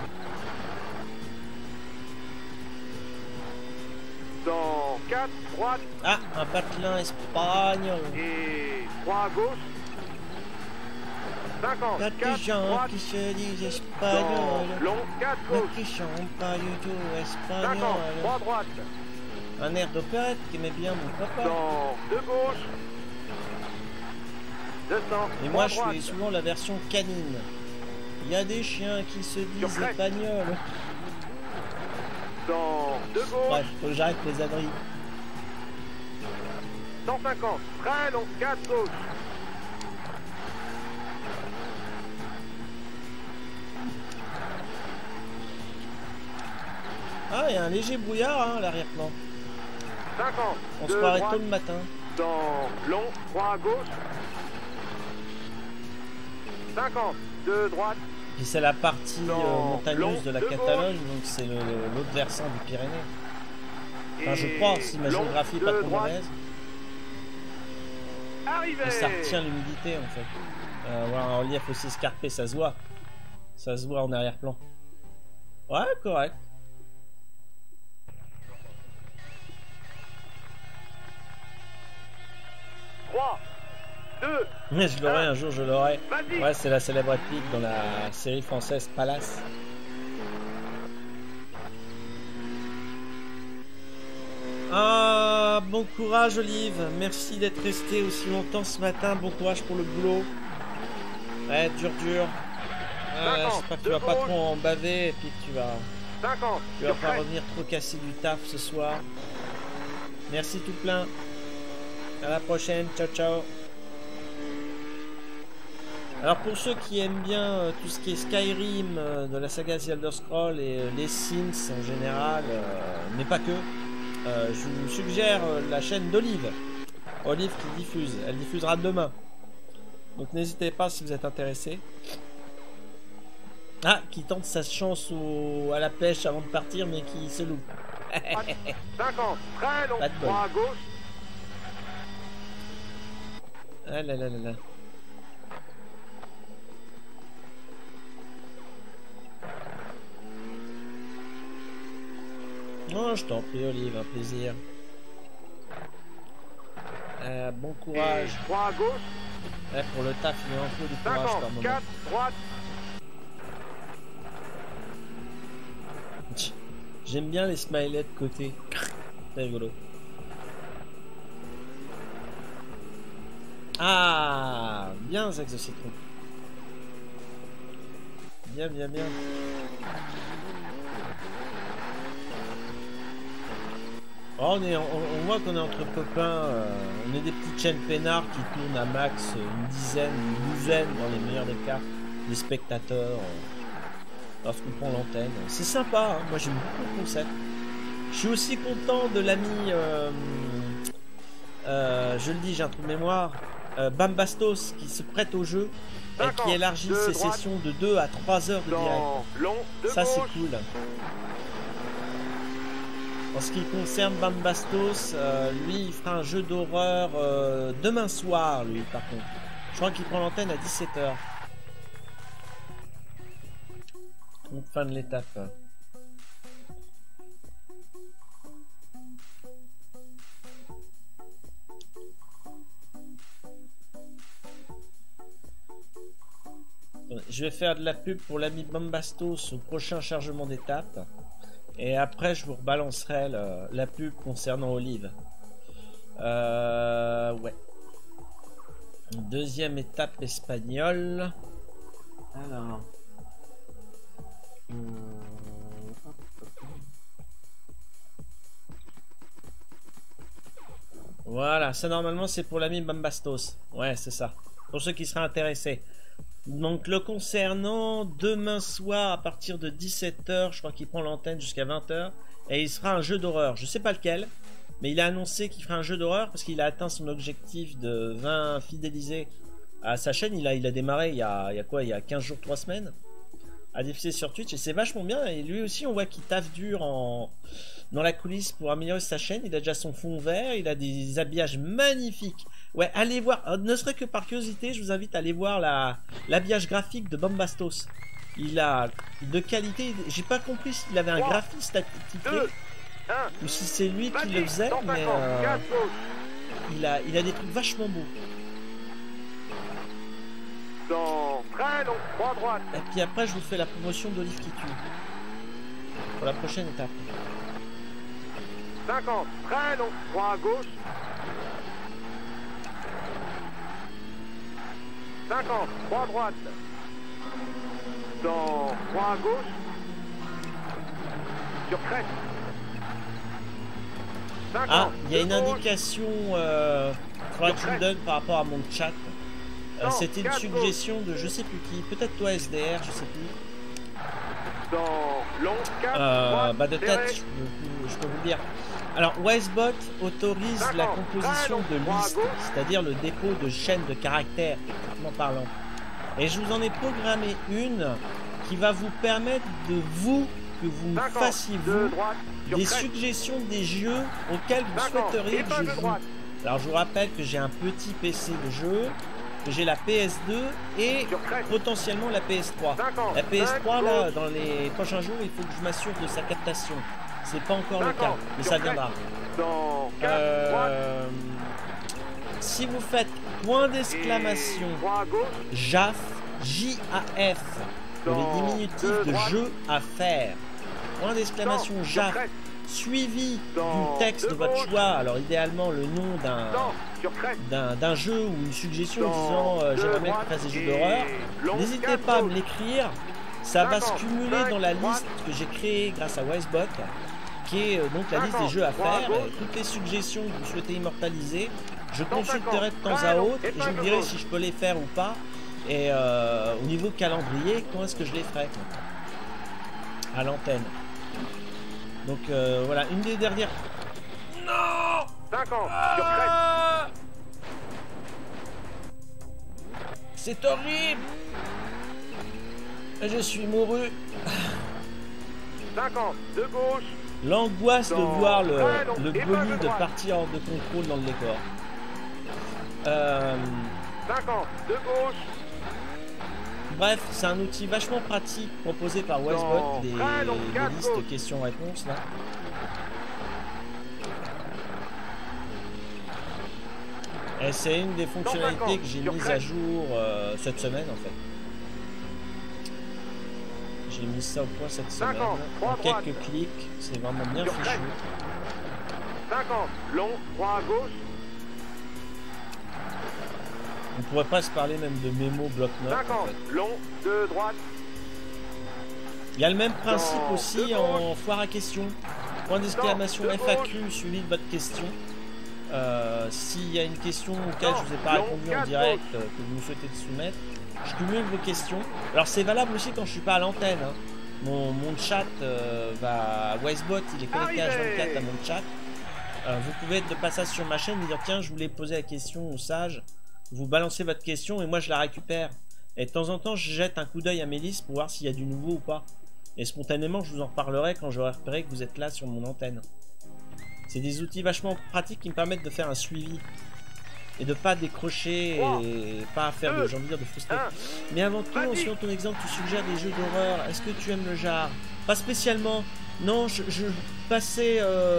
Dans 4, droite. Ah, un patelin espagnol. Et 3 à gauche. 50, Il y a 4, des gens droite. qui se disent Dans espagnols, long, 4 mais gauche. qui chantent pas du tout 50, espagnol. 3 droite. Un air d'opérette qu'aimait bien mon papa. Dans 2 gauche. 200, Et moi, 3 je droite. fais souvent la version canine. Il y a des chiens qui se disent crête. espagnols. Dans 2 gauche. Bref, faut que j'arrête les âneries. 150, très long, 4 gauche. Ah, il y a un léger brouillard hein, à l'arrière-plan. 50, On se 2 croirait droite. tôt le matin. Dans long, 3 à gauche. 50, 2 droite. Puis c'est la partie Non, montagneuse long, de la de Catalogne, donc c'est l'autre versant du Pyrénées. Enfin, je Et crois, si ma long, géographie n'est de pas trop droite. mauvaise. Arrivé. Et ça retient l'humidité en fait. Voilà, un relief aussi escarpé, ça se voit. Ça se voit en arrière-plan. Ouais, correct. Trois, 2, Mais je l'aurai un jour, je l'aurai. vas-y. Ouais, c'est la célèbre réplique dans la série française Palace. Ah, bon courage Olive. Merci d'être resté aussi longtemps ce matin. Bon courage pour le boulot. Ouais, dur. J'espère que tu vas pas trop en baver et puis que tu vas 50, pas sur crête. revenir trop cassé du taf ce soir. Merci tout plein. À la prochaine. Ciao, ciao. Alors pour ceux qui aiment bien tout ce qui est Skyrim, de la saga The Elder Scrolls et les Sims en général, mais pas que, je vous suggère la chaîne d'Olive. Olive qui diffuse, elle diffusera demain. Donc n'hésitez pas si vous êtes intéressé. Ah, qui tente sa chance à la pêche avant de partir mais qui se loupe. 50, très long, Pas de bol. 3 à gauche. Ah là là là là. Non, je t'en prie, Olive, un plaisir. Bon courage. 3 à gauche. Ouais, pour le taf, il en faut du courage par 50, moment. 4, droite. J'aime bien les smileys de côté. C'est rigolo. Ah, bien Zax de Citron. Bien, bien, bien. Oh, on voit qu'on est entre copains. On est des petites chaînes peinards qui tournent à max une dizaine, une douzaine dans les meilleurs des cas, des spectateurs lorsqu'on prend l'antenne. C'est sympa, hein. Moi j'aime beaucoup le concept. Je suis aussi content de l'ami, je le dis, j'ai un trou de mémoire, Bambastos qui se prête au jeu et qui élargit ses sessions de 2 à 3 heures de direct. Ça c'est cool. En ce qui concerne Bambastos, lui il fera un jeu d'horreur demain soir, lui par contre. Je crois qu'il prend l'antenne à 17h. Donc fin de l'étape. Je vais faire de la pub pour l'ami Bambastos au prochain chargement d'étape. Et après, je vous rebalancerai la pub concernant Olive. Ouais. Deuxième étape espagnole. Alors. Voilà, ça normalement c'est pour l'ami Bambastos. Ouais, c'est ça. Pour ceux qui seraient intéressés. Donc le concernant, demain soir à partir de 17h, je crois qu'il prend l'antenne jusqu'à 20h. Et il sera un jeu d'horreur. Je sais pas lequel. Mais il a annoncé qu'il fera un jeu d'horreur parce qu'il a atteint son objectif de 20 fidélisés à sa chaîne. Il a démarré il y a quoi? Il y a 15 jours, 3 semaines. À diffuser sur Twitch. Et c'est vachement bien. Et lui aussi, on voit qu'il taffe dur dans la coulisse pour améliorer sa chaîne. Il a déjà son fond vert. Il a des habillages magnifiques. Ouais, allez voir. Ne serait que par curiosité, je vous invite à aller voir l'habillage graphique de Bambastos. Il a de qualité. J'ai pas compris s'il avait un graphiste attitré ou si c'est lui qui le faisait, mais il a des trucs vachement beaux. Dans très long, 3 droite. Et puis après, je vous fais la promotion d'Olive qui tue pour la prochaine étape. 50, très long, 3 à gauche. 50, 3 à droite. Dans 3 à gauche. Sur crête. 50, ah, il y a une de gauche. indication faudra que je vous donne par rapport à mon chat. C'était une suggestion de je sais plus qui, peut-être toi SDR, je sais plus. Dans long, 4, bah de tête, je peux vous le dire. Alors Wisebot autorise la composition de listes, c'est-à-dire le dépôt de chaînes de caractères, techniquement parlant. Et je vous en ai programmé une qui va vous permettre que vous me fassiez des suggestions des jeux auxquels vous souhaiteriez que je joue. Alors je vous rappelle que j'ai un petit PC de jeu, que j'ai la PS2 et potentiellement la PS3. La PS3 là, dans les prochains jours, il faut que je m'assure de sa captation. C'est pas encore le cas, mais ça viendra. Si vous faites point d'exclamation JAF, J-A-F, pour les diminutifs de jeu à faire, point d'exclamation JAF, suivi du texte de votre choix, alors idéalement le nom d'un jeu ou une suggestion disant j'aimerais bien que tu fasses des jeux d'horreur, n'hésitez pas à me l'écrire. Ça va se cumuler dans la liste que j'ai créée grâce à Wisebot, qui est donc la liste des jeux à faire. Toutes les suggestions que vous souhaitez immortaliser, je consulterai de temps à autre et je vous dirai si je peux les faire ou pas. Et au niveau calendrier, quand est-ce que je les ferai à l'antenne. Donc voilà, une des dernières. Non 50, ah, c'est horrible. Je suis mouru. 50, de gauche. L'angoisse de voir le bolide partir hors de contrôle dans le décor. 50, de gauche. Bref, c'est un outil vachement pratique proposé par Wisebot, les listes questions-réponses là. Et c'est une des fonctionnalités que j'ai mises à jour cette semaine en fait. J'ai mis ça au point cette semaine. En quelques clics, c'est vraiment bien fichu. 50, long, 3 à gauche. On pourrait pas se parler même de mémo bloc-notes. 50, En fait. long, de droite, Il y a le même principe Dans aussi de en foire à questions. Point d'exclamation Dans de FAQ suivi de votre question. S'il y a une question auquel Dans je vous ai pas long, répondu en quatre direct, que vous souhaitez soumettre, je cumule vos questions. Alors c'est valable aussi quand je suis pas à l'antenne. Hein. Mon chat va... Westbot, il est connecté à Arrivé. 24 à mon chat. Vous pouvez être de passage sur ma chaîne et dire tiens, je voulais poser la question au sage. Vous balancez votre question et moi je la récupère. Et de temps en temps, je jette un coup d'œil à mes listes pour voir s'il y a du nouveau ou pas. Et spontanément, je vous en reparlerai quand j'aurai repéré que vous êtes là sur mon antenne. C'est des outils vachement pratiques qui me permettent de faire un suivi. Et de pas décrocher et pas faire de, j'ai envie de dire, de frustrer. Mais avant tout, en suivant ton exemple, tu suggères des jeux d'horreur. Est-ce que tu aimes le genre? Pas spécialement. Non, je passais...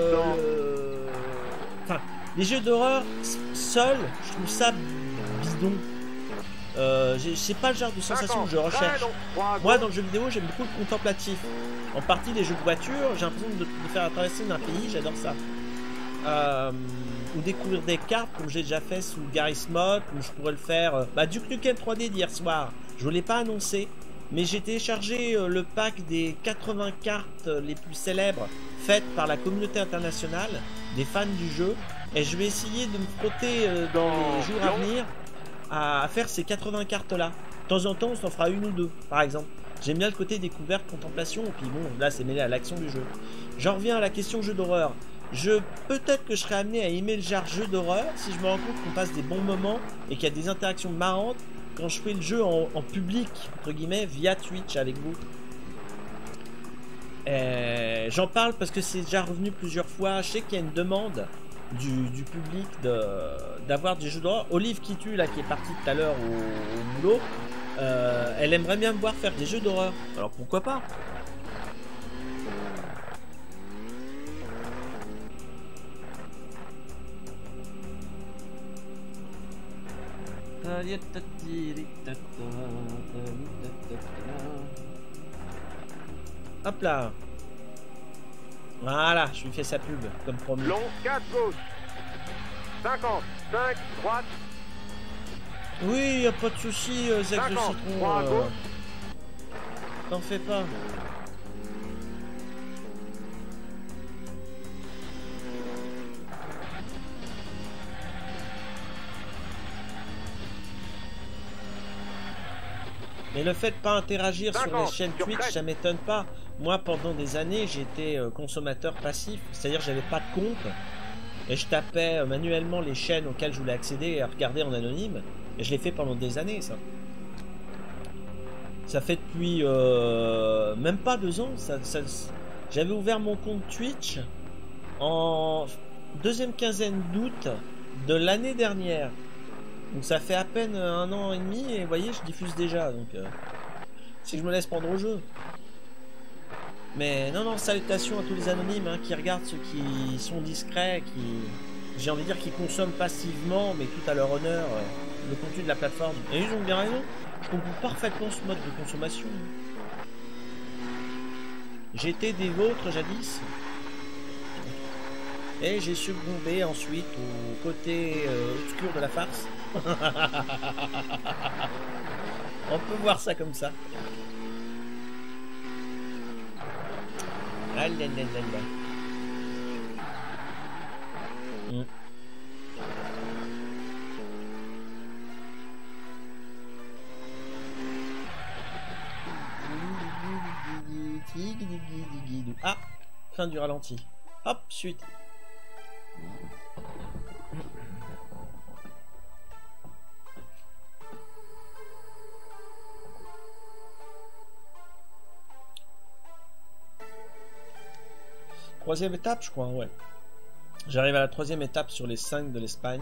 Enfin, les jeux d'horreur, seuls, je trouve ça bidon. C'est pas le genre de sensation que je recherche. Moi, dans le jeu vidéo, j'aime beaucoup le contemplatif. En partie, les jeux de voiture, j'ai l'impression de faire traverser d'un pays, j'adore ça. Ou découvrir des cartes, comme j'ai déjà fait sous Garry's Mod, ou je pourrais le faire... Duke Nukem 3D d'hier soir, je ne l'ai pas annoncé, mais j'ai téléchargé le pack des 80 cartes les plus célèbres faites par la communauté internationale, des fans du jeu, et je vais essayer de me frotter dans les jours à venir à faire ces 80 cartes là. De temps en temps on s'en fera une ou deux par exemple. J'aime bien le côté découverte, contemplation, et puis bon là c'est mêlé à l'action du jeu. J'en reviens à la question jeu d'horreur. Peut-être que je serai amené à aimer le genre jeu d'horreur si je me rends compte qu'on passe des bons moments et qu'il y a des interactions marrantes quand je fais le jeu en public entre guillemets via Twitch avec vous. J'en parle parce que c'est déjà revenu plusieurs fois. Je sais qu'il y a une demande du public d'avoir des jeux d'horreur. Olive qui tue là, qui est partie tout à l'heure au boulot, elle aimerait bien me voir faire des jeux d'horreur. Alors pourquoi pas? Hop là. Voilà, je lui fais sa pub, comme promis. long, 4 gauche, 50, 5, droite, Oui, y a pas de souci, Zach de 50, Citron. 3 à gauche, T'en fais pas. Mais le fait de pas interagir sur les chaînes Twitch, ça m'étonne pas. Moi, pendant des années, j'étais consommateur passif, c'est-à-dire j'avais pas de compte et je tapais manuellement les chaînes auxquelles je voulais accéder et regarder en anonyme. Et je l'ai fait pendant des années, ça. Ça fait depuis même pas 2 ans. J'avais ouvert mon compte Twitch en deuxième quinzaine d'août de l'année dernière. Donc ça fait à peine 1 an et demi et vous voyez, je diffuse déjà. Donc si je me laisse prendre au jeu. Mais non, salutations à tous les anonymes qui regardent, ceux qui sont discrets, qui, j'ai envie de dire, qui consomment passivement, mais tout à leur honneur, le contenu de la plateforme. Et ils ont bien raison. Je comprends parfaitement ce mode de consommation. J'étais des vôtres jadis. Et j'ai succombé ensuite au côté obscur de la farce. On peut voir ça comme ça. Ah là là là là. Ah, fin du ralenti. Hop, suite. Troisième étape, je crois, ouais. J'arrive à la 3e étape sur les 5 de l'Espagne.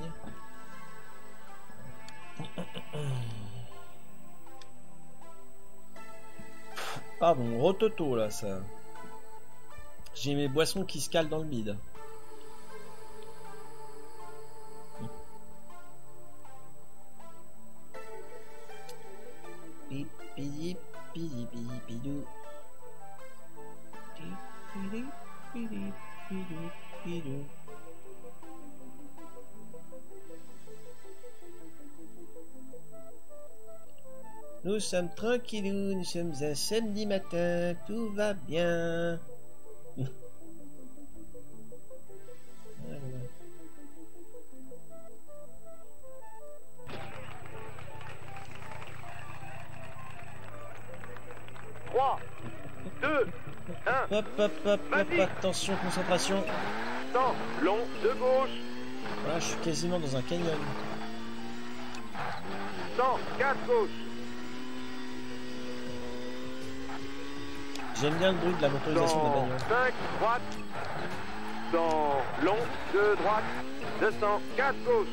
Pardon, rototo là, ça. J'ai mes boissons qui se calent dans le bide. Pidi pidi pidi pidou. Pidi pidi pidou pidou. 3 Nous sommes tranquillous, nous sommes un samedi matin, tout va bien. Trois, 2, 1. Hop, hop, hop, hop, Vas-y. attention, concentration. 100, long, de gauche. Voilà, je suis quasiment dans un canyon. 100, 4 gauche. J'aime bien le bruit de la motorisation de la 100, bagnole. 5, droite. 100, long, 2, droite. 200, 4 gauche.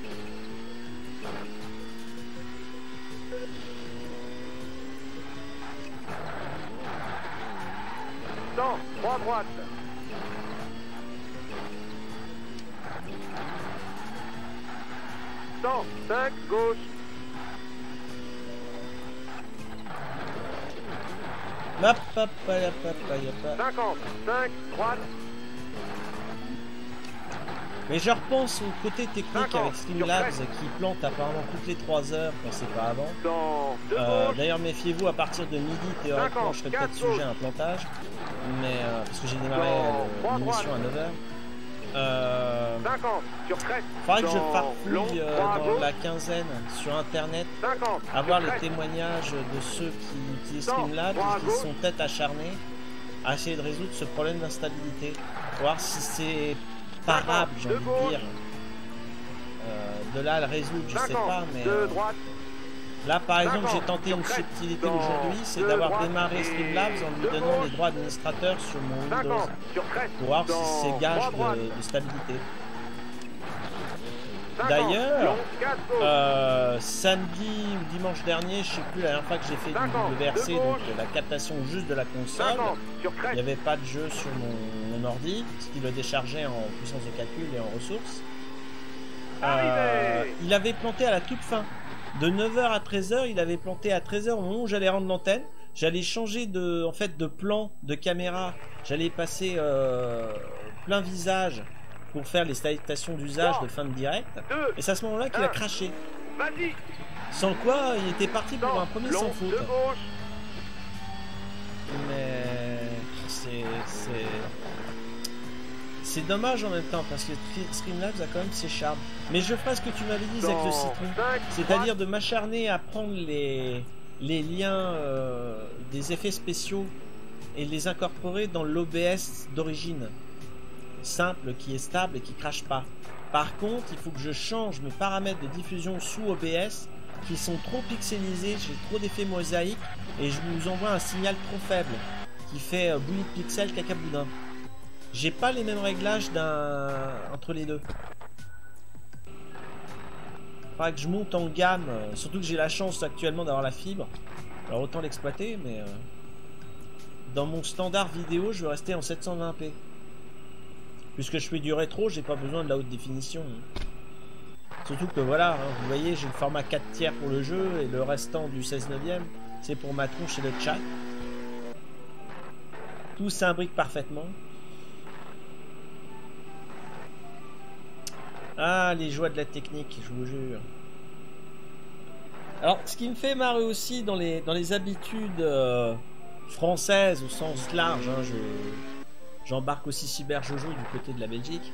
100, 3 droite. 100, 5 gauche. Hop, hop, hop, hop, hop. 50, 5 droite. Mais je repense au côté technique 50, avec Streamlabs qui plante apparemment toutes les 3 heures quand c'est pas avant. 100, de gauche. D'ailleurs, méfiez-vous, à partir de midi, théoriquement, je serais peut-être sujet à un plantage. Mais parce que j'ai démarré l'émission à 9h. 50, sur crête. Faudrait que je long, farfouille 3 dans gauche. la quinzaine sur internet, 50, avoir sur les crête. témoignages de ceux qui utilisent 100, Streamlabs droit à et qui gauche. sont peut-être acharnés à essayer de résoudre ce problème d'instabilité. Voir si c'est parable, j'ai envie de dire. De là à le résoudre, je sais 50, pas, mais de droite. là par exemple 50, j'ai tenté sur une crête. subtilité Dans aujourd'hui, c'est de d'avoir droite démarré et Streamlabs en lui de donnant gauche. les droits administrateurs sur mon Windows 50, sur crête. pour voir si Dans c'est gage trois droite. de stabilité. 50, D'ailleurs, long, 4 gauche. samedi ou dimanche dernier, je sais plus la dernière fois que j'ai fait 50, du WRC, de donc gauche. la captation juste de la console, 50, sur il crête. n'y avait pas de jeu sur mon ordi, ce qui le déchargeait en puissance de calcul et en ressources. Arrivé. Il avait planté à la toute fin. De 9h à 13h, il avait planté à 13h au moment où j'allais rendre l'antenne. J'allais changer de plan de caméra. J'allais passer plein visage pour faire les salutations d'usage de fin de direct. 2, Et c'est à ce moment-là qu'il a craché. vas-y. Sans quoi, il était parti pour 100, un premier long, sans faute. de gauche. Mais c'est dommage en même temps parce que Streamlabs a quand même ses charmes. Mais je ferai ce que tu m'avais dit avec le citron, 5, c'est-à-dire de m'acharner à prendre les liens des effets spéciaux et les incorporer dans l'OBS d'origine, simple, qui est stable et qui crache pas. Par contre, il faut que je change mes paramètres de diffusion sous OBS qui sont trop pixelisés, j'ai trop d'effets mosaïques et je vous envoie un signal trop faible qui fait bouillie de pixels caca boudin. J'ai pas les mêmes réglages entre les deux. Faudra que je monte en gamme, surtout que j'ai la chance actuellement d'avoir la fibre. Alors autant l'exploiter, mais dans mon standard vidéo, je vais rester en 720p. Puisque je fais du rétro, j'ai pas besoin de la haute définition. Surtout que voilà, hein, vous voyez, j'ai le format 4/3 pour le jeu et le restant du 16/9, c'est pour ma tronche et le chat. Tout s'imbrique parfaitement. Ah, les joies de la technique, je vous jure. Alors, ce qui me fait marrer aussi dans les habitudes françaises au sens large, hein, j'embarque aussi Cyber Jojo du côté de la Belgique.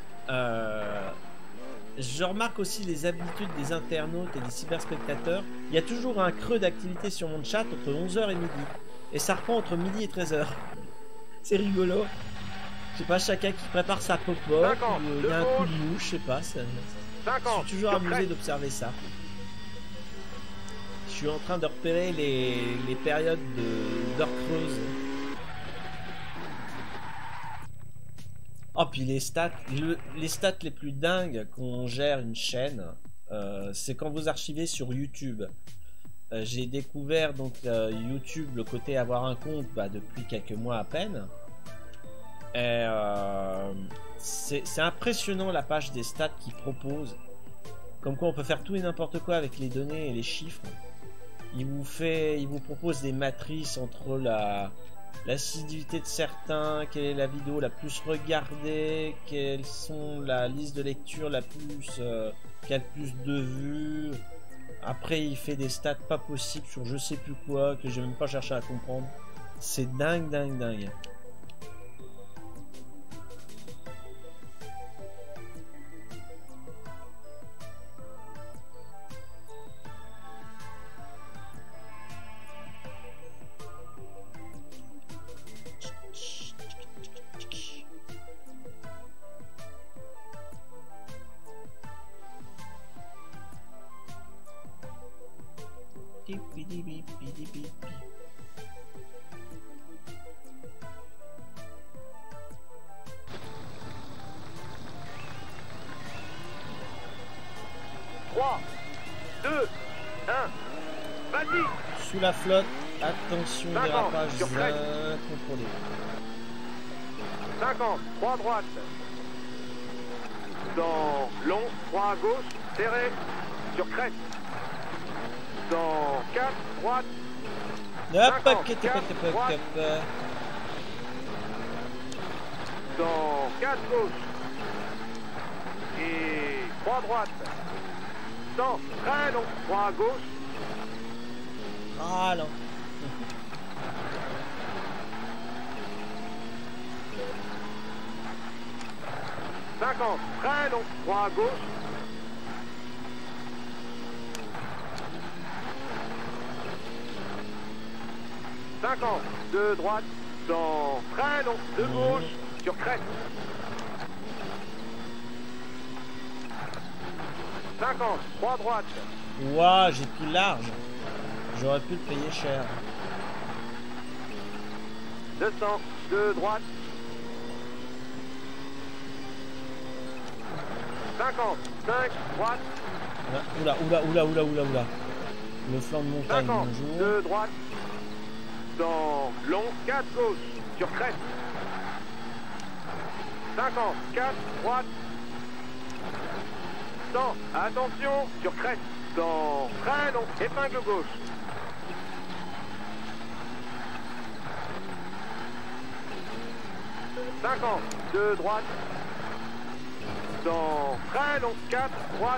Je remarque aussi les habitudes des internautes et des cyberspectateurs. Il y a toujours un creux d'activité sur mon chat entre 11h et midi. Et ça reprend entre midi et 13h. C'est rigolo. Je sais pas, chacun qui prépare sa pop-up, il y a un coup de mouche, je sais pas. Je suis toujours amusé d'observer ça. Je suis en train de repérer les périodes d'heures creuses. Oh, puis les stats les plus dingues qu'on gère une chaîne, c'est quand vous archivez sur YouTube. J'ai découvert donc YouTube, le côté avoir un compte depuis quelques mois à peine. Et c'est impressionnant la page des stats qu'ils proposent. Comme quoi on peut faire tout et n'importe quoi avec les données et les chiffres. Il vous propose des matrices entre l'assiduité de certains, quelle est la vidéo la plus regardée, quelles sont la liste de lecture la plus qui a le plus de vues, Après, il fait des stats pas possibles sur je sais plus quoi, que j'ai même pas cherché à comprendre. C'est dingue, dingue, dingue. Sous la flotte, attention, dérapage incontrôlé. 50, 3 droite. Dans long, 3 à gauche, serré, sur crête. Dans 4, droite. 50, 4, droite. Dans 4 gauche. Et 3 droite. Dans très long, 3 à gauche. Ah non. 50, très long, 3 à gauche. De droite, dans très long, de gauche, sur crête. 50, 3 droite. Ouah, j'ai pris large. J'aurais pu le payer cher. 200, de droite. 50, 5, droite. Oula. Le flanc de montagne, 50, bonjour. de droite. Dans long, 4 gauche, sur crête. 50, 4, droite. 100, attention, sur crête. Dans très long, épingle gauche. 50, de droite. Dans très long, 4, droite.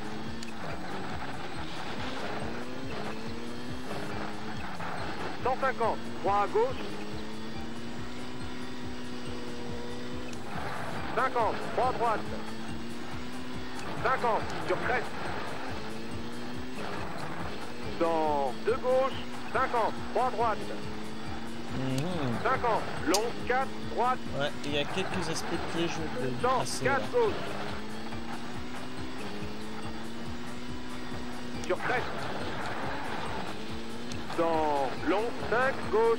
150, 3 à gauche. 50, 3 droite. 50, sur crête. Dans 2 gauche. 50, 3 droite. 50, long, 4, droite. Ouais, il y a quelques aspects de piège de 100, 4 gauche. Sur crête. Dans long, 5 gauche.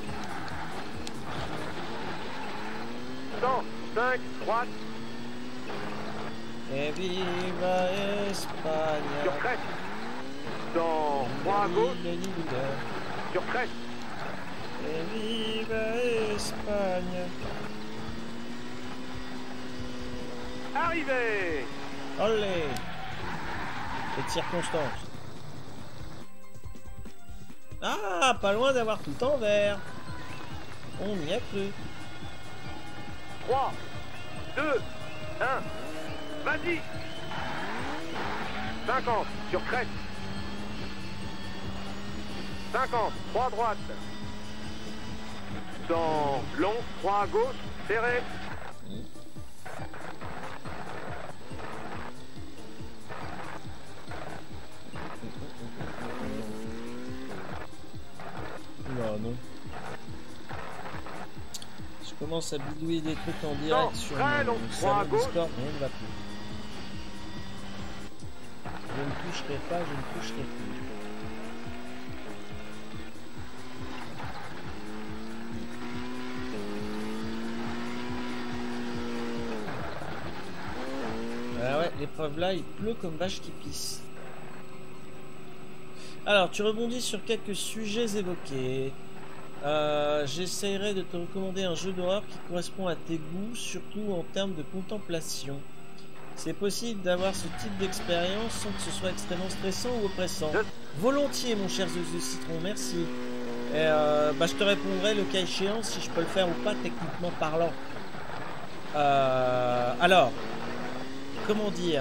100, 5 droite. Et viva Espagne. Sur crête. Dans 3 gauche. Sur crête. Et viva Espagne. Arrivé. Olé. Cette circonstance. Ah, pas loin d'avoir tout en vert. On y a cru. 3, 2, 1, vas-y. 50, sur crête. 50, 3 droite. Dans long, 3 à gauche, serré. Non. Je commence à bidouiller des trucs en direct sur mon salon Discord, rien ne va plus. Je ne toucherai pas. Ah ouais, l'épreuve là, il pleut comme vache qui pisse. Alors, tu rebondis sur quelques sujets évoqués. J'essaierai de te recommander un jeu d'horreur qui correspond à tes goûts, surtout en termes de contemplation. C'est possible d'avoir ce type d'expérience sans que ce soit extrêmement stressant ou oppressant. Volontiers, mon cher Zeus de Citron, merci. Et je te répondrai le cas échéant si je peux le faire ou pas, techniquement parlant. Alors, comment dire,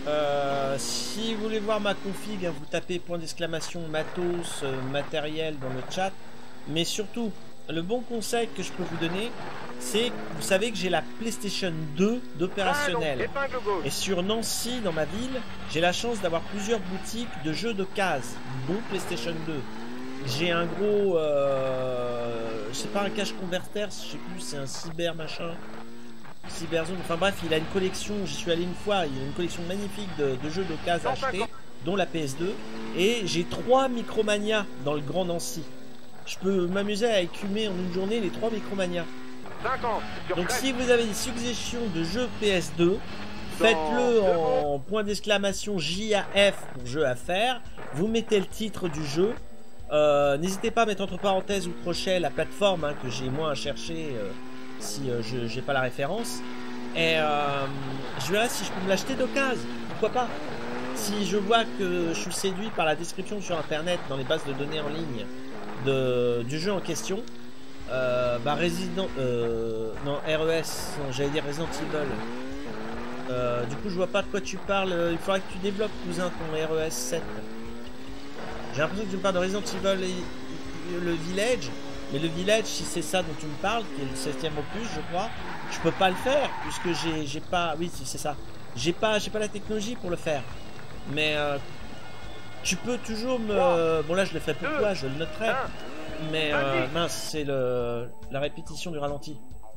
Si vous voulez voir ma config, hein, vous tapez point d'exclamation matos matériel dans le chat. Mais surtout, le bon conseil que je peux vous donner, c'est que vous savez que j'ai la PlayStation 2 d'opérationnel. Épingle gauche. Et sur Nancy, dans ma ville, j'ai la chance d'avoir plusieurs boutiques de jeux d'occasion, dont PlayStation 2. J'ai un gros, c'est pas un cache converter, je sais plus, c'est un cyber machin, cyberzone. Enfin bref, il a une collection. J'y suis allé une fois. Il a une collection magnifique de jeux d'occasion achetés, dont la PS2. Et j'ai 3 Micromania dans le Grand Nancy. Je peux m'amuser à écumer en une journée les 3 Micromania. 50. Donc si vous avez des suggestions de jeux PS2, faites-le en point d'exclamation JAF pour jeu à faire. Vous mettez le titre du jeu. N'hésitez pas à mettre entre parenthèses ou crochet la plateforme hein, que j'ai moins à chercher si je n'ai pas la référence. Et je verrai si je peux me l'acheter d'occasion. Pourquoi pas? Si je vois que je suis séduit par la description sur internet dans les bases de données en ligne du jeu en question, bah Resident non RES, j'allais dire Resident Evil. Du coup je vois pas de quoi tu parles. Il faudrait que tu développes cousin ton RES 7. J'ai l'impression que tu me parles de Resident Evil et le Village. Mais le Village, si c'est ça dont tu me parles, qui est le 7ème opus je crois, je peux pas le faire puisque j'ai pas, oui c'est ça, j'ai pas la technologie pour le faire. Mais tu peux toujours me, bon là je le fais pour toi, je le noterai. Mais mince, c'est la répétition du ralenti.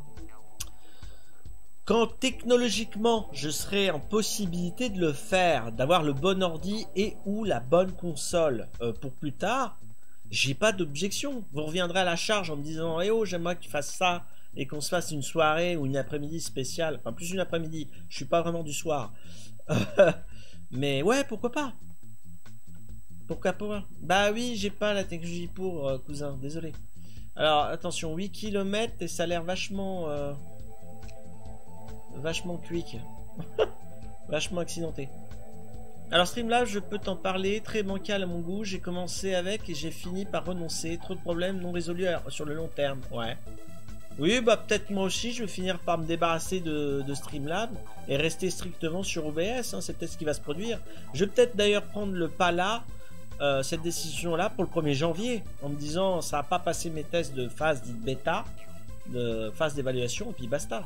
Quand technologiquement je serai en possibilité de le faire, d'avoir le bon ordi et ou la bonne console pour plus tard, j'ai pas d'objection. Vous reviendrez à la charge en me disant eh oh j'aimerais que tu fasses ça et qu'on se fasse une soirée ou une après-midi spéciale. Enfin plus une après-midi, je suis pas vraiment du soir. Mais ouais, pourquoi pas? Pourquoi pas? Bah oui, j'ai pas la technologie pour cousin, désolé. Alors attention, 8 km et ça a l'air vachement vachement quick. Vachement accidenté. Alors Streamlabs, je peux t'en parler, très bancal à mon goût. J'ai commencé avec et j'ai fini par renoncer. Trop de problèmes non résolus sur le long terme. Ouais. Oui, bah peut-être moi aussi, je vais finir par me débarrasser de Streamlabs et rester strictement sur OBS. Hein, c'est peut-être ce qui va se produire. Je vais peut-être d'ailleurs prendre le pas là, cette décision-là, pour le 1er janvier, en me disant ça va pas passer mes tests de phase dite bêta, de phase d'évaluation, et puis basta.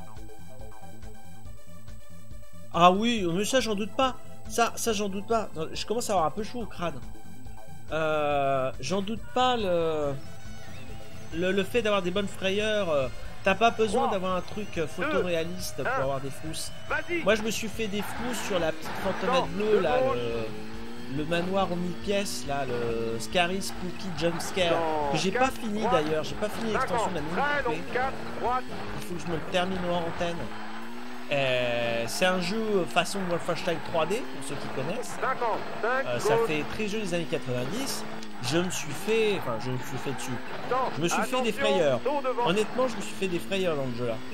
Ah oui, mais ça j'en doute pas. Ça j'en doute pas. Je commence à avoir un peu chaud au crâne. J'en doute pas le fait d'avoir des bonnes frayeurs. T'as pas besoin d'avoir un truc photoréaliste pour avoir des frousses. Moi je me suis fait des frousses sur la petite fantomette bleue là, le manoir aux 1000 pièces là, le Scary Spooky Jumpscare, que j'ai pas fini d'ailleurs. J'ai pas fini l'extension de la mini. Il faut que je me le termine en antenne. C'est un jeu façon Wolfenstein 3D pour ceux qui connaissent. Ça fait très jeu des années 90. Je me suis fait dessus. Je me suis fait des frayeurs. Honnêtement, je me suis fait des frayeurs dans le jeu là.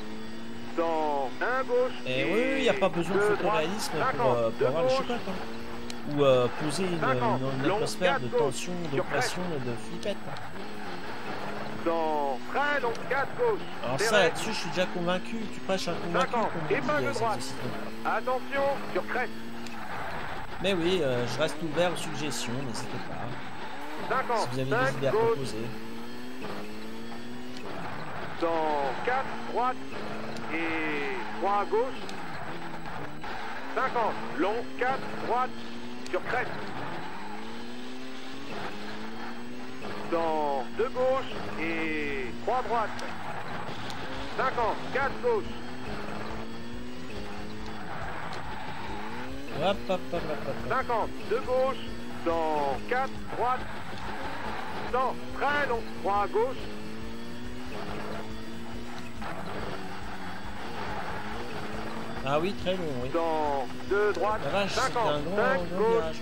Et oui, il n'y a pas besoin de photoréalisme pour avoir les chocottes. Hein. Ou poser une atmosphère de tension, d'oppression et de flippette. Alors ça là-dessus je suis déjà convaincu, tu prêches un convaincu comme on dit, attention sur crête. Mais oui, je reste ouvert aux suggestions, n'hésitez pas. Si vous avez des idées à proposer. Dans 4, droite et 3 à gauche. 50, long, 4, droite, sur crête. Dans 2 gauche et 3 droite. 50, 4 gauche. Hop, hop, hop, hop, hop. 50, 2 gauche, dans 4 droite. Dans très long, 3 à gauche. Ah oui, très long, oui. Dans 2 droite, la vache, 50, un 5 grand gauche. virage.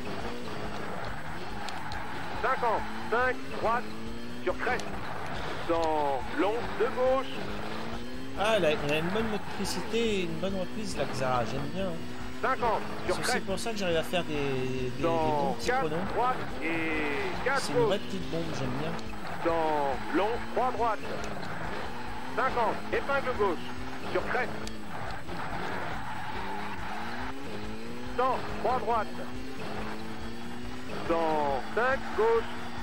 50, 5 droite, sur crête. Dans long, 2 gauche. Ah, il a une bonne motricité et une bonne reprise, la Xara, j'aime bien. 50, sur C'est crête. pour ça que j'arrive à faire des bons Dans petits 4 chronos. droite et 4 C'est une gauche. vraie petite bombe, j'aime bien. Dans long, 3 droite. 50, épingle gauche, sur crête. 100, 3 droite. Dans 5, gauche.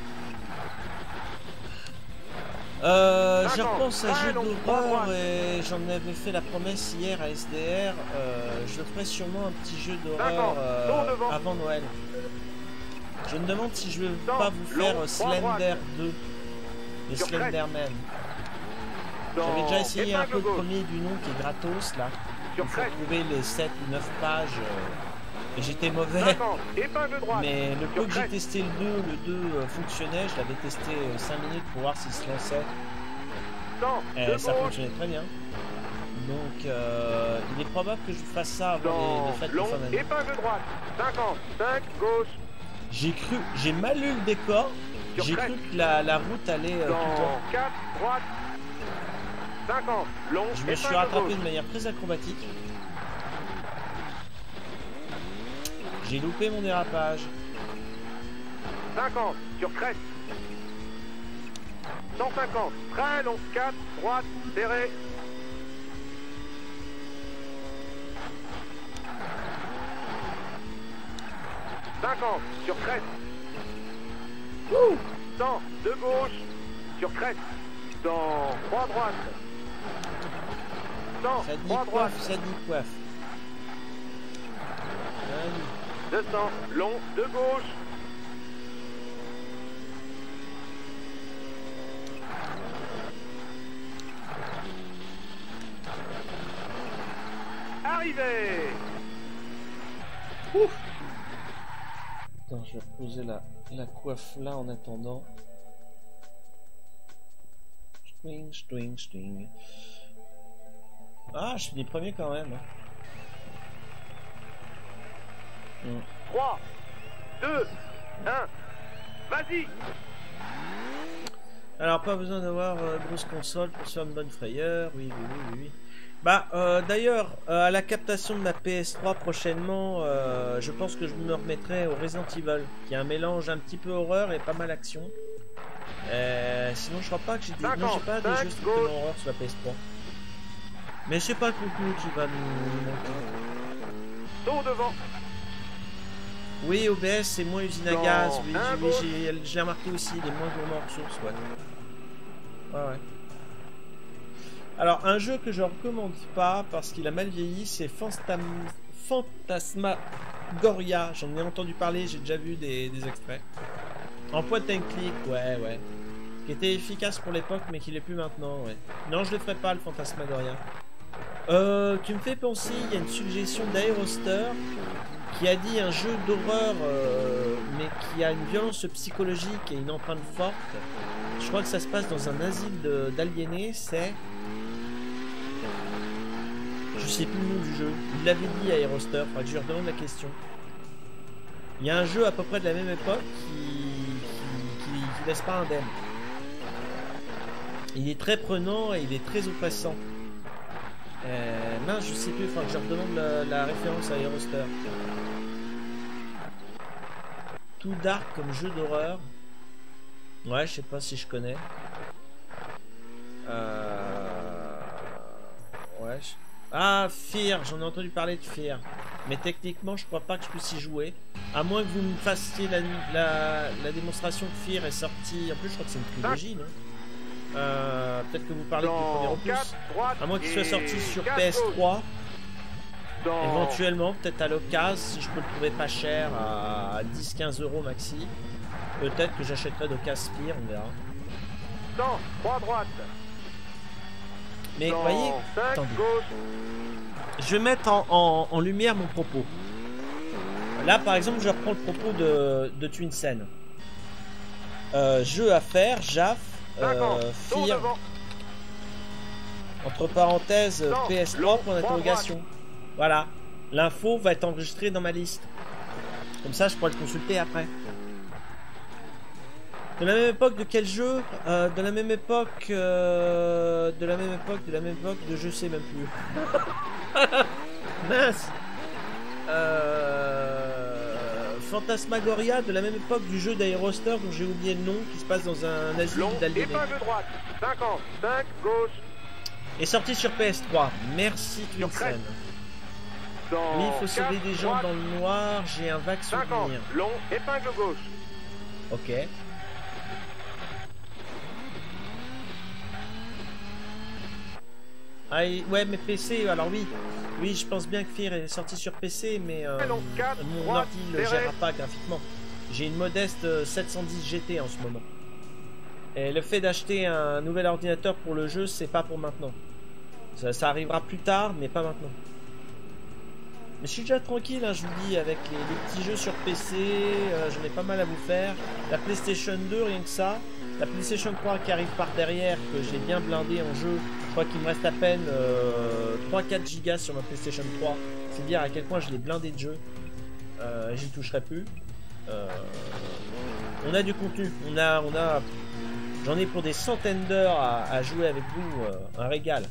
Je repense à jeu d'horreur et j'en avais fait la promesse hier à SDR. Je ferai sûrement un petit jeu d'horreur avant Noël. Je me demande si je veux pas vous faire Slender 2 de Slenderman. J'avais déjà essayé un peu le premier du nom qui est gratos là. Il faut trouver les 7 ou 9 pages et j'étais mauvais. Mais le peu que j'ai testé le 2 fonctionnait, je l'avais testé 5 minutes pour voir s'il se lançait. Et ça fonctionnait très bien. Donc il est probable que je fasse ça avant les fêtes de fin d'année. Épingle droite, 50, 5, gauche. J'ai mal lu le décor, j'ai cru que la route allait tout droit. 4, droite, 50, long, je me suis rattrapé de manière très acrobatique. J'ai loupé mon dérapage. 50, sur crête. 150, très long, 4, droite, serré. Sur crête. 100 de gauche sur crête. Dans 3 droite. 100, ça dit 3 droite. Ça dit coiffe. 200, long de gauche. Arrivé. Ouf. Attends, je vais poser la coiffe là en attendant. Swing, swing, swing. Ah, je suis les premiers quand même. 3, 2, 1, vas-y. Alors, pas besoin d'avoir grosse console pour se faire une bonne frayeur. Oui. Bah, d'ailleurs, à la captation de ma PS3 prochainement, je pense que je me remettrai au Resident Evil, qui est un mélange un petit peu horreur et pas mal action. Sinon, je crois pas que j'ai des... Non, j'ai pas des jeux strictement horreur sur la PS3. Mais c'est pas le coucou qui va nous manquer. Saut devant. Oui, OBS, c'est moins usine à gaz. Oui, j'ai remarqué aussi, il est moins gourmand en ressources, ouais. Alors, un jeu que je recommande pas parce qu'il a mal vieilli, c'est Phantasmagoria. J'en ai entendu parler, j'ai déjà vu des extraits. En point and click, ouais. Qui était efficace pour l'époque, mais qui l'est plus maintenant, ouais. Non, je le ferai pas, le Phantasmagoria. Tu me fais penser, il y a une suggestion d'Aeroster qui a dit un jeu d'horreur, mais qui a une violence psychologique et une empreinte forte. Je crois que ça se passe dans un asile d'aliénés, c'est... Je sais plus le nom du jeu. Il l'avait dit à Aeroster, faudra que je lui redemande la question. Il y a un jeu à peu près de la même époque qui laisse pas indemne. Il est très prenant et il est très oppressant. Mince, je sais plus, il faudra que je redemande la référence à Aeroster. Tout dark comme jeu d'horreur. Ouais, je sais pas si je connais. Ouais. Ah, Fear, j'en ai entendu parler de Fear. Mais techniquement, je crois pas que je puisse y jouer. À moins que vous me fassiez la démonstration que Fear est sortie. En plus, je crois que c'est une trilogie, non? Peut-être que vous parlez du premier opus. À moins qu'il soit sorti sur PS3. Éventuellement, peut-être à l'occasion, si je peux le trouver pas cher à 10-15 € maxi. Peut-être que j'achèterai d'occasion Fear, on verra. 3 droite. Mais vous voyez, attendez. Je vais mettre en lumière mon propos. Là, par exemple, je reprends le propos de Twinsen. Jeu à faire, JAF, Fear. Entre parenthèses, PS3, point d'interrogation. Voilà. L'info va être enregistrée dans ma liste. Comme ça, je pourrai le consulter après. De la même époque de quel jeu? De la même époque de je sais même plus. Mince. Phantasmagoria, de la même époque du jeu d'Aeroster dont j'ai oublié le nom, qui se passe dans un asile d'aliénés. Épingle droite, 50, 5, gauche. Est sorti sur PS3. Merci Twinsen. dans Oui, il faut sauver 4, des gens droite, dans le noir. J'ai un vague 50, souvenir. long, épingle gauche. Ok. Ah, ouais, mais PC, alors oui. Oui, je pense bien que Fear est sorti sur PC, mais Long, 4, mon droite, ordi ne le serré. gérera pas graphiquement. J'ai une modeste 710 GT en ce moment. Et le fait d'acheter un nouvel ordinateur pour le jeu, c'est pas pour maintenant. Ça arrivera plus tard, mais pas maintenant. Mais je suis déjà tranquille, hein, je vous dis, avec les petits jeux sur PC, j'en ai pas mal à vous faire. La PlayStation 2, rien que ça. La PlayStation 3 qui arrive par derrière, que j'ai bien blindé en jeu. Je crois qu'il me reste à peine 3-4 gigas sur ma PlayStation 3. C'est dire à quel point je l'ai blindé de jeux. J'y toucherai plus. On a du contenu. J'en ai pour des centaines d'heures à jouer avec vous. Un régal.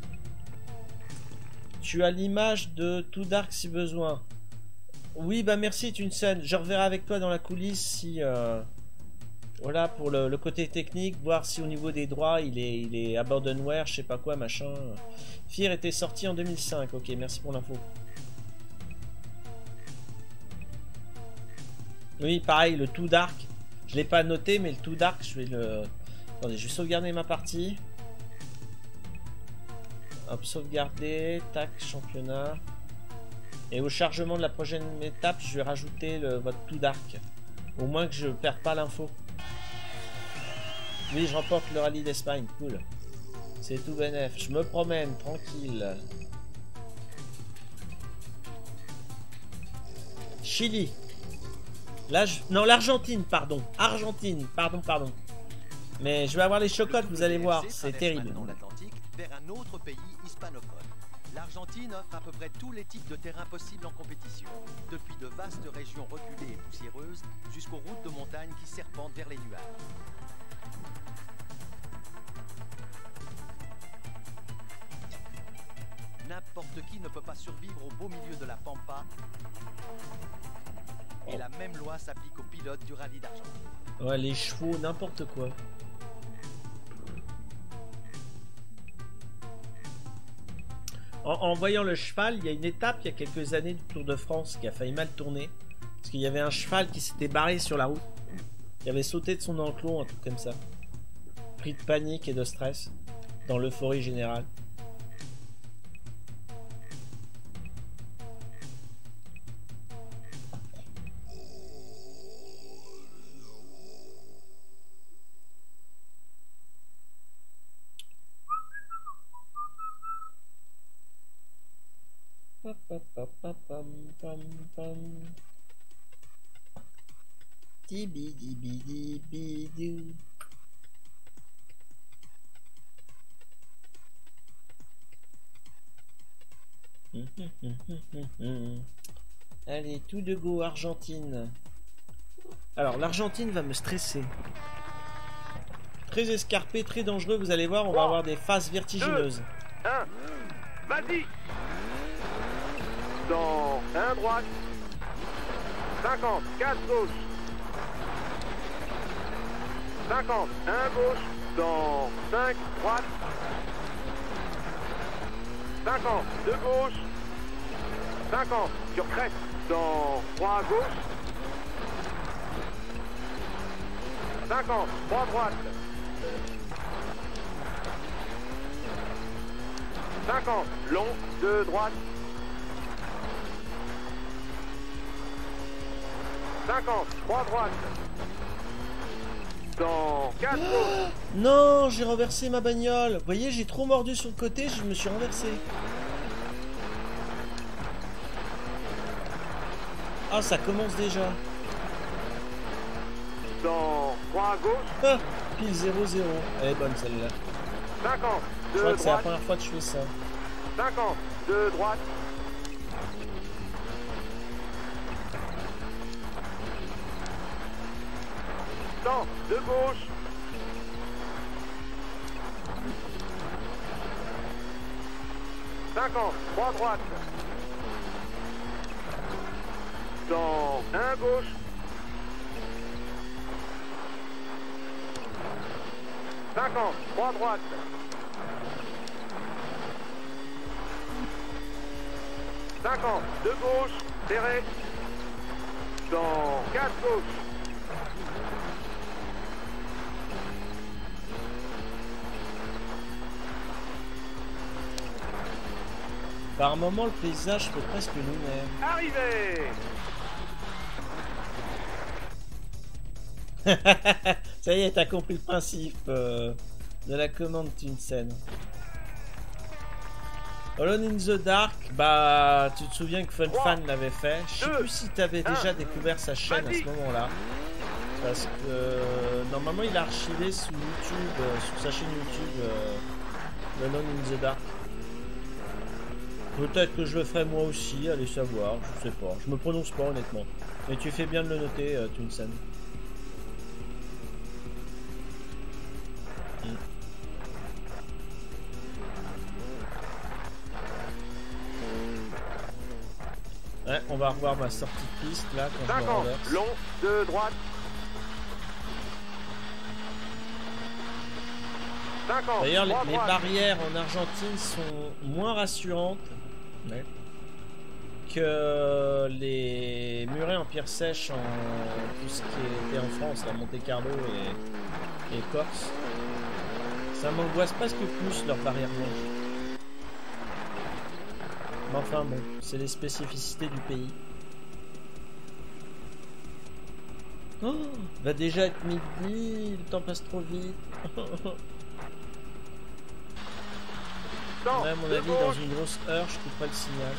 Tu as l'image de Too Dark si besoin. Oui, bah merci Tunsen. Je reverrai avec toi dans la coulisse si... voilà, pour le côté technique, voir si au niveau des droits, il est abandonware, je sais pas quoi, machin. Fear était sorti en 2005. Ok, merci pour l'info. Oui, pareil, le Too Dark. Je l'ai pas noté, mais le Too Dark, je vais le... Attendez, je vais sauvegarder ma partie. Hop, sauvegarder, tac, championnat. Et au chargement de la prochaine étape, je vais rajouter votre Too Dark. Au moins que je perds pas l'info. Oui, je remporte le rallye d'Espagne, cool. C'est tout bénef. Je me promène, tranquille. Chili. Là, non, l'Argentine, pardon. Argentine, pardon. Mais je vais avoir les chocottes, vous allez voir, c'est terrible. L'Atlantique vers un autre pays hispanophone. L'Argentine offre à peu près tous les types de terrains possibles en compétition, depuis de vastes régions reculées et poussiéreuses jusqu'aux routes de montagne qui serpentent vers les nuages. N'importe qui ne peut pas survivre au beau milieu de la Pampa. Et la même loi s'applique aux pilotes du rallye d'Argentine. Ouais, les chevaux, n'importe quoi. En voyant le cheval, il y a une étape, il y a quelques années du Tour de France qui a failli mal tourner. Parce qu'il y avait un cheval qui s'était barré sur la route. Qui avait sauté de son enclos, un truc comme ça. Pris de panique et de stress. Dans l'euphorie générale. Dibi dibi dibi dou. Allez, tout de go Argentine. Alors l'Argentine va me stresser. Très escarpé, très dangereux, vous allez voir, on va avoir des phases vertigineuses. 1, vas-y. Dans 1 droite. 50, 4 gauche. 50, 1 gauche. Dans 5 droite. 50, 2 gauche. 50, sur crête. Dans 3 gauche. 50, 3 droite. 50, long, 2 droite. 50, 3 droite. Dans 4 gauche. Non, j'ai renversé ma bagnole. Vous voyez, j'ai trop mordu sur le côté, je me suis renversé. Ah, ça commence déjà. Dans 3 gauche. Ah, pile 0-0. Elle est bonne celle-là. 50, Je 2 crois que c'est la droite. première fois que je fais ça. 50, 2 droite. 100, 2 gauche. 50, 3 droite. Dans 1 gauche. 50, 3 droite. 50, 50, de gauche, serré. Dans 4 gauche. Par moment, le paysage fait presque lunaire. Arrivé. Ça y est, t'as compris le principe de la commande Tunsen. Alone in the Dark, bah tu te souviens que FunFan l'avait fait. Je sais plus si t'avais déjà découvert sa chaîne à ce moment-là. Parce que normalement il a archivé sous YouTube, sur sa chaîne YouTube, Alone in the Dark. Peut-être que je le ferai moi aussi, allez savoir, je sais pas. Je me prononce pas honnêtement. Mais tu fais bien de le noter, Tunsen. Ouais, on va revoir ma sortie de piste là quand 50, je me renverse. long, de droite. 50, D'ailleurs, les droite. barrières en Argentine sont moins rassurantes que les murets en pierre sèche en tout ce qui était en France, la Monte Carlo et Corse. Ça m'angoisse presque plus leurs barrières blanches. Mais enfin bon, c'est les spécificités du pays. Oh, va déjà être midi, le temps passe trop vite. Ouais, à mon avis, dans une grosse heure, je couperai le signal.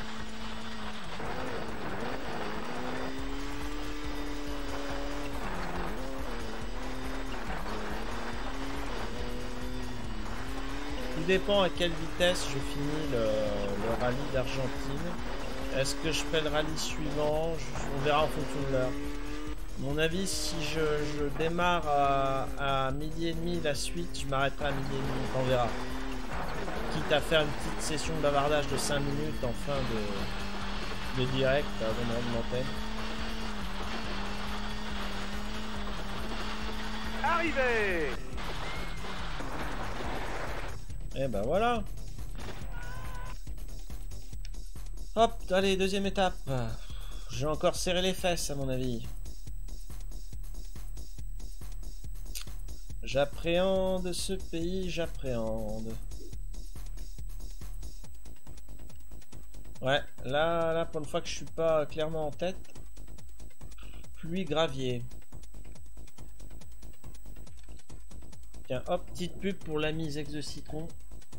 Tout dépend à quelle vitesse je finis le rallye d'Argentine. Est-ce que je fais le rallye suivant? On verra en fonction de l'heure. Mon avis, si je démarre à midi et demi la suite, je m'arrêterai à midi et demi. On verra. Quitte à faire une petite session de bavardage de 5 minutes en fin de direct avant de rendre l'antenne. Arrivé. Et ben voilà. Hop, allez, deuxième étape. J'ai encore serré les fesses à mon avis. J'appréhende ce pays, j'appréhende. Ouais, là, pour une fois que je suis pas clairement en tête. Pluie gravier. Tiens, hop, petite pub pour l'ami Zex de Citron.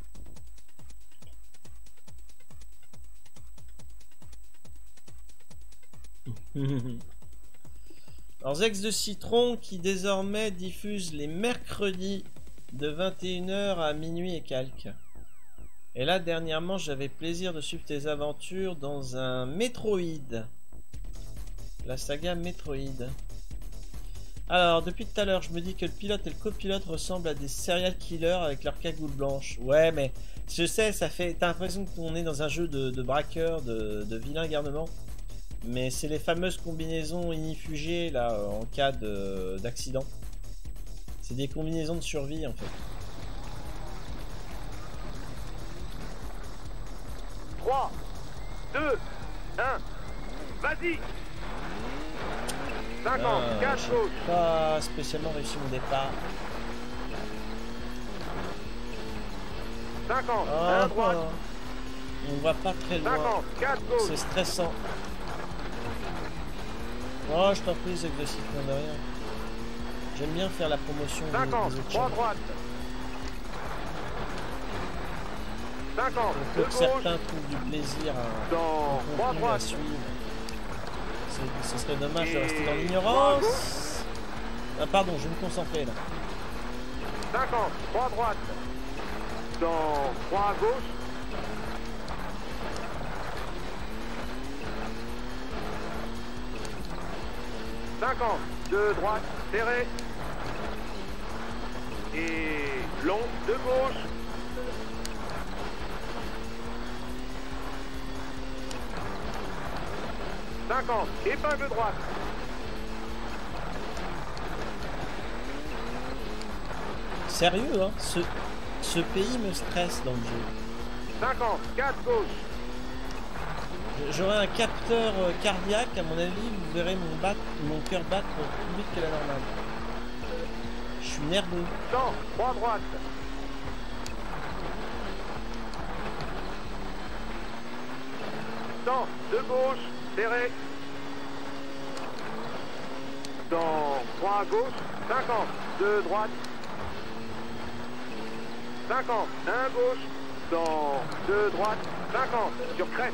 Alors Zex de Citron qui désormais diffuse les mercredis de 21 h à minuit et quelques. Et là dernièrement j'avais plaisir de suivre tes aventures dans un Metroid. La saga Metroid. Alors depuis tout à l'heure je me dis que le pilote et le copilote ressemblent à des serial killers avec leur cagoule blanche. Ouais mais je sais, ça fait. T'as l'impression qu'on est dans un jeu de braqueurs, de vilain garnement. Mais c'est les fameuses combinaisons inifugées là en cas d'accident. C'est des combinaisons de survie en fait. 3, 2, 1, vas-y. 50, 4 gauche. Pas spécialement réussi mon départ. 50, Ah, 1 droite. on va pas très loin. 50, 4 gauche. C'est stressant. Oh, je t'en prie, c'est que de Citron de rien. J'aime bien faire la promotion 50, des autres 3 chaînes. droite. 50, Pour 2 que gauche. certains trouvent du plaisir à Dans 3 continuer à droite. suivre. Ce serait dommage de Et rester dans 3 l'ignorance. Ah pardon, je vais me concentrer là. 50, 3 droite. Dans 3 gauche. 50, 2 droite, serré. Et long, de gauche. « 50, épingle droite. Sérieux, hein, ce pays me stresse dans le jeu. 50, 4 gauche. J'aurai un capteur cardiaque, à mon avis, vous verrez mon cœur battre plus vite que la normale. Je suis nerveux. 100, 3 droite. De gauche, serré. Dans 3 à gauche, 50, 2 droite. 50, 1 gauche, dans 2 droite, 50, sur crête.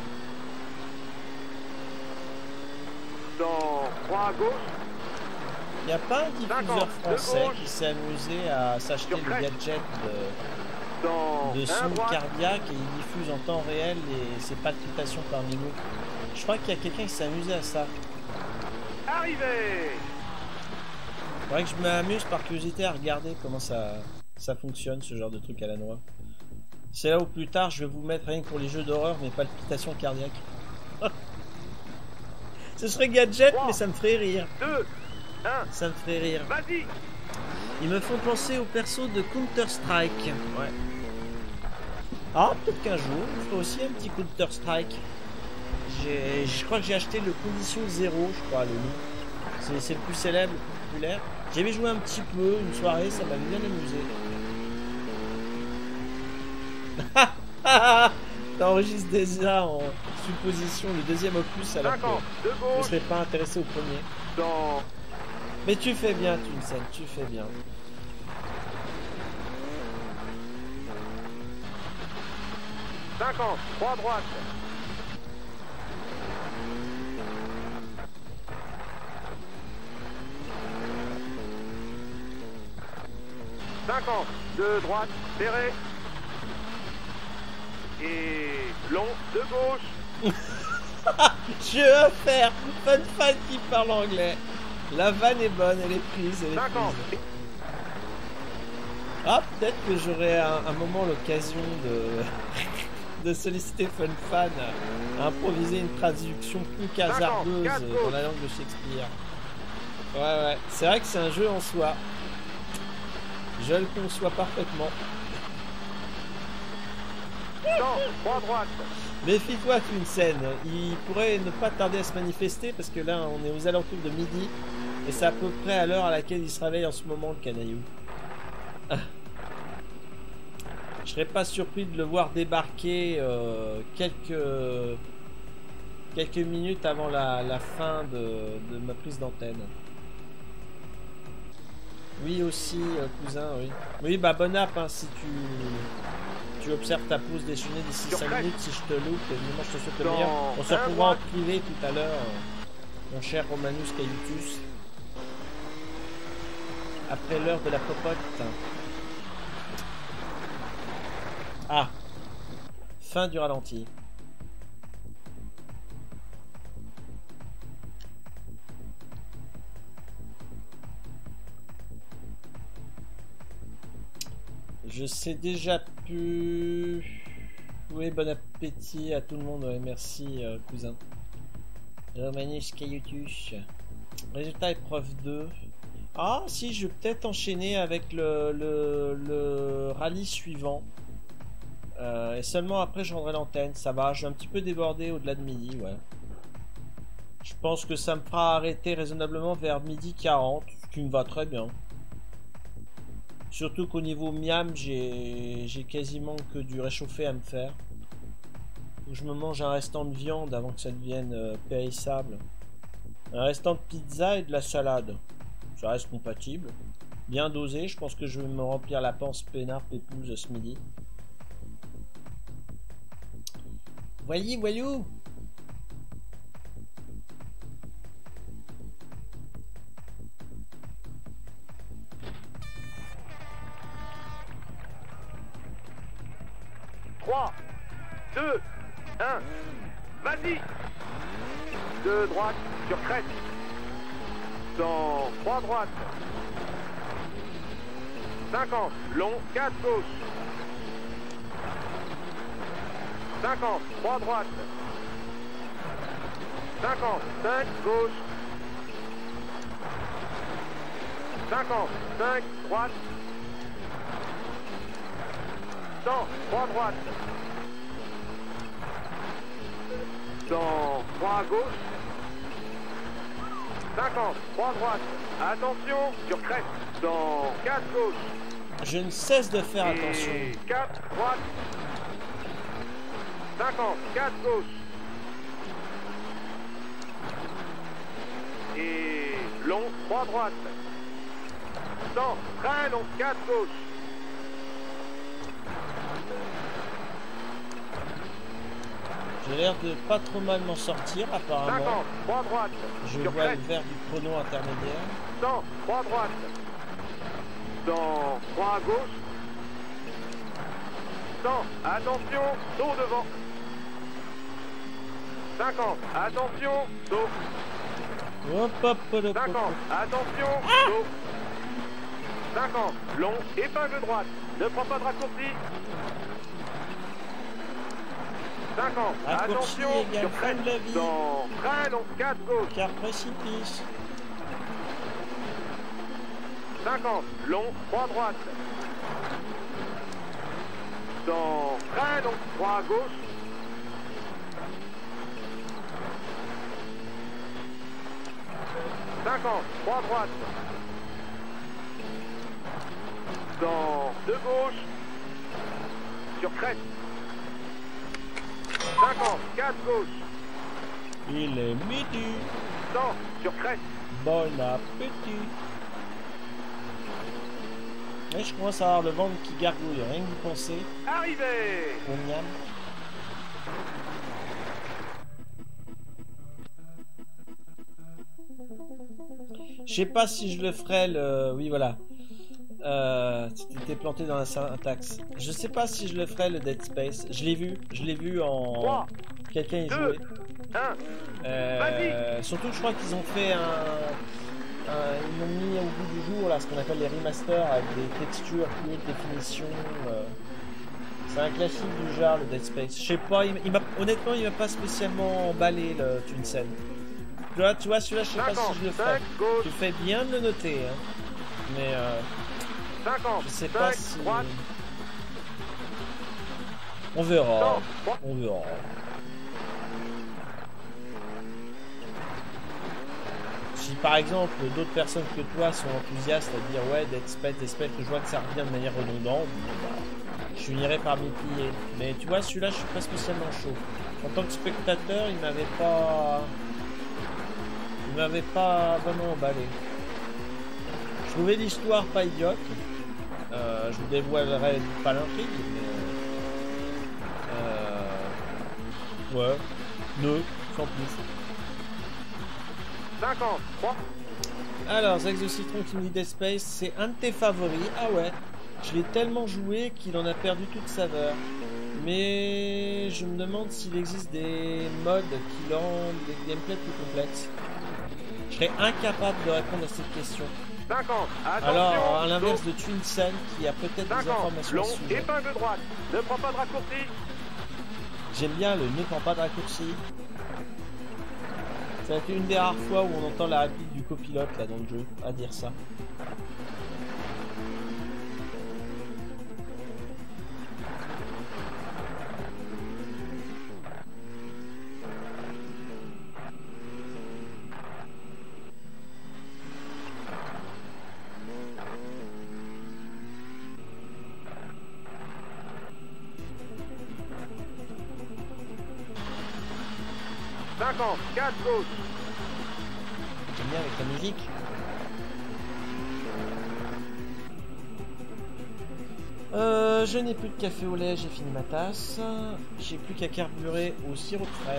Dans 3 à gauche. Il n'y a pas un diffuseur français qui s'est amusé à s'acheter le gadget de son cardiaque et il diffuse en temps réel ses palpitations par minute. Je crois qu'il y a quelqu'un qui s'est amusé à ça. Arrivé. Faudrait que je m'amuse par curiosité à regarder comment ça fonctionne, ce genre de truc à la noix. C'est là où plus tard je vais vous mettre rien que pour les jeux d'horreur mes palpitations cardiaques. Ce serait gadget 3, mais ça me ferait rire. 2, 1, ça me ferait rire. Vas-y. Ils me font penser au perso de Counter-Strike. Ouais. Ah, peut-être qu'un jour, je ferai aussi un petit Counter-Strike. Je crois que j'ai acheté le Condition 0, je crois, le nom. C'est le plus célèbre, le plus populaire. J'avais joué un petit peu, une soirée, ça m'avait bien amusé. T'enregistres déjà en supposition le deuxième opus alors que je ne serais pas intéressé au premier. Dans... Mais tu fais bien, Tunsen, tu fais bien. « 50, 3 droite. « 50, 2 droite, serré. Et long, de gauche. » Je veux faire Fun Fan qui parle anglais. La vanne est bonne, elle est prise, elle est 50. prise. Ah, peut-être que j'aurai un moment l'occasion de solliciter Fun Fan à improviser une traduction plus casardeuse dans la langue de Shakespeare. Ouais, c'est vrai que c'est un jeu en soi. Je le conçois parfaitement. 3 droite. Méfie-toi, Tunsen. Il pourrait ne pas tarder à se manifester parce que là, on est aux alentours de midi et c'est à peu près à l'heure à laquelle il se réveille en ce moment, le canaillou. Je serais pas surpris de le voir débarquer quelques minutes avant la fin de ma prise d'antenne. Oui aussi, cousin, oui. Oui, bah bon app, hein, si tu observes ta pause déjeuner d'ici 5 minutes, si je te loupe, évidemment je te souhaite le meilleur. On se retrouvera en privé tout à l'heure, mon cher Romanus Caillutus. Après l'heure de la popote. Ah, fin du ralenti. Je sais déjà plus. Oui, bon appétit à tout le monde. Ouais, merci, cousin. Romanus Caillutus. Résultat épreuve 2. Ah, si, je vais peut-être enchaîner avec le rallye suivant. Et seulement après, je rendrai l'antenne. Ça va, je suis un petit peu débordé au-delà de midi, ouais. Je pense que ça me fera arrêter raisonnablement vers midi 40, ce qui me va très bien. Surtout qu'au niveau miam, j'ai quasiment que du réchauffé à me faire. Faut que je me mange un restant de viande avant que ça devienne périssable. Un restant de pizza et de la salade. Ça reste compatible. Bien dosé, je pense que je vais me remplir la panse peinard pépouze ce midi. Voyez, voyou. « 3, 2, 1, vas-y. 2 droite sur crête. Dans 3 droite. 50, long, 4 gauche. 50, 3 droite. 50, 5 gauche. 50, 5 droite. 100, 3 droite. dans 3 à gauche. 50, 3 à droite. Attention, sur crête, dans 4 gauche. Je ne cesse de faire attention. Et 4, droite. 50, 4 gauche. Et long, 3 droite. 100, très long, 4 gauche. J'ai l'air de pas trop mal m'en sortir, 50, apparemment. 3 droite. Je Sur vois le crête, vert du chrono intermédiaire. 100, 3 droite. Dans 3 à gauche. 100, attention, saut devant. 50, attention, saut. Hop, hop, hop, hop, 50, hop. attention, saut. 50, long, épingle droite. Ne prends pas de raccourci. 50, Raccourci attention, égale sur fin crête, de la vie. dans très long, 4 gauche. Car précipice. 50, long, 3 droite. Dans très long, 3 à gauche. 50, 3 droite. Dans 2 gauche. Sur crête. 50, 4 gauche. Il est midi. 100, sur crête. Bon appétit. Et je commence à avoir le ventre qui gargouille, rien que vous pensez. Arrivé. Au miam. Je sais pas si je le ferai le... Oui, voilà. Tu t'es planté dans la syntaxe. Je sais pas si je le ferai le Dead Space. Je l'ai vu en... 3, Quelqu'un y 2, jouait. 1. Surtout que je crois qu'ils ont fait ils l'ont mis au bout du jour là, ce qu'on appelle les remasters avec des textures, plus haute définition. C'est un classique du genre le Dead Space. Je sais pas, honnêtement il m'a pas spécialement emballé le Twinsen. Tu vois celui-là je sais pas 50, si je le ferai. 5, gauche. Tu fais bien de le noter. Hein. Mais 50, je sais 5, pas si... droite. On verra. 100, 3. On verra. Si par exemple d'autres personnes que toi sont enthousiastes à dire ouais Dead Space, que je vois que ça revient de manière redondante, je finirai par m'y plier. Mais tu vois celui-là je suis pas spécialement chaud. En tant que spectateur il m'avait pas vraiment emballé. Je trouvais l'histoire pas idiote. Je vous dévoilerai pas l'intrigue, mais ouais, sans plus. 50, 3. Alors, Exocitron qui me dit Dead Space, c'est un de tes favoris. Ah ouais, je l'ai tellement joué qu'il en a perdu toute saveur. Mais je me demande s'il existe des modes qui rendent les gameplays plus complexes. Je serais incapable de répondre à cette question. 50, attention. Alors, à l'inverse saut. de Twinsen, qui a peut-être des 50, informations long, à ce sujet. épingle droite. Ne prends pas de raccourci. J'aime bien le ne prends pas de raccourci. Ça a été une des rares fois où on entend la réplique du copilote là dans le jeu à dire ça. Cinquante, 4 gauche. J'aime bien avec la musique. Je n'ai plus de café au lait, j'ai fini ma tasse. J'ai plus qu'à carburer au sirop de fraise.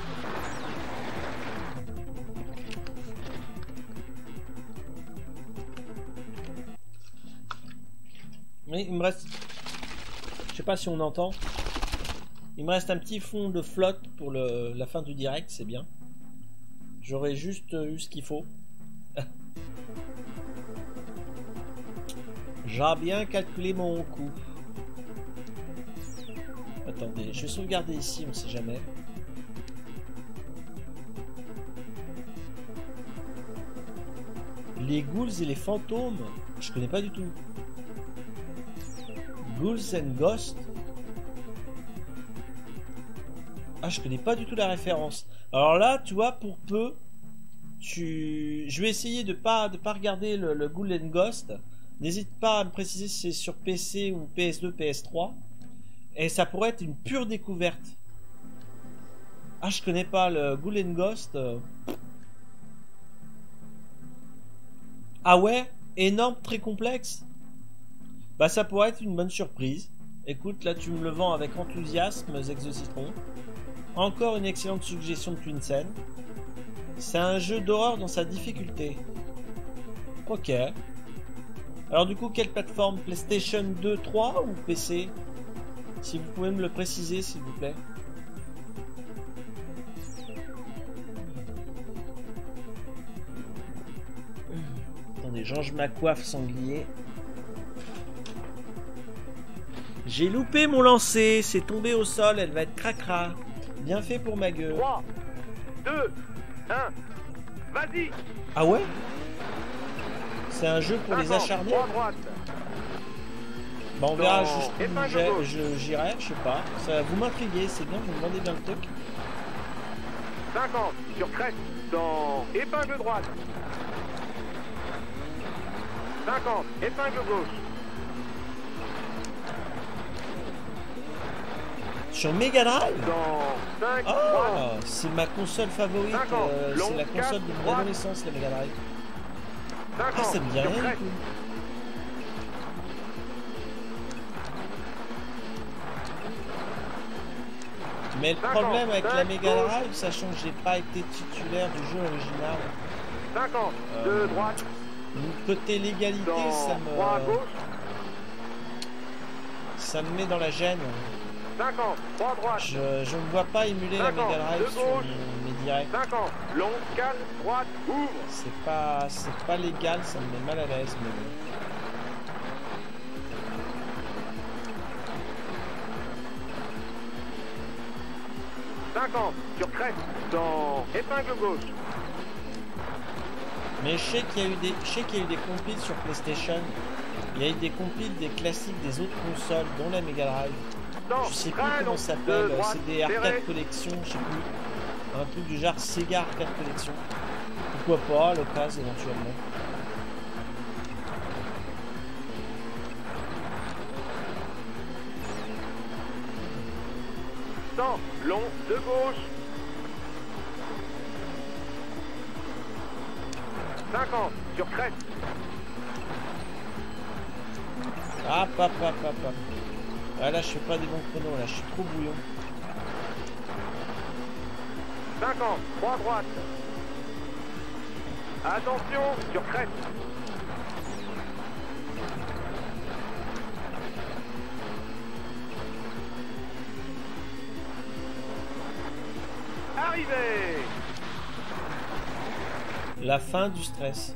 Oui, il me reste... Je sais pas si on entend. Il me reste un petit fond de flotte pour la fin du direct, c'est bien. J'aurais juste eu ce qu'il faut. J'ai bien calculé mon coût. Attendez, je vais sauvegarder ici, on ne sait jamais. Les ghouls et les fantômes, je connais pas du tout. Ghouls and Ghosts. Ah, je connais pas du tout la référence. Alors là, tu vois, pour peu, je vais essayer de pas regarder le Ghoul and Ghost. N'hésite pas à me préciser si c'est sur PC ou PS2, PS3. Et ça pourrait être une pure découverte. Ah, je connais pas le Ghoul and Ghost. Ah ouais? Énorme, très complexe? Bah ça pourrait être une bonne surprise. Écoute, là tu me le vends avec enthousiasme, Zexocitron. Encore une excellente suggestion de Twinsen. C'est un jeu d'horreur dans sa difficulté. Ok. Alors du coup, quelle plateforme? PlayStation 2, 3 ou PC? Si vous pouvez me le préciser, s'il vous plaît. Attendez, change ma coiffe sanglier. J'ai loupé mon lancer, c'est tombé au sol, elle va être cracra. Bien fait pour ma gueule. 3, 2, 1, vas-y. Ah ouais? C'est un jeu pour les 50, acharnés? 3 droite. Bah on verra, Épingle gauche. j'irai, je sais pas. Ça, vous m'intriguez, c'est bien, vous me demandez bien le truc. 50 sur crête dans épingle droite. 50 épingle gauche. Sur Mega Drive? Dans 5 droite. Oh, c'est ma console favorite, 50, c'est la long, console de 4, mon droite. adolescence, la Mega Drive. 50 Ah, ça me dit rien sur du crête. tout. Mais le 50, problème avec la 5, Mega gauche. Drive, sachant que j'ai pas été titulaire du jeu original, 50 de droite. côté légalité, Dans 3 gauche. ça me met dans la gêne. 50 3 droite. Je ne vois pas émuler la 50, Mega Drive de sur gauche. mes directs. 50 long 4 droite ouvre. C'est pas légal, ça me met mal à l'aise. Mais bon. Sur crête dans épingle gauche. Mais je sais qu'il y a eu des compiles sur PlayStation. Il y a eu des compiles des classiques des autres consoles, dont la Mega Drive. Je sais plus comment ça s'appelle. C'est des arcade collection, je sais plus. Un truc du genre Sega Arcade Collection. Pourquoi pas à l'occasion éventuellement. Long de gauche. 50 sur crête. Ah, papa. Ah là, je fais pas des bons chronos, là, je suis trop bouillon. 50 3 droite. Attention sur crête. Arrivé. La fin du stress.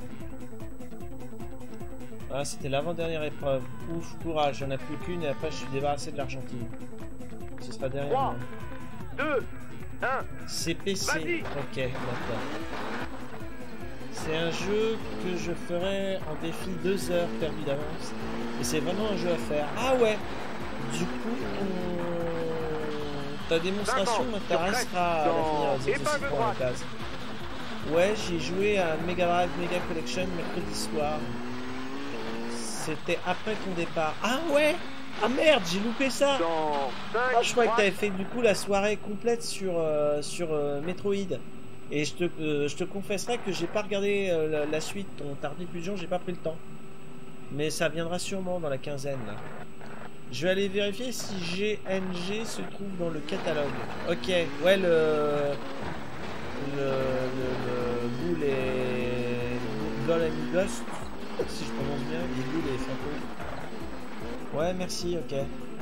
Ah, c'était l'avant-dernière épreuve. Ouf, courage, il n'y en a plus qu'une et après je suis débarrassé de l'Argentine. Ce sera derrière 3, moi. 2, 1. CPC. Vas-y. Ok, d'accord. C'est un jeu que je ferai en défi 2 heures perdu d'avance. Et c'est vraiment un jeu à faire. Ah ouais. Du coup, ta démonstration m'intéressera à l'avenir. Pour la case. Ouais, j'ai joué à Mega Drive Mega Collection mercredi soir. C'était après ton départ. Ah ouais. Ah merde, j'ai loupé ça. Ah, je croyais que t'avais fait du coup la soirée complète sur Metroid. Et je te confesserai que j'ai pas regardé la suite, ton Tardiffusion, j'ai pas pris le temps. Mais ça viendra sûrement dans la quinzaine là. Je vais aller vérifier si GNG se trouve dans le catalogue. Ok, ouais, le Ghoul et Ghoul and Ghost, si je prononce bien, les Ghouls et les fantômes. Ouais, merci, ok.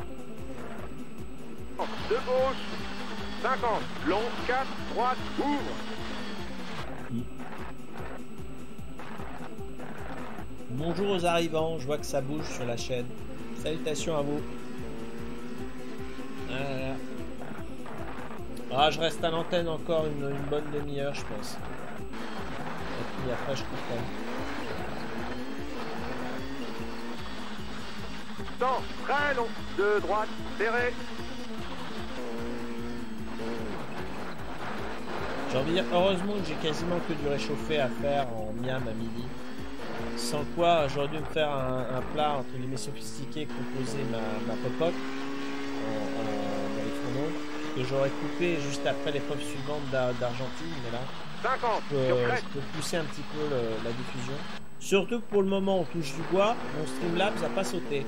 De gauche, 50, long, 4, droite, ouvre. Bonjour aux arrivants, je vois que ça bouge sur la chaîne. Salutations à vous. Ah, je reste à l'antenne encore une bonne demi-heure, je pense. Et puis après, je couperai. Très long, de droite, serré. J'ai envie de dire, heureusement que j'ai quasiment que du réchauffé à faire en miam à midi. Sans quoi, j'aurais dû me faire un plat entre guillemets sophistiqué, composer ma popote dans les fourneaux, que j'aurais coupé juste après l'épreuve suivante d'Argentine, mais là, 50 je peux pousser un petit peu la diffusion. Surtout que pour le moment, on touche du bois, mon Streamlabs n'a pas sauté.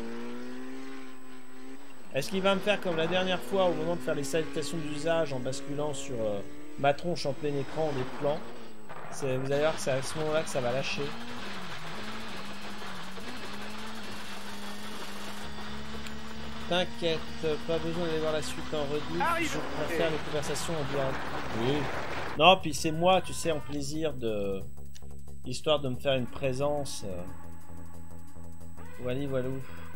Est-ce qu'il va me faire comme la dernière fois au moment de faire les salutations d'usage en basculant sur ma tronche en plein écran des plans? Vous allez voir que c'est à ce moment-là que ça va lâcher. T'inquiète, pas besoin d'aller voir la suite en rediff, je préfère les conversations en direct. Oui. Non, puis c'est moi, tu sais, en plaisir de... Histoire de me faire une présence. Voilà, voilà.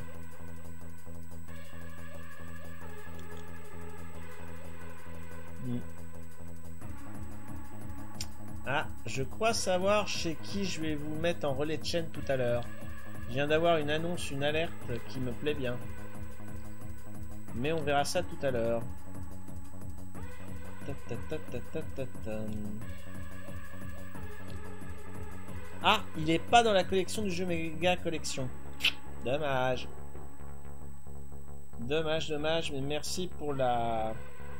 Ah, je crois savoir chez qui je vais vous mettre en relais de chaîne tout à l'heure. Je viens d'avoir une annonce, une alerte qui me plaît bien. Mais on verra ça tout à l'heure. Ah, il est pas dans la collection du jeu Méga Collection. Dommage. Dommage, dommage, mais merci pour la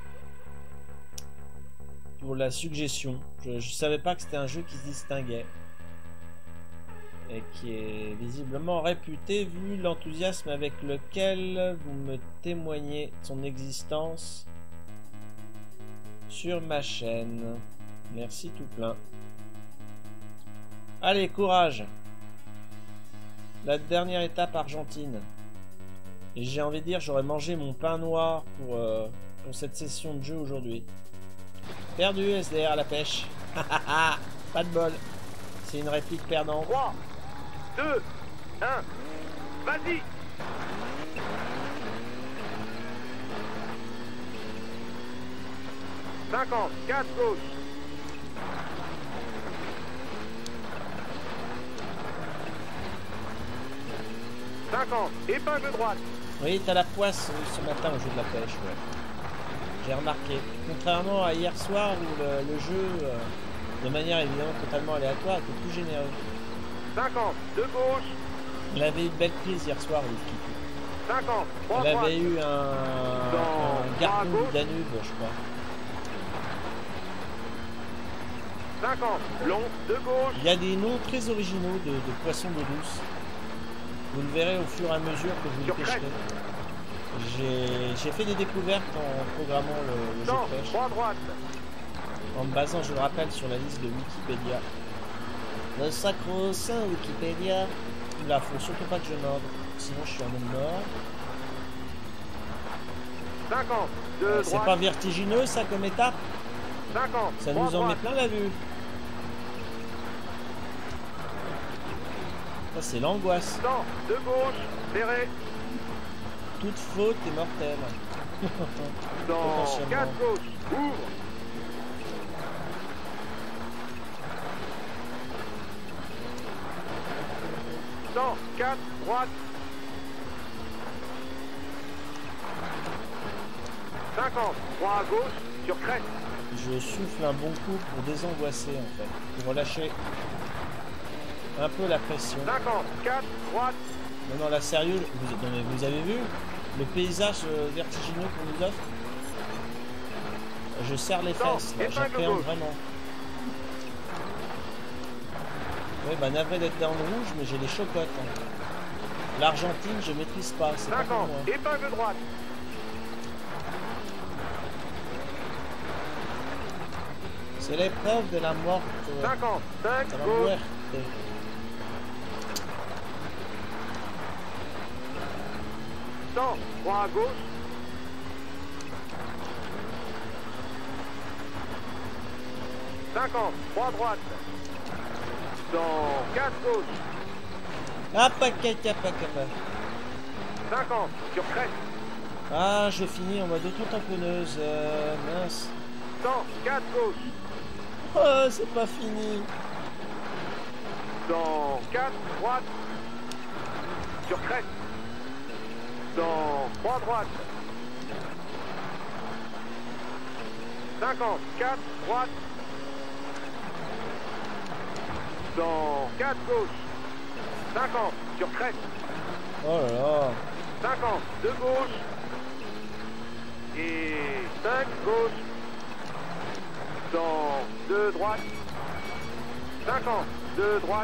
suggestion. Je savais pas que c'était un jeu qui se distinguait. Et qui est visiblement réputé vu l'enthousiasme avec lequel vous me témoignez son existence sur ma chaîne. Merci tout plein. Allez, courage. La dernière étape Argentine. Et j'ai envie de dire, j'aurais mangé mon pain noir pour cette session de jeu aujourd'hui. Perdu, SDR à la pêche. Pas de bol. C'est une réplique perdante. 3, 2, 1, vas-y. « 50, 4 gauche. 50, épingle droite. Oui, t'as la poisse ce matin au jeu de la pêche, ouais. J'ai remarqué. Contrairement à hier soir où le jeu, de manière évidemment totalement aléatoire, était plus généreux. 50, de gauche. Il avait eu une belle prise hier soir, le Kiki. 50, 3 Elle droite. avait eu un gargouille du Danube, je crois. 50, long, de gauche. Il y a des noms très originaux de poissons d'eau douce. Vous le verrez au fur et à mesure que vous les pêcherez. J'ai fait des découvertes en programmant le jeu de pêche. 3 droite. En me basant, je le rappelle, sur la liste de Wikipédia. Le sacro-saint Wikipédia. Là, faut surtout pas que je morde, sinon je suis en mode mort. 50, de C'est droite. pas vertigineux ça comme étape? 50, Ça 3 nous en met droite. plein la vue. Ça c'est l'angoisse. 100, de gauche, serré. Toute faute est mortelle. Dans Potentiellement. 4 gauche, ouvre. 100, 4 droite. 50, 3 à gauche, sur crête. Je souffle un bon coup pour désangoisser en fait, pour relâcher un peu la pression. 50, 4 droite. Non, non, là sérieux, non, mais vous avez vu le paysage vertigineux qu'on nous offre? Je serre les fesses, là, j'appréhende vraiment. Ouais, bah navré d'être dans le rouge, mais j'ai les chocottes. Hein. L'Argentine, je maîtrise pas, c'est pas pour 50, moi. épingle droite. C'est l'épreuve de la mort. 50, 5 De la gauche. muerte. 100, 3 à gauche. 50, 3 droite. Dans 4 gauche. Ah, paquet, paquet. 50, sur crête. Ah, je finis en mode auto-tamponneuse. Mince. 100, 4 gauche. Oh, c'est pas fini. Dans 4 droite. Sur crête. Dans 3 droite. 50, 4 droite. dans 4 gauche. 50 sur crête. Oh là là. 50 de gauche. Et 5 gauche. Dans 2 droite. 50 de droite.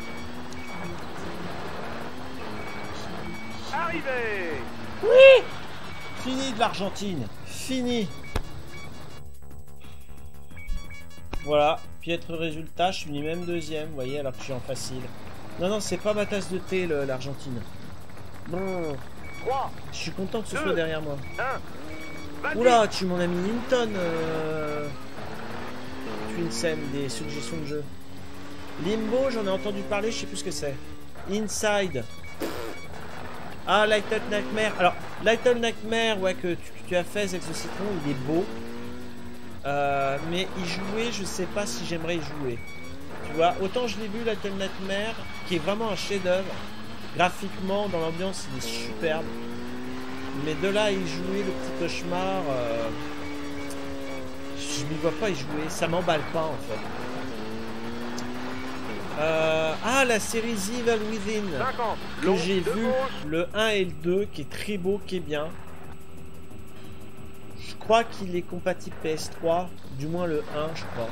Arrivé. Oui. Fini de l'Argentine. Fini. Voilà. Piètre résultat. Je finis même deuxième. Vous voyez, alors que je suis en facile. Non, non, c'est pas ma tasse de thé, l'Argentine. Bon. 3. Je suis content que ce 2, soit derrière moi. 1. Oula, tu m'en as mis une tonne. Une scène des suggestions de jeu. Limbo, j'en ai entendu parler, je sais plus ce que c'est. Inside. Ah, Little Nightmare. Alors, Little Nightmare, ouais, que tu as fait, Zex de Citron, il est beau. Mais y jouer, je sais pas si j'aimerais y jouer. Tu vois, autant je l'ai vu, Little Nightmare, qui est vraiment un chef-d'œuvre. Graphiquement, dans l'ambiance, il est superbe. Mais de là à y jouer, le petit cauchemar, je m'y vois pas y jouer. Ça m'emballe pas, en fait. Ah, la série The Evil Within, 50. que j'ai vu, le 1 et le 2, qui est très beau, qui est bien. Je crois qu'il est compatible PS3, du moins le 1, je crois.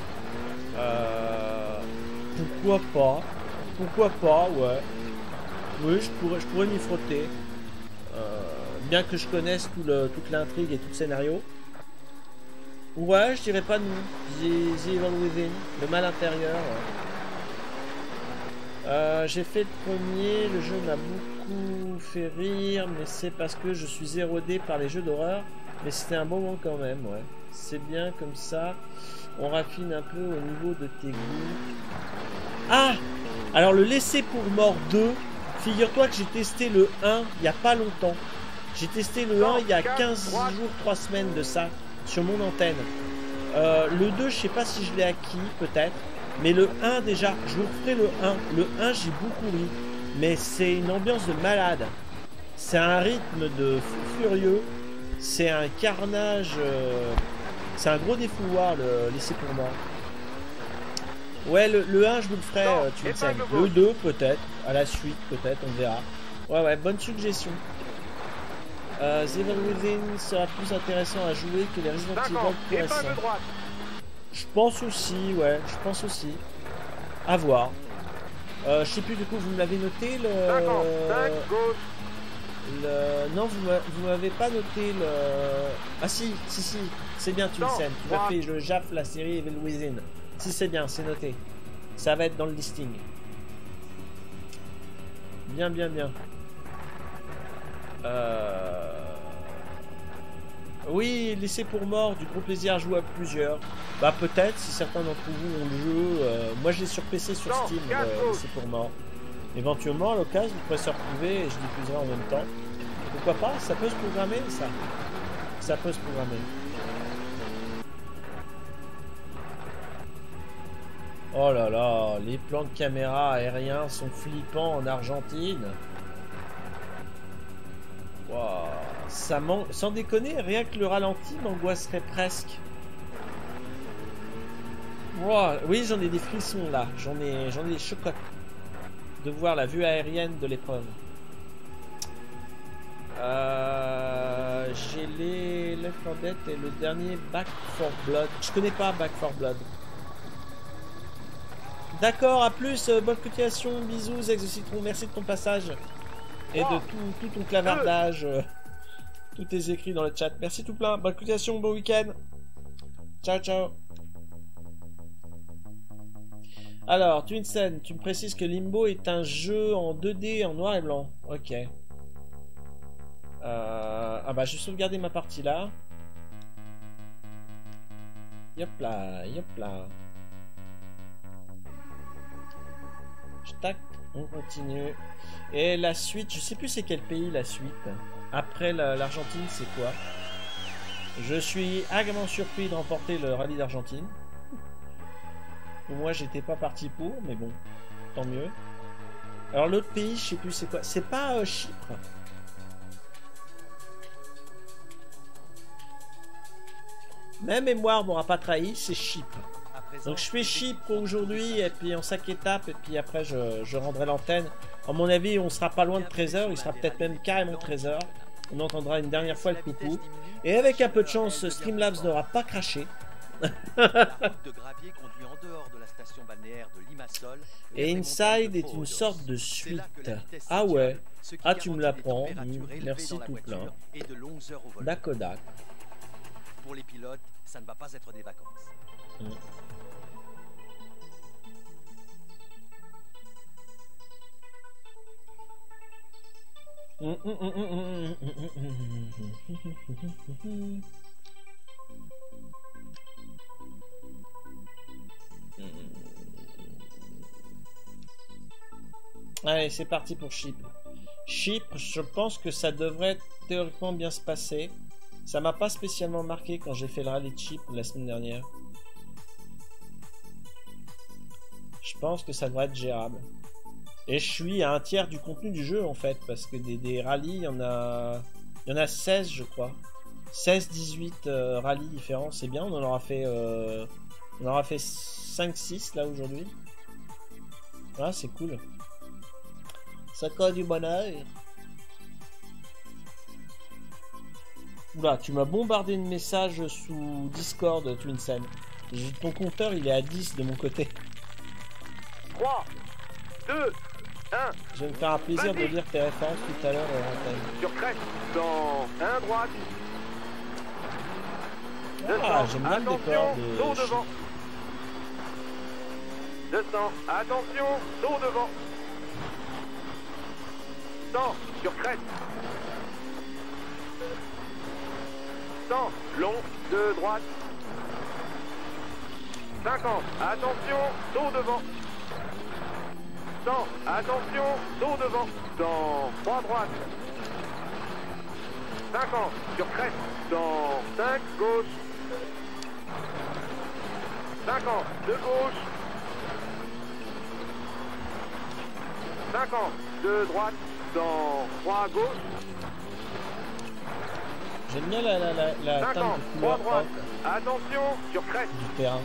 Pourquoi pas? Pourquoi pas, ouais. Oui, je pourrais m'y frotter. Bien que je connaisse toute l'intrigue et tout le scénario. Ouais, je dirais pas non. The Evil Within, le mal intérieur. J'ai fait le premier, le jeu m'a beaucoup fait rire, mais c'est parce que je suis érodé par les jeux d'horreur. Mais c'était un bon moment quand même, ouais. C'est bien comme ça. On raffine un peu au niveau de tes goûts. Ah! Alors le laisser pour mort 2, figure-toi que j'ai testé le 1 il n'y a pas longtemps. J'ai testé le 1 il y a 15 jours, 3 semaines de ça, sur mon antenne. Le 2, je sais pas si je l'ai acquis, peut-être. Mais le 1 déjà, je vous referai le 1. Le 1, j'ai beaucoup ri. Mais c'est une ambiance de malade. C'est un rythme de fou furieux. C'est un carnage. C'est un gros défouloir, le laisser pour mort. Ouais, le 1, je vous le ferai, tu le sais. Le 2, peut-être. À la suite, peut-être, on verra. Ouais, ouais, bonne suggestion. The Evil Within sera plus intéressant à jouer que les Resident Evil plus récents. Je pense aussi, ouais, je pense aussi. À voir. Je sais plus, du coup, vous me l'avez noté, non, vous m'avez pas noté le... Ah si, c'est bien, tu le sais. Tu m'as fait le JAF, la série Evil Within. Si, c'est bien, c'est noté. Ça va être dans le listing. Bien, bien, bien. Oui, laissez pour mort, du gros plaisir à jouer à plusieurs. Bah peut-être, si certains d'entre vous ont le jeu. Moi je l'ai sur PC, sur Steam, laissez pour mort. Éventuellement, à l'occasion, vous pourrez se retrouver et je diffuserai en même temps. Pourquoi pas? Ça peut se programmer, ça. Ça peut se programmer. Oh là là, les plans de caméra aériens sont flippants en Argentine. Wow. Ça manque, sans déconner, rien que le ralenti m'angoisserait presque. Wow. Oui, j'en ai des frissons là, j'en ai des chocottes de voir la vue aérienne de l'épreuve. J'ai les Left 4 Dead et le dernier Back 4 Blood. Je connais pas Back 4 Blood. D'accord, à plus, bonne continuation, bisous Zex de Citron, merci de ton passage. Et de tout ton clavardage, tous tes écrits dans le chat. Merci tout plein, bonne continuation, bon week-end. Ciao, ciao. Alors, Twinsen, tu me précises que Limbo est un jeu en 2D en noir et blanc. Ok. Ah bah, je vais sauvegarder ma partie là. Yop là, yop là. Tac, on continue. Et la suite, je sais plus c'est quel pays la suite. Après l'Argentine, c'est quoi? Je suis agréablement surpris de remporter le rallye d'Argentine. Moi, j'étais pas parti pour, mais bon, tant mieux. Alors l'autre pays, je sais plus c'est quoi. C'est pas Chypre. Ma mémoire m'aura pas trahi, c'est Chypre. présent, Donc je fais les Chypre équipes aujourd'hui, et puis en 5 étapes, et puis après je rendrai l'antenne. À mon avis, on sera pas loin de 13h, il sera peut-être même carrément 13h. On entendra une dernière fois le coucou. Et avec un peu de chance, Streamlabs n'aura pas craché. La route de gravier conduit en dehors de la station balnéaire de Limassol. Et Inside est une sorte de suite. Ah ouais. Ah, tu me l'apprends. Merci tout plein. D'accord. Pour les pilotes, ça ne va pas être des vacances. Allez, c'est parti pour Chypre. Chypre, je pense que ça devrait théoriquement bien se passer. Ça m'a pas spécialement marqué quand j'ai fait le rallye de Chypre la semaine dernière. Je pense que ça devrait être gérable. Et je suis à un tiers du contenu du jeu en fait, parce que des rallyes, il y en a 16 je crois. 16-18 rallyes différents, c'est bien, on aura fait 5-6 là aujourd'hui. Ah, c'est cool. Ça colle du bonheur. Oula, tu m'as bombardé de messages sous Discord, Twinsen. Ton compteur il est à 10 de mon côté. 3, 2, 1. Je vais me faire un plaisir de lire tes références tout à l'heure à l'antenne. Sur crête, dans 1 droite. Ah, j'aime bien le décor de... saut devant. 200, attention, saut devant. 100, sur crête. 100, long, de droite. 50, attention, saut devant. 100, attention, saut devant. Dans 3 droites. 50, sur crête. Dans 5, gauche. 50, de gauche. 50, de droite. Dans 3 gauche. J'aime bien la 50, teinte de couleur 3 droite. Attention, sur crête. du terrain.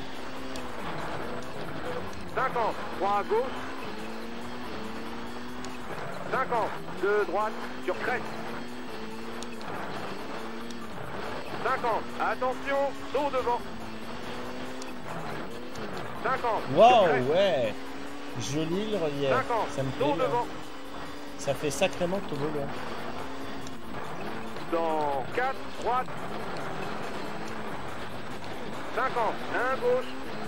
50, 3 gauche. 50, de droite, sur crête. 50, attention, saut devant. 50, sur Waouh, crête. ouais. Joli le relief. 50, Ça me plaît saut bien. devant. Ça fait sacrément toboggan. Dans 4, droite. 50, 1 gauche.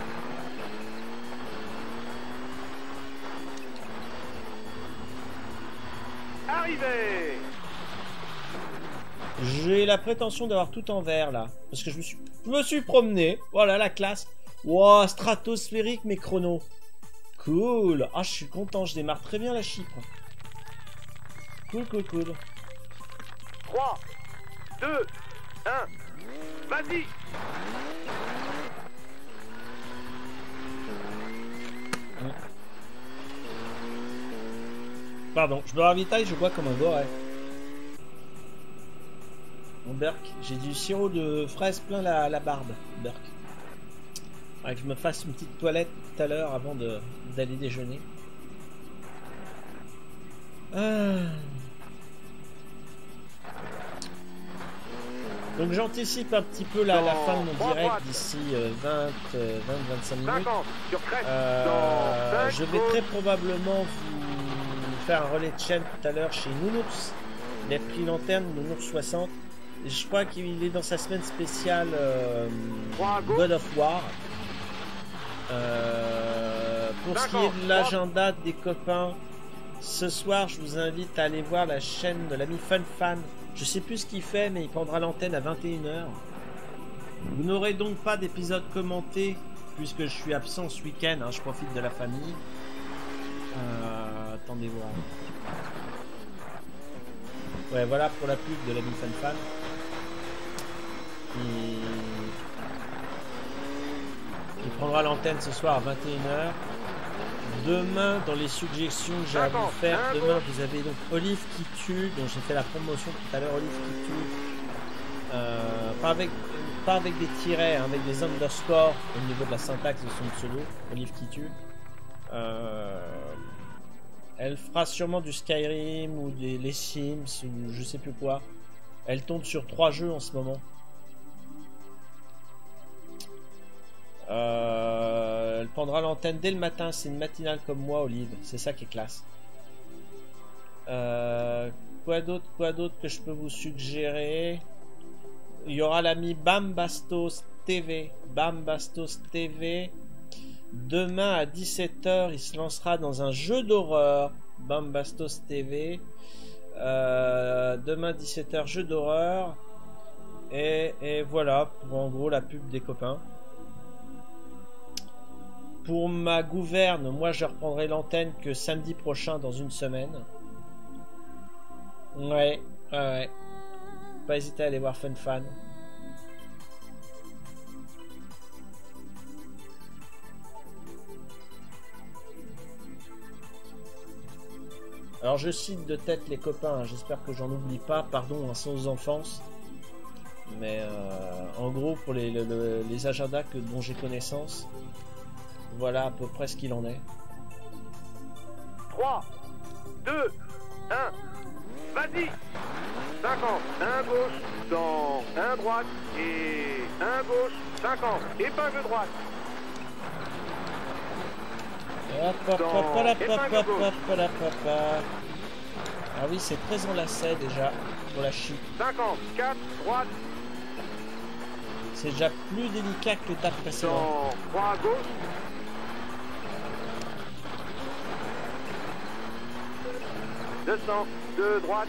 Arrivé. J'ai la prétention d'avoir tout en vert là. Parce que je me suis promené. Voilà la classe. Wow, stratosphérique mes chronos. Cool. Ah, je suis content. Je démarre très bien la Chypre. Cool. 3, 2, 1. Vas-y. Pardon, je me ravitaille, je bois comme un goré. Mon Burk, j'ai du sirop de fraise plein la barbe, Burk. Faudrait que je me fasse une petite toilette tout à l'heure avant d'aller déjeuner. Donc j'anticipe un petit peu la fin de mon direct d'ici 20-25 minutes. 50, sur crête. Dans 5, Je vais très probablement vous faire un relais de chaîne tout à l'heure chez Nounours. Il a pris l'antenne, Nounours 60. Et je crois qu'il est dans sa semaine spéciale God of War. Pour ce qui est de l'agenda des copains, ce soir je vous invite à aller voir la chaîne de l'ami FunFan. Je sais plus ce qu'il fait, mais il prendra l'antenne à 21h. Vous n'aurez donc pas d'épisode commenté puisque je suis absent ce week-end, hein, je profite de la famille. Attendez voir. Ouais, voilà pour la pub de l'ami FunFan. Il prendra l'antenne ce soir à 21h. Demain, dans les suggestions que j'ai à vous faire, demain vous avez donc Olive qui tue, dont j'ai fait la promotion tout à l'heure, Olive qui tue. Pas avec pas avec des tirets, hein, avec des underscores au niveau de la syntaxe de son pseudo, Olive qui tue. Elle fera sûrement du Skyrim ou les Sims ou je sais plus quoi. Elle tombe sur 3 jeux en ce moment. Elle prendra l'antenne dès le matin. C'est une matinale comme moi, Olive. C'est ça qui est classe. Quoi d'autre que je peux vous suggérer? Il y aura l'ami Bambastos TV. Bambastos TV. Demain à 17 h, il se lancera dans un jeu d'horreur. Bambastos TV. Demain 17 h, jeu d'horreur. Et voilà, pour en gros la pub des copains. Pour ma gouverne, moi je reprendrai l'antenne que samedi prochain dans une semaine. Ouais. Pas hésiter à aller voir FunFan. Alors je cite de tête les copains, hein, j'espère que j'en oublie pas, pardon, hein, sans enfance. Mais en gros pour les agendas dont j'ai connaissance, voilà à peu près ce qu'il en est. 3, 2, 1, vas-y. 50, 1 gauche, dans 1 droite et 1 gauche, 50, épingle droite. Ah oui, c'est très enlacé déjà pour la chute. 50, 4, droite. C'est déjà plus délicat que l'étape précédente. Dans 3 gauche. Descends, 2 droite.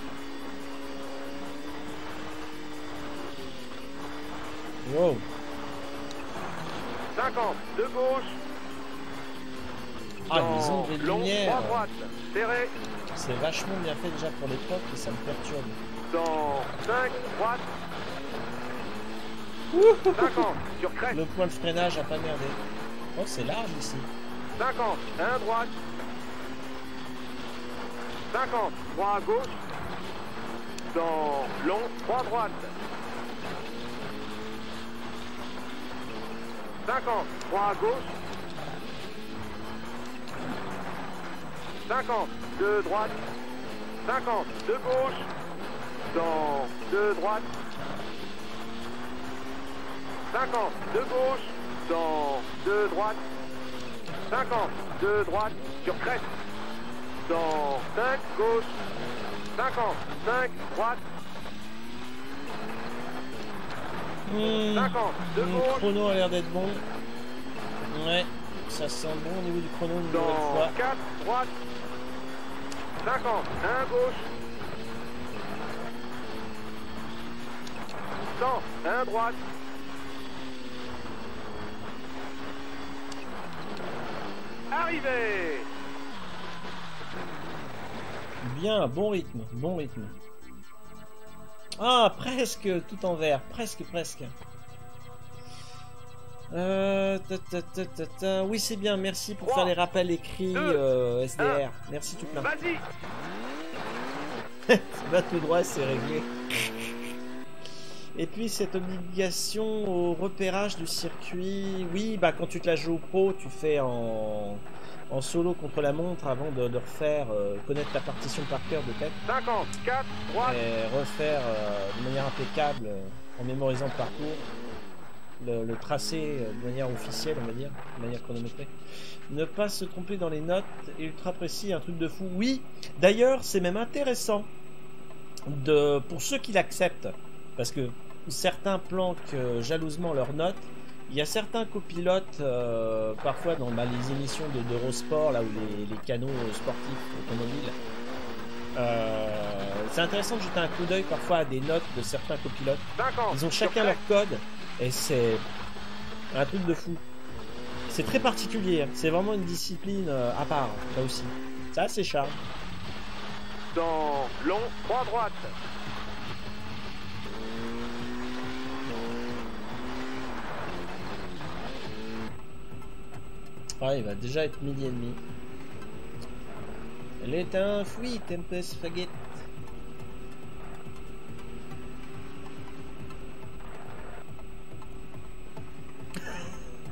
Wow. 50, 2 gauche. Ah, les ombres et lumières. 3 droite, serré. C'est vachement bien fait déjà pour l'époque et ça me perturbe. Dans 5 droite. 50 sur crête. Le point de freinage a pas merdé. Oh, c'est large ici. 50, 1 droite. 50, 3 gauche. Dans long, 3 droite. 50, 3 gauche. 50, 2 droite. 50, 2 gauche. Dans 2 droite. 50, 2 gauche. Dans 2 droite. 50, 2 droite. Sur crête. Dans 5 gauche. 50, 5 droite. 50, 2 Le gauche. chrono a l'air d'être bon. Ouais, ça sent bon au niveau du chrono une nouvelle Dans fois. 4 droite. 50, 1 gauche. 100, 1 droite. Arrivé. Bien, bon rythme, bon rythme. Ah, presque tout en vert, presque. Oui, c'est bien, merci pour 3, faire les rappels écrits 2, SDR. Merci tout plein. Vas-y. Va tout droit, c'est réglé. Et puis cette obligation au repérage du circuit, oui, bah quand tu te la joues au pro, tu fais en solo contre la montre avant de refaire, connaître ta partition par cœur de tête. 50, 4, droite. Et refaire de manière impeccable, en mémorisant le parcours, le tracé de manière officielle, on va dire, de manière chronométrée. Ne pas se tromper dans les notes, ultra précis, un truc de fou. Oui, d'ailleurs, c'est même intéressant pour ceux qui l'acceptent, parce que certains planquent jalousement leurs notes. Il y a certains copilotes, parfois dans les émissions d'Eurosport, là où les canaux sportifs automobiles, c'est intéressant de jeter un coup d'œil parfois à des notes de certains copilotes. 50, Ils ont chacun leur code et c'est un truc de fou. C'est très particulier, c'est vraiment une discipline à part, là aussi. Ça, c'est charme. Dans long, 3 droite. Ah, il va déjà être 12h30. Elle est enfouie, Tempest Spaghetti.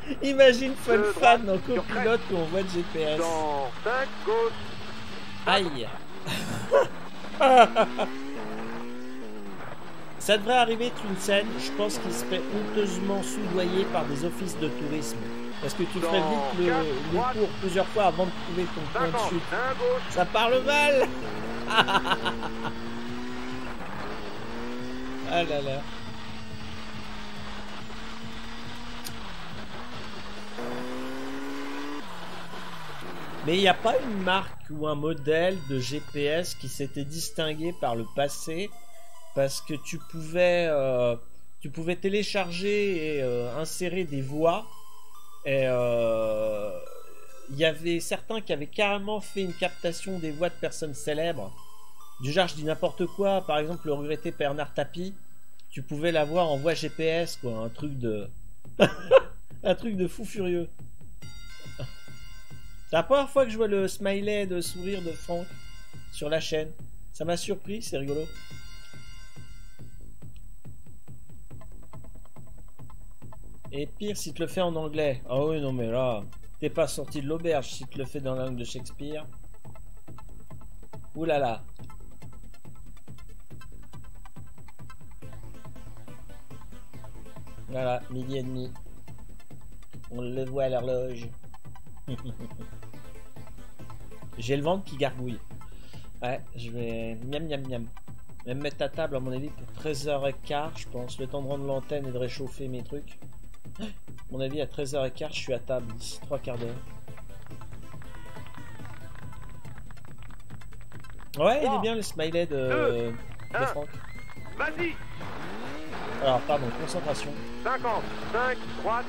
Imagine Fun Deux Fan droites en sur copilote où on voit de GPS. Dans 5 gauche. Aïe. Ça devrait arriver une scène, je pense qu'il serait honteusement soudoyé par des offices de tourisme. Parce que tu ferais vite le tour plusieurs fois avant de trouver ton point de 50, chute. 1 gauche. Ça parle mal. Ah là là. Mais il n'y a pas une marque ou un modèle de GPS qui s'était distingué par le passé parce que tu pouvais télécharger et insérer des voix et il y avait certains qui avaient carrément fait une captation des voix de personnes célèbres. Du genre, je dis n'importe quoi, par exemple le regretté Bernard Tapie, tu pouvais l'avoir en voix GPS, quoi, un truc de un truc de fou furieux. C'est la première fois que je vois le smiley de sourire de Franck sur la chaîne. Ça m'a surpris, c'est rigolo. Et pire si tu le fais en anglais. Ah oui, non mais là, t'es pas sorti de l'auberge si tu le fais dans la langue de Shakespeare. Ouh là là. Voilà, 12h30. On le voit à l'horloge. J'ai le ventre qui gargouille. Ouais, je vais... Miam miam miam. Même mettre à table à mon avis pour 13h15, je pense. Le temps de rendre l'antenne et de réchauffer mes trucs. À mon avis à 13h15 je suis à table d'ici 3 quarts d'heure. Ouais, il est bien le smiley de Franck. Vas-y. Alors pardon, concentration. 50, 5, droite.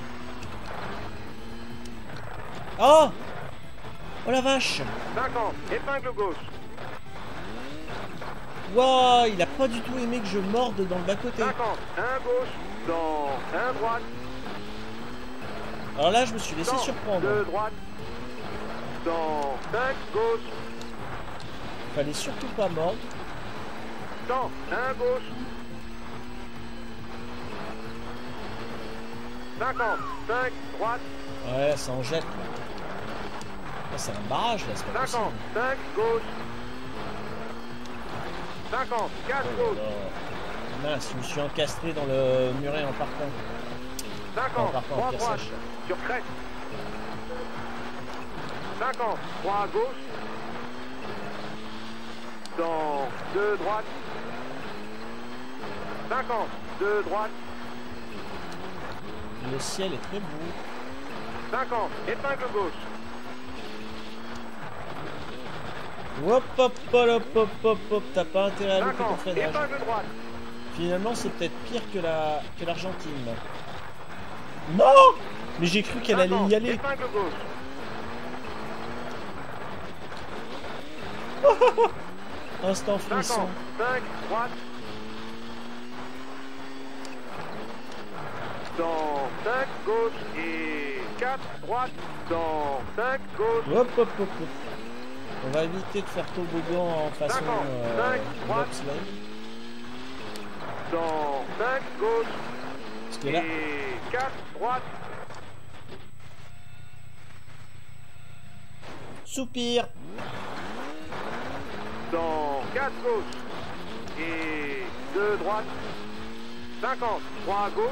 Oh! Oh la vache! 50, épingle gauche. Wow, il a pas du tout aimé que je morde dans le bas-côté. 50, 1 gauche, dans 1 droite. Alors là, je me suis laissé surprendre. 2 droite, dans 5 gauche. Fallait surtout pas mordre. 100, 1 gauche. 50, 5 droite. Ouais, ça en jette là. Ah, c'est un barrage là, c'est pas 50, possible. 5 gauche. 50, 4 Oh gauche. là là. Mince, je me suis encastré dans le muret en partant. 50, par contre, 3 pierre droite, sèche. sur crête. 50, 3 gauche. Dans 2 droite. 50, 2 droite. Le ciel est très beau. 50, épingle gauche. Hop hop hop hop hop hop, t'as pas intérêt à louper ton 50, freinage. épingle droite. Finalement, c'est peut-être pire que l'Argentine. Non! Mais j'ai cru qu'elle allait 50, y aller. épingle gauche. Instant 50, frisson. 5 droite. Dans 5 gauche et 4 droite. Dans 5 gauche. Hop hop hop hop. On va éviter de faire toboggan en façon 50, 5 droite. bobsleigh. Dans 5 gauche Parce que là, et 4 droite. soupir. Dans 4 gauche et 2 droite. 50, 3 gauche.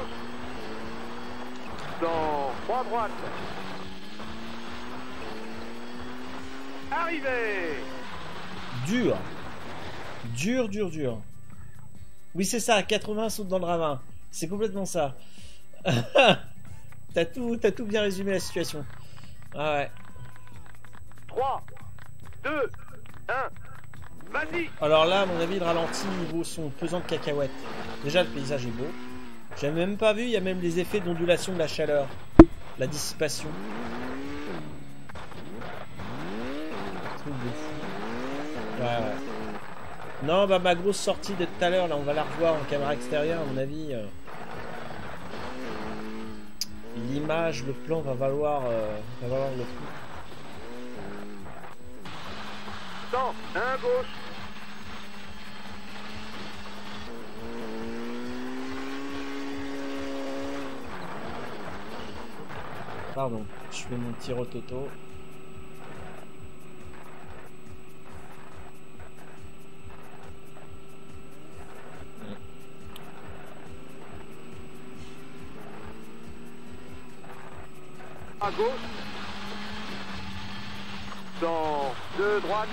Dans 3 droite. Arrivé. Dur. Dur, dur, dur. Oui, c'est ça, 80 saute dans le ravin. C'est complètement ça. T'as tout bien résumé la situation. Ah ouais. 3, 2, 1. Vas-y. Alors là, à mon avis, le ralenti vaut son pesant de cacahuètes. Déjà, le paysage est beau. J'avais même pas vu, il y a même les effets d'ondulation de la chaleur. La dissipation. Truc de fou. Ouais, ouais. Non, bah ma grosse sortie de tout à l'heure, là, on va la revoir en caméra extérieure, à mon avis. L'image, le plan va valoir le coup. 100, 1 gauche. Pardon, je fais mon petit rototo. À gauche. Dans 2 droites.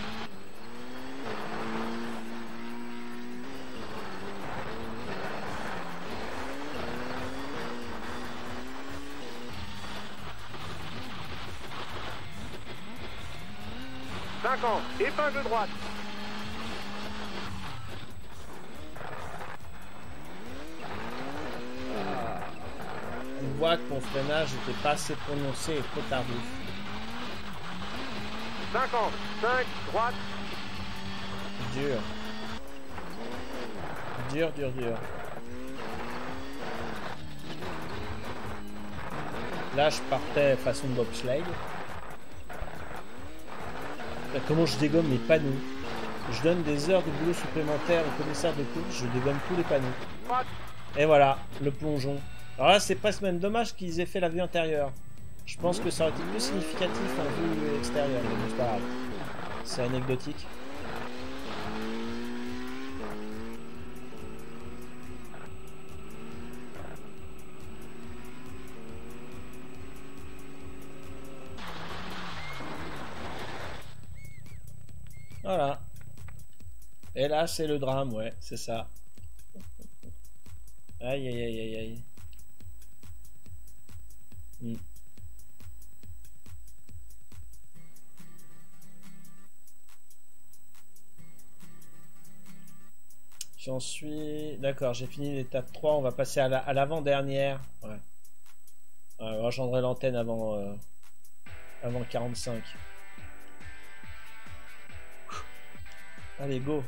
Épingle droite. On voit que mon freinage n'était pas assez prononcé et trop tardif. 50, 5, droite. Dur. Dur, dur, dur. Là, je partais façon bobsleigh. Comment je dégomme les panneaux. Je donne des heures de boulot supplémentaires au commissaire de course, je dégomme tous les panneaux. Et voilà, le plongeon. Alors là, c'est presque même dommage qu'ils aient fait la vue intérieure. Je pense que ça aurait été plus significatif en vue extérieure, mais bon, c'est pas grave. C'est anecdotique. Voilà. Et là, c'est le drame, ouais, c'est ça. Aïe, aïe, aïe, aïe, aïe. J'en suis... D'accord, j'ai fini l'étape 3, on va passer à l'avant-dernière. Ouais. Ouais, on rejoindrait l'antenne avant 45. Allez, go.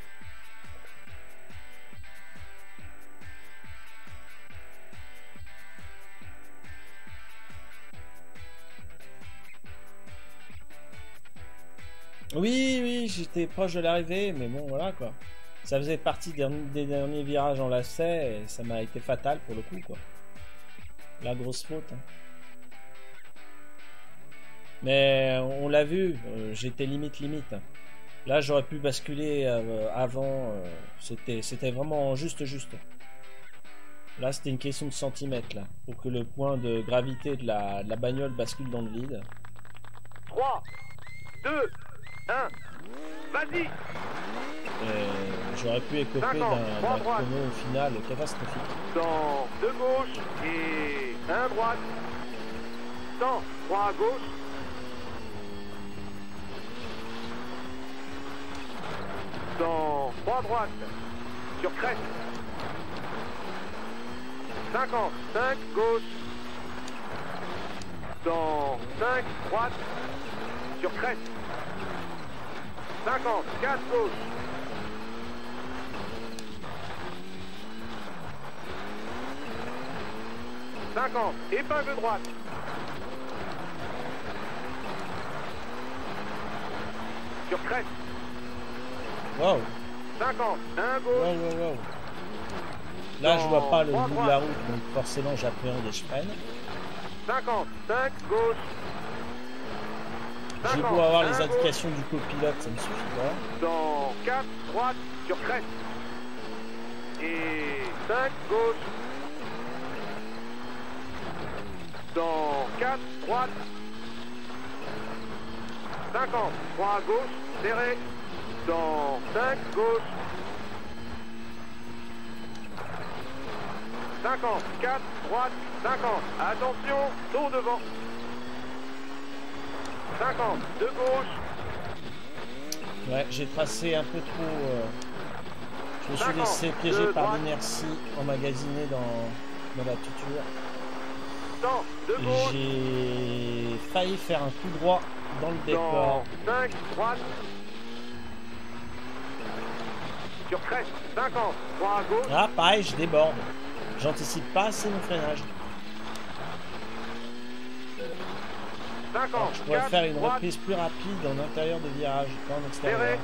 Oui, oui, j'étais proche de l'arrivée, mais bon, voilà, quoi. Ça faisait partie des derniers virages en lacet, et ça m'a été fatal pour le coup, quoi. La grosse faute. Hein. Mais on l'a vu, j'étais limite. Là, j'aurais pu basculer avant. C'était vraiment juste. Là, c'était une question de centimètres, là. Pour que le point de gravité de la bagnole bascule dans le vide. 3, 2, 1, vas-y. J'aurais pu écoper d'un chrono au final catastrophique. Dans 2 gauche et 1 droite. Dans 3 à gauche. Dans 3 droite, sur crête. 50, 5 gauche. Dans 5 droite, sur crête. 50, 4 gauche. Épingle droite. Sur crête. Wow. 50, 1 gauche. Wow. Là, je vois pas le bout de la route, donc forcément j'appréhende et je freine. 50, 5 gauche. J'ai beau avoir les indications du copilote, ça me suffit pas. Dans 4 droite sur crête. Et 5 gauche. Dans 4 droite. 50, 3 à gauche, serré. Dans 5 gauche. 50, 4 droite, 50. Attention, saut devant. 50, de gauche. Ouais, j'ai tracé un peu trop. Je me suis laissé piéger par l'inertie emmagasinée dans la tuture. J'ai failli faire un coup droit dans le décor. 5 droite. Sur crête, 50, 3 à gauche. Ah, pareil, je déborde. J'anticipe pas assez mon freinage. 50, alors, je pourrais faire une reprise plus rapide en intérieur de virage, pas en extérieur. Serré.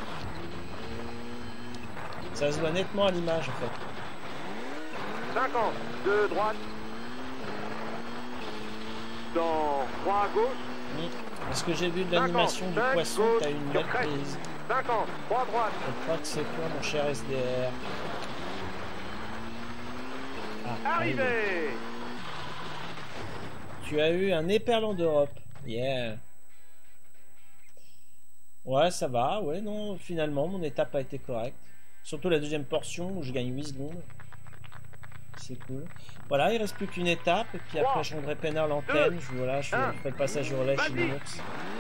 Ça se voit nettement à l'image en fait. 50, 2 droite. dans 3 à gauche. Parce que j'ai vu de l'animation du poisson, t'as une belle prise. 50, 3 à droite. Je crois que c'est toi, mon cher SDR. Ah, Arrivé. Tu as eu un éperlant d'Europe. Yeah. Ouais, ça va. Ouais, non, finalement, mon étape a été correcte. Surtout la deuxième portion où je gagne 8 secondes. C'est cool. Voilà, il reste plus qu'une étape. Et puis après, je rendrai peinard l'antenne. Voilà, je fais le passage au relais chez Linux.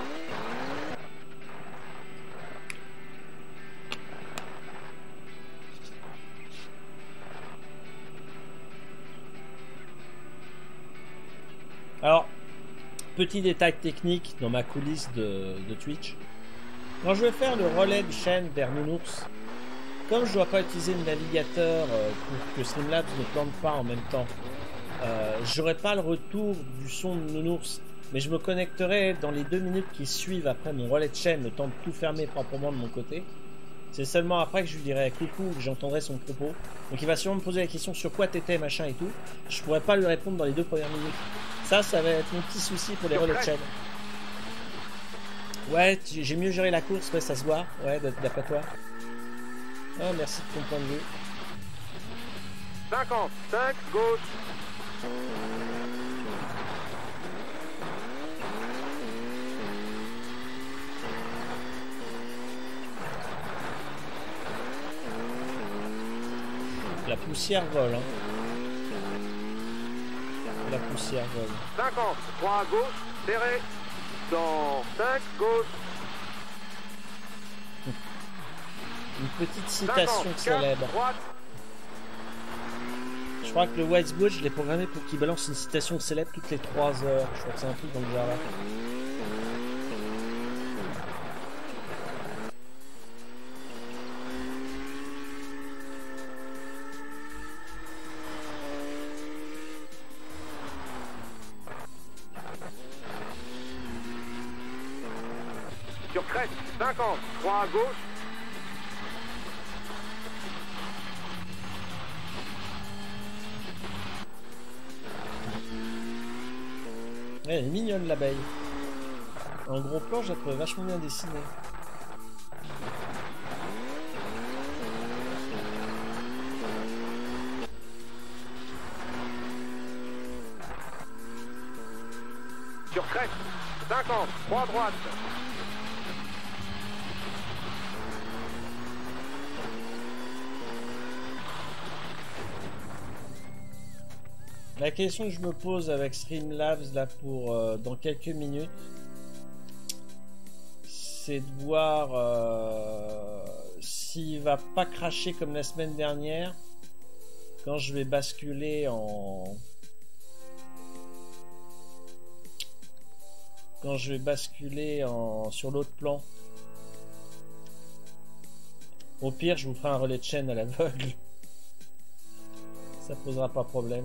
Alors, petit détail technique dans ma coulisse de Twitch. Quand je vais faire le relais de chaîne vers Nounours, comme je ne dois pas utiliser le navigateur pour que Streamlabs ne plante pas en même temps, j'aurai pas le retour du son de Nounours, mais je me connecterai dans les 2 minutes qui suivent après mon relais de chaîne, le temps de tout fermer proprement de mon côté. C'est seulement après que je lui dirai coucou, que j'entendrai son propos. Donc il va sûrement me poser la question sur quoi t'étais, machin et tout. Je pourrais pas lui répondre dans les 2 premières minutes. Ça va être mon petit souci pour les relais de chaîne. Ouais, j'ai mieux géré la course, ouais, ça se voit. Ouais, d'après toi. Oh, merci de ton point de vue. 55, gauche. La poussière vole, hein. La poussière vole. 50, 3 à gauche, serré. Dans 5, gauche. Une petite citation 50, célèbre. droite. Je crois que le Whiteboard, je l'ai programmé pour qu'il balance une citation célèbre toutes les 3 heures. Je crois que c'est un truc dans le genre là. Sur crête, 50, 3 à gauche. Ouais, elle est mignonne l'abeille. En gros plan, je la trouvais vachement bien dessinée. Sur crête, 50, 3 à droite. La question que je me pose avec Streamlabs là pour dans quelques minutes, c'est de voir s'il va pas cracher comme la semaine dernière quand je vais basculer sur l'autre plan. Au pire, je vous ferai un relais de chaîne à l'aveugle. Ça posera pas problème.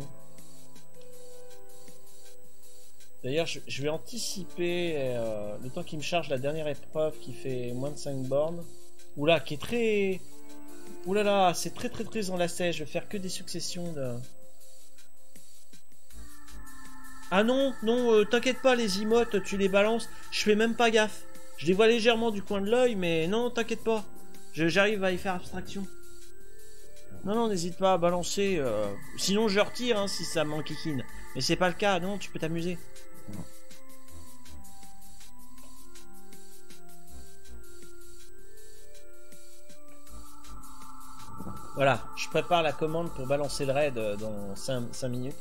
D'ailleurs, je vais anticiper le temps qu'il me charge la dernière épreuve qui fait moins de 5 bornes. Oula, qui est très... Oulala, c'est très enlacé. Je vais faire que des successions de... Ah non, t'inquiète pas, les emotes, tu les balances. Je fais même pas gaffe. Je les vois légèrement du coin de l'œil, mais non, t'inquiète pas. J'arrive à y faire abstraction. Non, n'hésite pas à balancer. Sinon, je retire hein, si ça m'enquiquine. Mais c'est pas le cas, non, tu peux t'amuser. Voilà, je prépare la commande pour balancer le raid dans 5 minutes.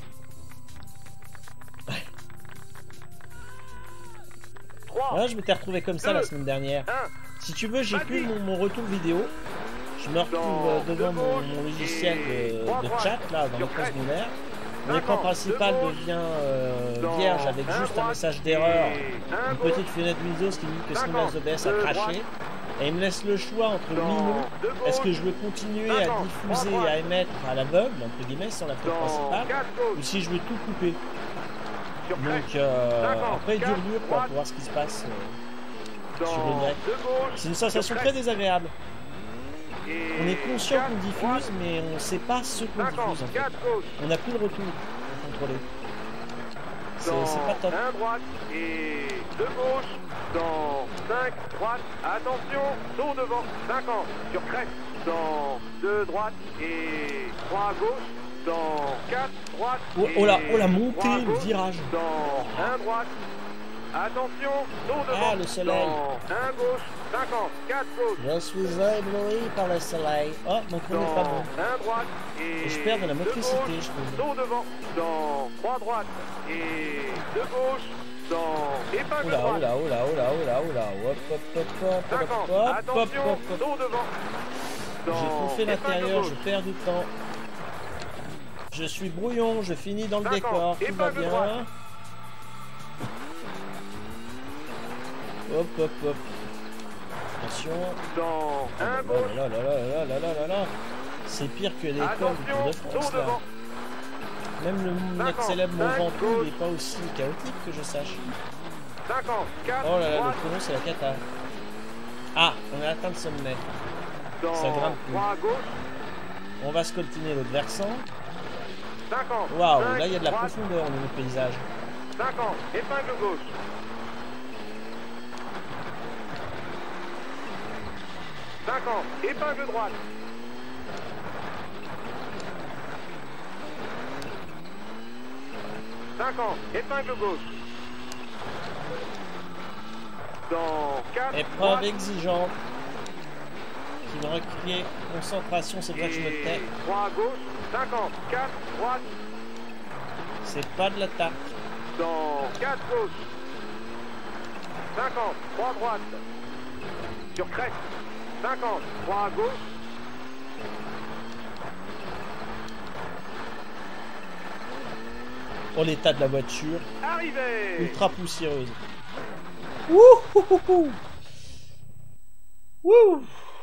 Voilà, je m'étais retrouvé comme ça la semaine dernière. Si tu veux, j'ai plus mon retour vidéo. Je me retrouve devant mon logiciel de chat, là, dans l'écran secondaire. Mon écran principal devient vierge avec juste un message d'erreur, une petite fenêtre Windows qui dit que Streamlabs OBS a craché. Et il me laisse le choix entre est-ce que je veux continuer à diffuser et à émettre à l'aveugle, entre guillemets, sans la fenêtre principale, ou si je veux tout couper. Donc après, dur pour voir ce qui se passe sur le net. C'est une sensation très désagréable. On est conscient qu'on diffuse, mais on ne sait pas ce qu'on diffuse en fait. On n'a plus le retour pour contrôler. c'est pas top. 1 droite et 2 gauche. Dans 5 droite. Attention, saut devant. 50 sur crête. Dans 2 droite et 3 gauche. Dans 4 droite. Oh la montée, le virage. Dans 1 droite. Attention, saut devant. Ah, le soleil. Dans 1 gauche. 50, 4 gauche. Je suis ébloui par le soleil. Oh, mon coup n'est pas bon. 1 droite et je perds de la motricité, je trouve. Saut devant. Dans 3 droite et 2 gauche. Dans épingle droite. Hop, hop, 50, attention, saut devant. J'ai trop fait l'intérieur, je perds du temps. Je suis brouillon, je finis dans le décor, tout va bien. Hop, hop, hop. Attention. Dans 1 gauche. Là. C'est pire que les cols du Tour de France, là. Même le mec célèbre Mont Ventoux n'est pas aussi chaotique que je sache. 50, 4, oh là là, le chrono c'est la cata. Ah, on a atteint le sommet. Ça grimpe plus. On va scoltiner l'autre versant. Waouh, là il y a de la profondeur au niveau du paysage. 50, épingle gauche. 50, épingle droite. 50, épingle gauche. Dans 4. Épreuve droite. exigeante. Qui me requiert concentration, c'est vrai que je me tais. 3 gauche, 50, 4 droite. C'est pas de l'attaque. Dans 4 gauche. 50, 3 droite. Sur crête. 50, 3 gauche. Oh, l'état de la voiture. Arrivé. Ultra poussiéreuse. Wouhouhouhou. Wouh.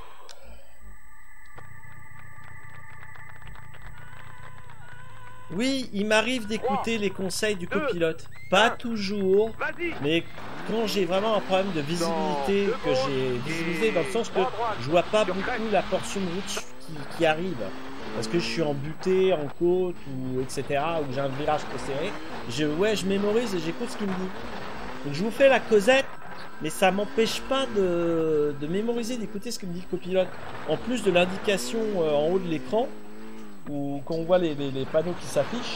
Oui, il m'arrive d'écouter les conseils du copilote. Pas toujours, mais quand j'ai vraiment un problème de visibilité, que j'ai visibilité dans le sens que je vois pas beaucoup la portion de route qui arrive. Parce que je suis en butée, en côte, ou etc., ou j'ai un virage trop serré. Je mémorise et j'écoute ce qu'il me dit. Donc je vous fais la causette, mais ça m'empêche pas de mémoriser, d'écouter ce que me dit le copilote. En plus de l'indication en haut de l'écran, où quand on voit les panneaux qui s'affichent,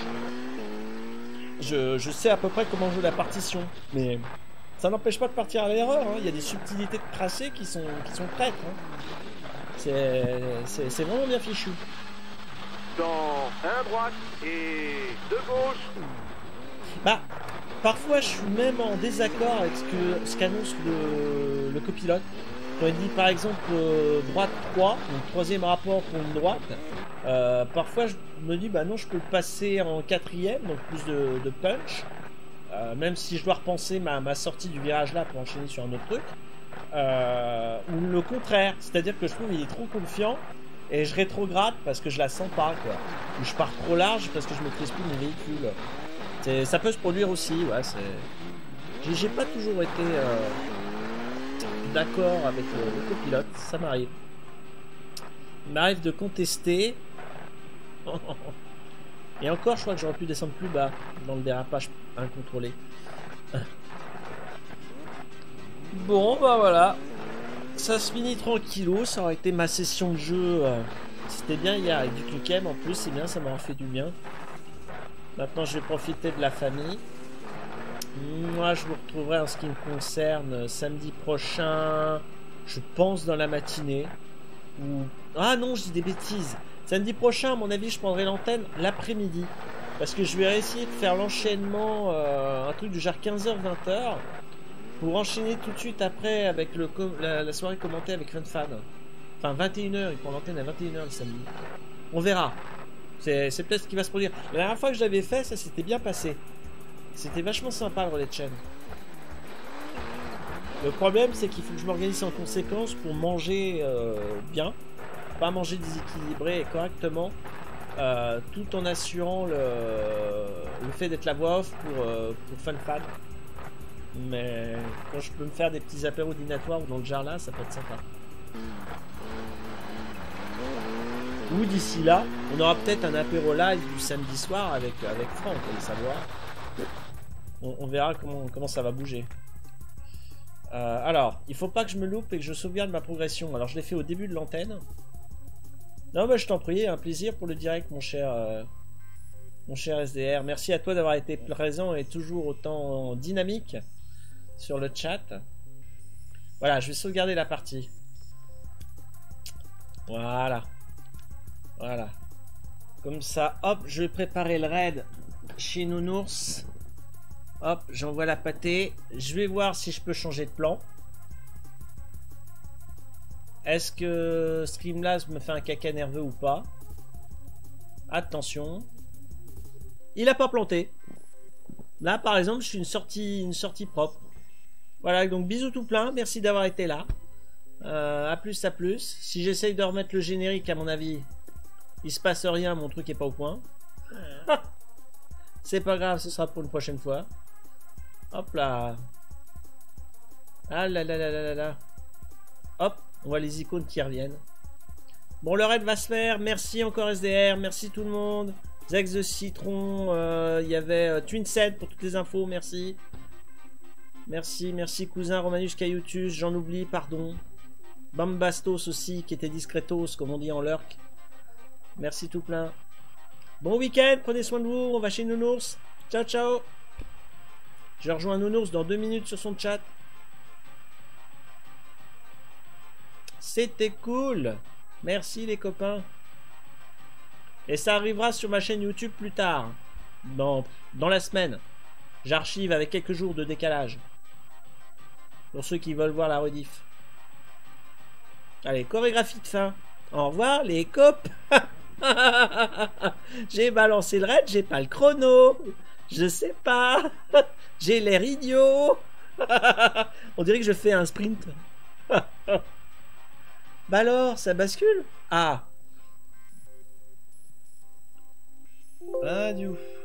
je sais à peu près comment jouer la partition. Mais ça n'empêche pas de partir à l'erreur. Hein. Il y a des subtilités de tracé qui sont traîtres. Hein. C'est vraiment bien fichu. Dans 1 droite et 2 gauche. Bah, parfois je suis même en désaccord avec ce qu'annonce le copilote. Quand il dit par exemple droite 3, donc troisième rapport pour une droite, parfois je me dis bah non, je peux le passer en quatrième, donc plus de punch, même si je dois repenser ma sortie du virage là pour enchaîner sur un autre truc, ou le contraire, c'est-à-dire que je trouve qu'il est trop confiant et je rétrograde parce que je la sens pas, quoi. Ou je pars trop large parce que je maîtrise plus mes véhicules. Ça peut se produire aussi, ouais. J'ai pas toujours été d'accord avec le copilote, ça m'arrive. Il m'arrive de contester. Et encore, je crois que j'aurais pu descendre plus bas dans le dérapage incontrôlé. Bon, bah voilà. Ça se finit tranquillou, ça aurait été ma session de jeu. C'était bien hier avec du Klukem en plus, c'est bien, ça m'aura fait du bien. Maintenant, je vais profiter de la famille. Moi, je vous retrouverai en ce qui me concerne samedi prochain, je pense dans la matinée. Ou... Ah non, je dis des bêtises. Samedi prochain, à mon avis, je prendrai l'antenne l'après-midi. Parce que je vais essayer de faire l'enchaînement, un truc du genre 15h-20h. Pour enchaîner tout de suite après avec la soirée commentée avec FunFan. Enfin 21h, il prend l'antenne à 21h le samedi. On verra. C'est peut-être ce qui va se produire. La dernière fois que je l'avais fait, ça s'était bien passé. C'était vachement sympa le relais de chaîne. Le problème c'est qu'il faut que je m'organise en conséquence pour manger bien. Pas manger déséquilibré et correctement. Tout en assurant le fait d'être la voix off pour FunFan. Mais quand je peux me faire des petits apéros dînatoires ou dans le jar là, ça peut être sympa. Ou d'ici là, on aura peut-être un apéro live du samedi soir avec Franck, vous allez savoir. On verra comment ça va bouger. Alors, il faut pas que je me loupe et que je sauvegarde ma progression. Alors, je l'ai fait au début de l'antenne. Non, bah, je t'en prie, un plaisir pour le direct, mon cher SDR. Merci à toi d'avoir été présent et toujours autant dynamique sur le chat. Voilà, je vais sauvegarder la partie. Voilà. Voilà. Comme ça, hop, je vais préparer le raid chez Nounours. Hop, j'envoie la pâtée. Je vais voir si je peux changer de plan. Est-ce que Streamlabs me fait un caca nerveux ou pas? Attention. Il a pas planté. Là, par exemple, je suis une sortie propre. Voilà, donc bisous tout plein. Merci d'avoir été là. À plus, à plus. Si j'essaye de remettre le générique, à mon avis, il se passe rien. Mon truc est pas au point. C'est pas grave, ce sera pour une prochaine fois. Hop là. Ah là là là là là là. Hop, on voit les icônes qui reviennent. Bon, le raid va se faire. Merci encore SDR. Merci tout le monde. Zex de Citron. Il y avait Twinset pour toutes les infos. Merci. Merci, merci cousin Romanus Cailloutus. J'en oublie, pardon. Bambastos aussi, qui était discretos, comme on dit en lurk. Merci tout plein. Bon week-end, prenez soin de vous. On va chez Nounours. Ciao, ciao. Je rejoins Nounours dans 2 minutes sur son chat. C'était cool. Merci les copains. Et ça arrivera sur ma chaîne YouTube plus tard. Dans la semaine. J'archive avec quelques jours de décalage. Pour ceux qui veulent voir la rediff. Allez, chorégraphie de fin. Au revoir les copes. J'ai balancé le raid, j'ai pas le chrono. Je sais pas. J'ai l'air idiot. On dirait que je fais un sprint. Bah alors, ça bascule? Ah. Adieu.